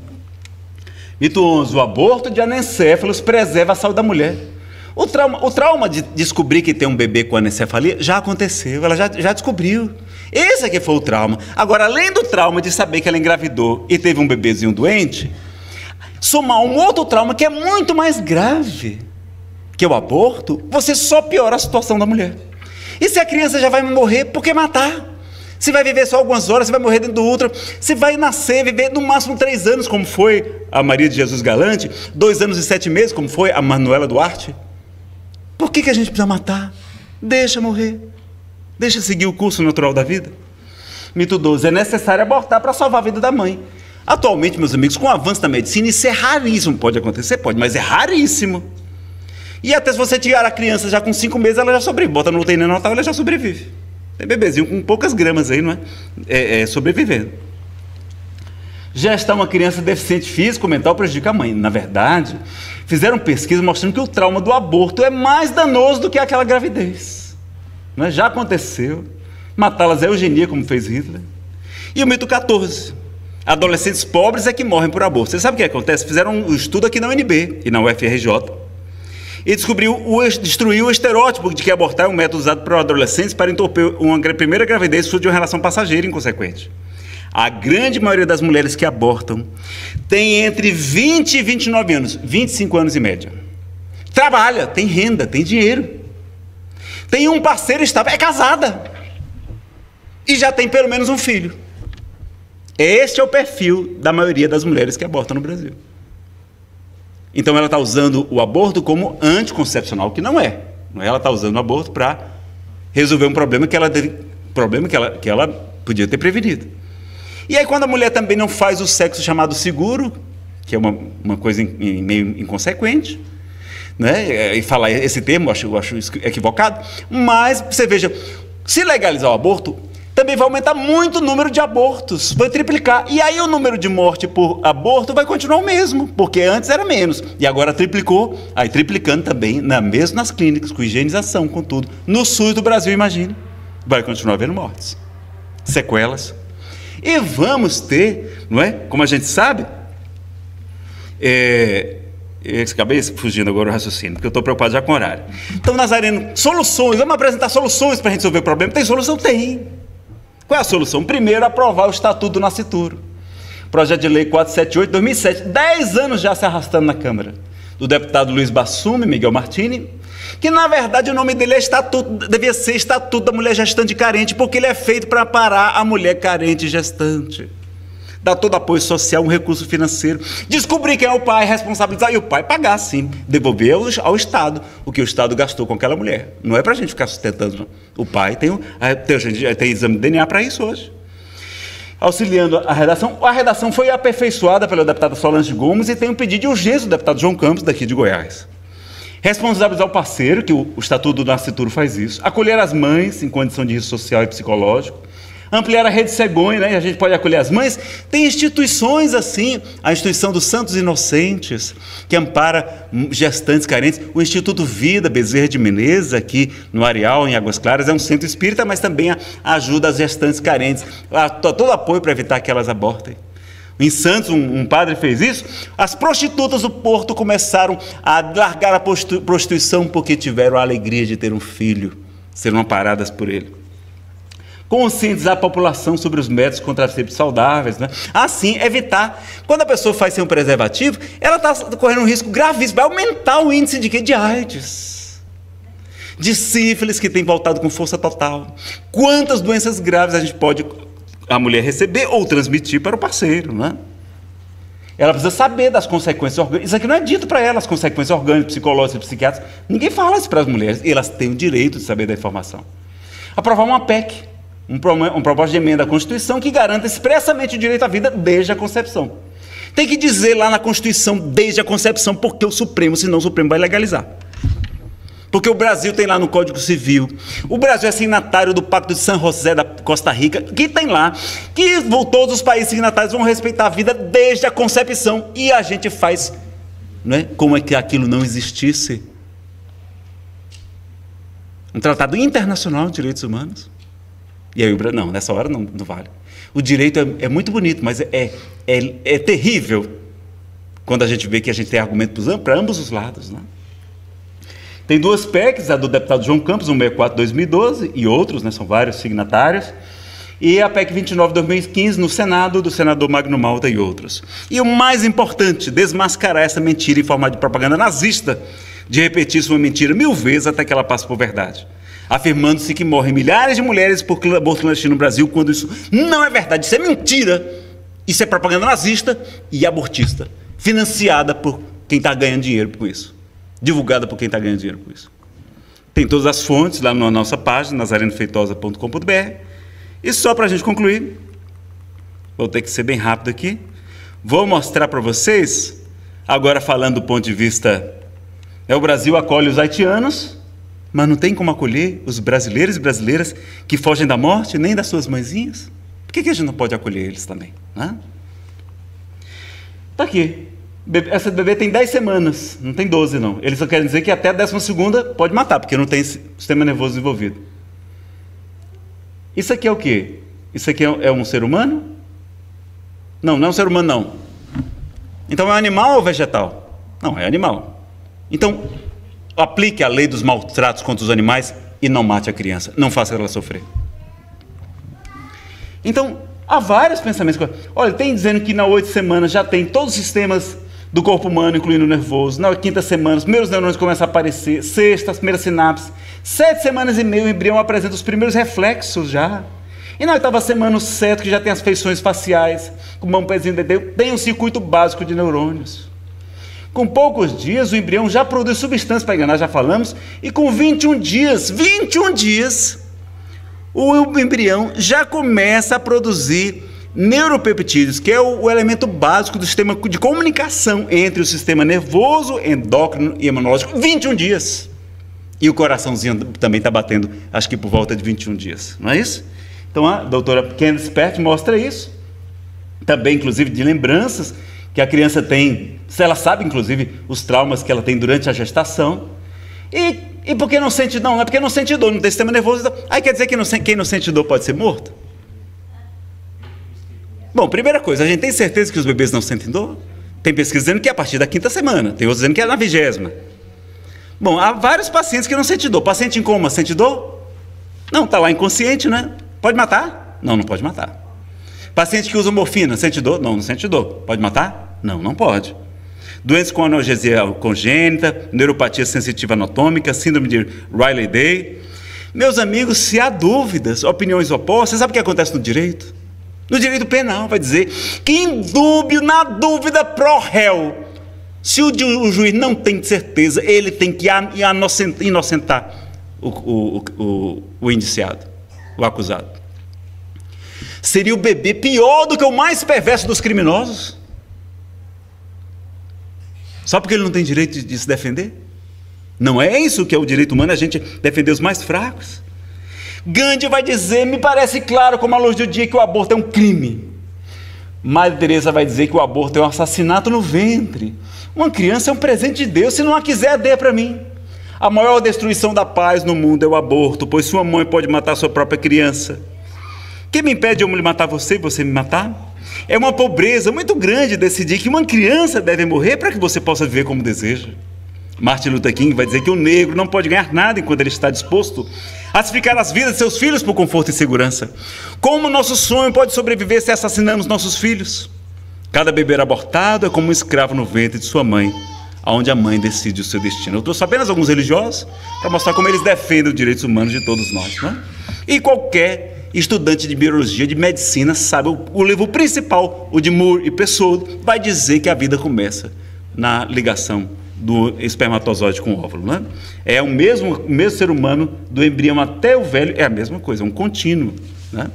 Mito 11. O aborto de anencéfalos preserva a saúde da mulher. O trauma de descobrir que tem um bebê com anencefalia já aconteceu, ela já descobriu. Esse aqui foi o trauma. Agora, além do trauma de saber que ela engravidou e teve um bebezinho doente, somar um outro trauma que é muito mais grave, que é o aborto, você só piora a situação da mulher. E se a criança já vai morrer, por que matar? Se vai viver só algumas horas, se vai morrer dentro do útero, se vai nascer, viver no máximo 3 anos, como foi a Maria de Jesus Galante, 2 anos e 7 meses, como foi a Manuela Duarte. Por que a gente precisa matar? Deixa morrer. Deixa seguir o curso natural da vida. Mito 12. É necessário abortar para salvar a vida da mãe. Atualmente, meus amigos, com o avanço da medicina, isso é raríssimo. Pode acontecer? Pode, mas é raríssimo. E até se você tirar a criança já com 5 meses, ela já sobrevive. Bota no UTI neonatal, ela já sobrevive. Tem bebezinho com poucas gramas aí, não é? Sobrevivendo. Gestar uma criança deficiente físico, mental, prejudica a mãe. Na verdade, fizeram pesquisa mostrando que o trauma do aborto é mais danoso do que aquela gravidez. Não é? Já aconteceu. Matá-las é eugenia, como fez Hitler. E o mito 14. Adolescentes pobres é que morrem por aborto. Você sabe o que acontece? Fizeram um estudo aqui na UNB e na UFRJ. E destruiu o estereótipo de que abortar é um método usado para adolescentes para interromper uma primeira gravidez fruto de uma relação passageira inconsequente. A grande maioria das mulheres que abortam tem entre 20 e 29 anos, 25 anos em média. Trabalha, tem renda, tem dinheiro. Tem um parceiro estável, é casada. E já tem pelo menos um filho. Este é o perfil da maioria das mulheres que abortam no Brasil. Então ela está usando o aborto como anticoncepcional, que não é. Ela está usando o aborto para resolver um problema que ela podia ter prevenido. E aí quando a mulher também não faz o sexo chamado seguro, que é uma coisa meio inconsequente, né? E falar esse termo eu acho equivocado, mas você veja, se legalizar o aborto, também vai aumentar muito o número de abortos, vai triplicar. E aí o número de morte por aborto vai continuar o mesmo, porque antes era menos. E agora triplicou, aí triplicando também, mesmo nas clínicas, com higienização, com tudo. No SUS do Brasil, imagine, vai continuar havendo mortes, sequelas. E vamos ter, não é? Como a gente sabe, eu acabei fugindo agora do raciocínio, porque eu estou preocupado já com o horário. Então, Nazareno, soluções, vamos apresentar soluções para a gente resolver o problema. Tem solução? Tem. Qual é a solução? Primeiro, aprovar o Estatuto do Nascituro. Projeto de Lei 478 de 2007, 10 anos já se arrastando na Câmara, do deputado Luiz Bassum e Miguel Martini, que na verdade o nome dele devia ser Estatuto da Mulher Gestante Carente, porque ele é feito para parar a mulher carente e gestante. Dar todo apoio social, um recurso financeiro, descobrir quem é o pai, responsabilizar, e o pai pagar sim, devolver ao Estado o que o Estado gastou com aquela mulher. Não é para a gente ficar sustentando, não. O pai tem exame de DNA para isso hoje. Auxiliando a redação foi aperfeiçoada pela deputada Solange Gomes e tem um pedido de urgência do deputado João Campos, daqui de Goiás. Responsabilizar o parceiro, que o Estatuto do Nascituro faz isso, acolher as mães em condição de risco social e psicológico, ampliar a rede cegonha, né? A gente pode acolher as mães. Tem instituições assim, a instituição dos Santos Inocentes, que ampara gestantes carentes, o Instituto Vida Bezerra de Menezes, aqui no Areal, em Águas Claras, é um centro espírita, mas também ajuda as gestantes carentes, todo apoio para evitar que elas abortem. Em Santos, um padre fez isso. As prostitutas do Porto começaram a largar a prostituição porque tiveram a alegria de ter um filho, serão amparadas por ele. conscientizar a população sobre os métodos contraceptivos saudáveis, né? Assim, evitar. Quando a pessoa faz sem um preservativo, ela está correndo um risco gravíssimo, vai aumentar o índice de quê? De AIDS, de sífilis, que tem voltado com força total. Quantas doenças graves a gente pode, a mulher, receber ou transmitir para o parceiro, né? Ela precisa saber das consequências orgânicas. Isso aqui não é dito para ela, as consequências orgânicas, psicológicas, psiquiátricas. Ninguém fala isso para as mulheres. E elas têm o direito de saber da informação. Aprovar uma PEC, um proposta de emenda à Constituição que garanta expressamente o direito à vida desde a concepção. Tem que dizer lá na Constituição, desde a concepção, porque o Supremo, senão o Supremo vai legalizar. Porque o Brasil tem lá no Código Civil, o Brasil é signatário do Pacto de San José da Costa Rica, que tem lá, que todos os países signatários vão respeitar a vida desde a concepção, e a gente faz, né, como é que aquilo não existisse. Um tratado internacional de direitos humanos. E aí, não, nessa hora não vale. O direito é muito bonito, mas é terrível quando a gente vê que a gente tem argumento para ambos os lados, né? Tem duas PECs, a do deputado João Campos, 164/2012, e outros, né, são vários signatários, e a PEC 29/2015 no Senado, do senador Magno Malta e outros. E o mais importante, desmascarar essa mentira em forma de propaganda nazista, de repetir sua mentira 1000 vezes até que ela passe por verdade, afirmando-se que morrem milhares de mulheres por aborto clandestino no Brasil, quando isso não é verdade, isso é mentira, isso é propaganda nazista e abortista, financiada por quem está ganhando dinheiro com isso. Divulgada por quem está ganhando dinheiro com isso. Tem todas as fontes lá na nossa página, nazarenofeitosa.com.br. E só para a gente concluir, vou ter que ser bem rápido aqui, vou mostrar para vocês, agora falando do ponto de vista, o Brasil acolhe os haitianos, mas não tem como acolher os brasileiros e brasileiras que fogem da morte, nem das suas mãezinhas. Por que a gente não pode acolher eles também? Está aqui. Essa bebê tem 10 semanas, não tem 12 não. Eles só querem dizer que até a 12ª pode matar, porque não tem sistema nervoso envolvido. Isso aqui é o quê? Isso aqui é um ser humano? Não, não é um ser humano não. Então é animal ou vegetal? Não, é animal. Então, aplique a lei dos maltratos contra os animais e não mate a criança. Não faça ela sofrer. Então, há vários pensamentos. Olha, tem dizendo que na 8 semanas já tem todos os sistemas do corpo humano, incluindo o nervoso. Na 5ª semana, os primeiros neurônios começam a aparecer. 6ª, as primeiras sinapses. 7 semanas e meia, o embrião apresenta os primeiros reflexos já. E na 8ª semana, o feto, que já tem as feições faciais, com mão, pezinho, dedinho, tem um circuito básico de neurônios. Com poucos dias, o embrião já produz substâncias para enganar, já falamos, e com 21 dias, o embrião já começa a produzir neuropeptídeos, que é o elemento básico do sistema de comunicação entre o sistema nervoso, endócrino e imunológico. 21 dias. E o coraçãozinho também está batendo, acho que por volta de 21 dias. Não é isso? Então a doutora Candice Pert mostra isso. Também, inclusive, de lembranças que a criança tem, ela sabe, inclusive, os traumas que ela tem durante a gestação. E por que não sente dor? Não é porque não sente dor, não tem sistema nervoso. Aí quer dizer que quem não sente dor pode ser morto? Bom, primeira coisa, a gente tem certeza que os bebês não sentem dor? Tem pesquisa dizendo que é a partir da 5ª semana, tem outros dizendo que é na 20ª. Bom, há vários pacientes que não sentem dor. Paciente em coma, sente dor? Não, está lá inconsciente, né? Pode matar? Não, não pode matar. Paciente que usa morfina, sente dor? Não, não sente dor. Pode matar? Não, não pode. Doenças com analgesia congênita, neuropatia sensitiva anatômica, síndrome de Riley-Day. Meus amigos, se há dúvidas, opiniões opostas, você sabe o que acontece no direito? No direito penal vai dizer que na dúvida pro réu, se o juiz não tem certeza, ele tem que inocentar o indiciado, o acusado. Seria o bebê pior do que o mais perverso dos criminosos? Só porque ele não tem direito de se defender? Não é isso que é o direito humano, a gente defender os mais fracos. Gandhi vai dizer, me parece claro como a luz do dia, que o aborto é um crime. Madre Teresa vai dizer que o aborto é um assassinato no ventre. Uma criança é um presente de Deus, se não a quiser, dê para mim. A maior destruição da paz no mundo é o aborto, pois sua mãe pode matar sua própria criança. Quem me impede de eu me matar você e você me matar? É uma pobreza muito grande decidir que uma criança deve morrer para que você possa viver como deseja. Martin Luther King vai dizer que o negro não pode ganhar nada enquanto ele está disposto a sacrificar as vidas de seus filhos por conforto e segurança. Como nosso sonho pode sobreviver se assassinamos nossos filhos? Cada bebê abortado é como um escravo no ventre de sua mãe, onde a mãe decide o seu destino. Eu trouxe apenas alguns religiosos para mostrar como eles defendem os direitos humanos de todos nós, né? E qualquer estudante de biologia, de medicina, sabe, o livro principal, o de Moore e Pessoa, vai dizer que a vida começa na ligação do espermatozoide com o óvulo, né? É o mesmo ser humano, do embrião até o velho, é a mesma coisa, é um contínuo, né?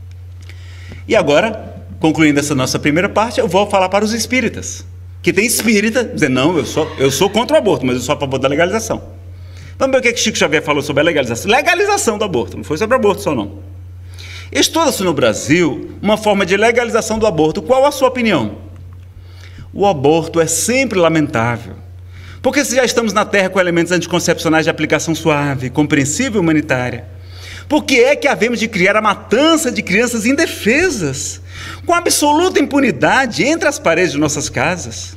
E agora, concluindo essa nossa primeira parte, eu vou falar para os espíritas, que tem espírita dizendo, não, eu sou contra o aborto, mas eu sou a favor da legalização. Vamos ver o que Chico Xavier falou sobre a legalização. Legalização do aborto, não foi sobre aborto só não. Estuda-se no Brasil uma forma de legalização do aborto. Qual a sua opinião? O aborto é sempre lamentável, porque se já estamos na Terra com elementos anticoncepcionais de aplicação suave, compreensível e humanitária, por que é que havemos de criar a matança de crianças indefesas, com absoluta impunidade entre as paredes de nossas casas?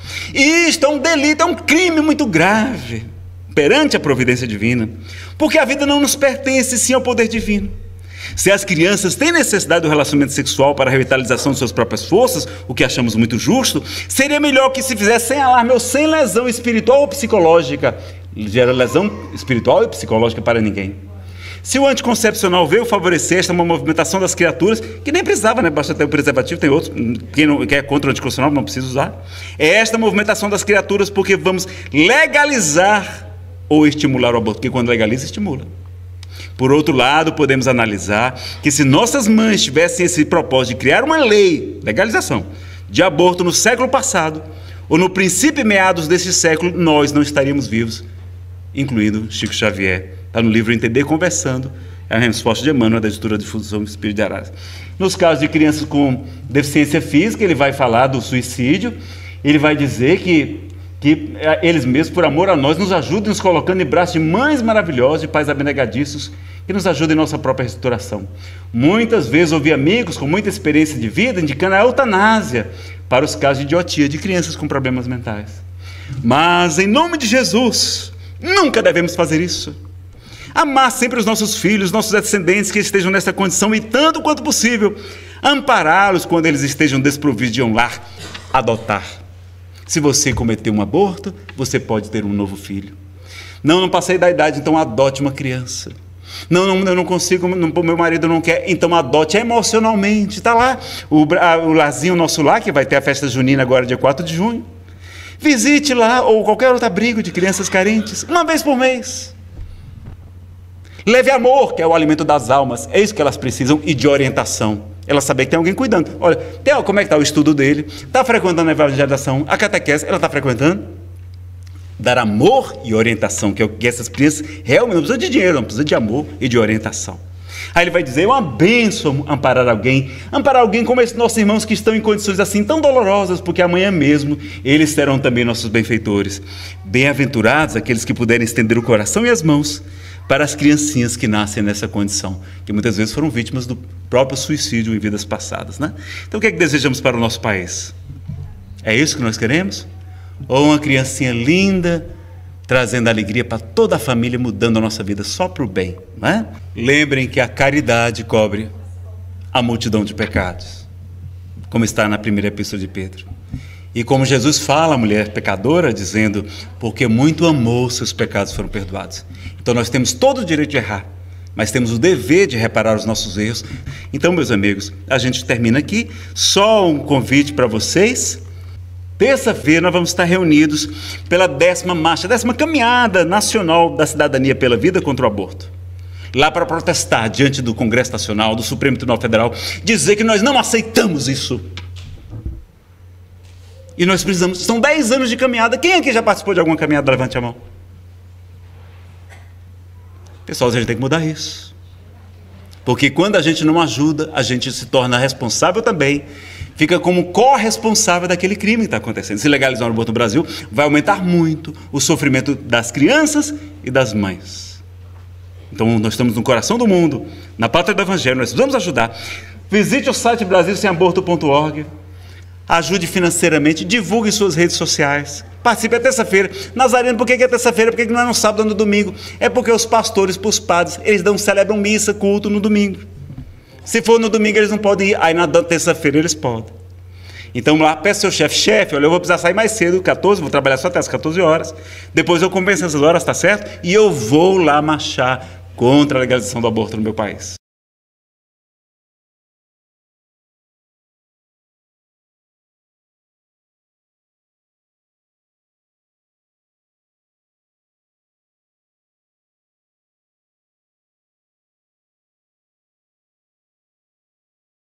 E isto é um delito, é um crime muito grave perante a providência divina, porque a vida não nos pertence, sim ao poder divino. Se as crianças têm necessidade do relacionamento sexual para a revitalização de suas próprias forças, o que achamos muito justo, seria melhor que se fizesse sem alarme ou sem lesão espiritual ou psicológica. Gera lesão espiritual e psicológica para ninguém. Se o anticoncepcional veio favorecer esta uma movimentação das criaturas, que nem precisava, né? Basta ter o preservativo, tem outros, quem é contra o anticoncepcional não precisa usar. É esta movimentação das criaturas porque vamos legalizar ou estimular o aborto, porque quando legaliza, estimula. Por outro lado, podemos analisar que se nossas mães tivessem esse propósito de criar uma lei, legalização, de aborto no século passado, ou no princípio e meados deste século, nós não estaríamos vivos, incluindo Chico Xavier. Está no livro Entender Conversando, é a resposta de Emmanuel, da editora Difusão do Espírito de Arás. Nos casos de crianças com deficiência física, ele vai falar do suicídio, ele vai dizer que eles mesmos, por amor a nós, nos ajudam nos colocando em braços de mães maravilhosas, de pais abnegadiços, que nos ajudam em nossa própria restauração. Muitas vezes ouvi amigos com muita experiência de vida indicando a eutanásia para os casos de idiotia de crianças com problemas mentais. Mas, em nome de Jesus, nunca devemos fazer isso. Amar sempre os nossos filhos, nossos descendentes que estejam nessa condição e, tanto quanto possível, ampará-los quando eles estejam desprovidos de um lar, adotar. Se você cometer um aborto, você pode ter um novo filho. Não passei da idade, então adote uma criança. Não, eu não consigo, meu marido não quer, então adote emocionalmente. Está lá o larzinho nosso lá, que vai ter a festa junina agora, dia 4 de junho. Visite lá, ou qualquer outro abrigo de crianças carentes, uma vez por mês. Leve amor, que é o alimento das almas, é isso que elas precisam, e de orientação. Ela saber que tem alguém cuidando. Olha, como é que está o estudo dele? Está frequentando a evangelização, a catequese, ela está frequentando? Dar amor e orientação, que é o que essas crianças realmente não precisam de dinheiro, não precisam de amor e de orientação. Aí ele vai dizer, é uma bênção amparar alguém como esses nossos irmãos que estão em condições assim tão dolorosas, porque amanhã mesmo eles serão também nossos benfeitores. Bem-aventurados aqueles que puderem estender o coração e as mãos para as criancinhas que nascem nessa condição, que muitas vezes foram vítimas do próprio suicídio em vidas passadas, né? Então o que é que desejamos para o nosso país? É isso que nós queremos? Ou uma criancinha linda, trazendo alegria para toda a família, mudando a nossa vida só para o bem, não é? Lembrem que a caridade cobre a multidão de pecados, como está na primeira epístola de Pedro. E como Jesus fala à mulher pecadora, dizendo, porque muito amou, seus pecados foram perdoados. Então nós temos todo o direito de errar, mas temos o dever de reparar os nossos erros. Então, meus amigos, a gente termina aqui. Só um convite para vocês. Terça-feira nós vamos estar reunidos pela 10ª marcha, 10ª caminhada nacional da cidadania pela vida contra o aborto. Lá para protestar diante do Congresso Nacional, do Supremo Tribunal Federal, dizer que nós não aceitamos isso. E nós precisamos, são 10 anos de caminhada. Quem aqui já participou de alguma caminhada? Levante a mão. Pessoal, a gente tem que mudar isso. Porque quando a gente não ajuda, a gente se torna responsável também. Fica como corresponsável daquele crime que está acontecendo. Se legalizar o aborto no Brasil, vai aumentar muito o sofrimento das crianças e das mães. Então, nós estamos no coração do mundo, na pátria do Evangelho, nós precisamos ajudar. Visite o site brasilsemaborto.org. Ajude financeiramente, divulgue suas redes sociais. Participe, é terça-feira. Nazareno, por que é terça-feira? Por que não é no sábado ou no domingo? É porque os pastores, para os padres, eles celebram missa, culto no domingo. Se for no domingo, eles não podem ir. Aí na terça-feira eles podem. Então lá, peça ao seu chefe, olha, eu vou precisar sair mais cedo, 14, vou trabalhar só até as 14 horas. Depois eu compenso essas horas, tá certo? E eu vou lá marchar contra a legalização do aborto no meu país.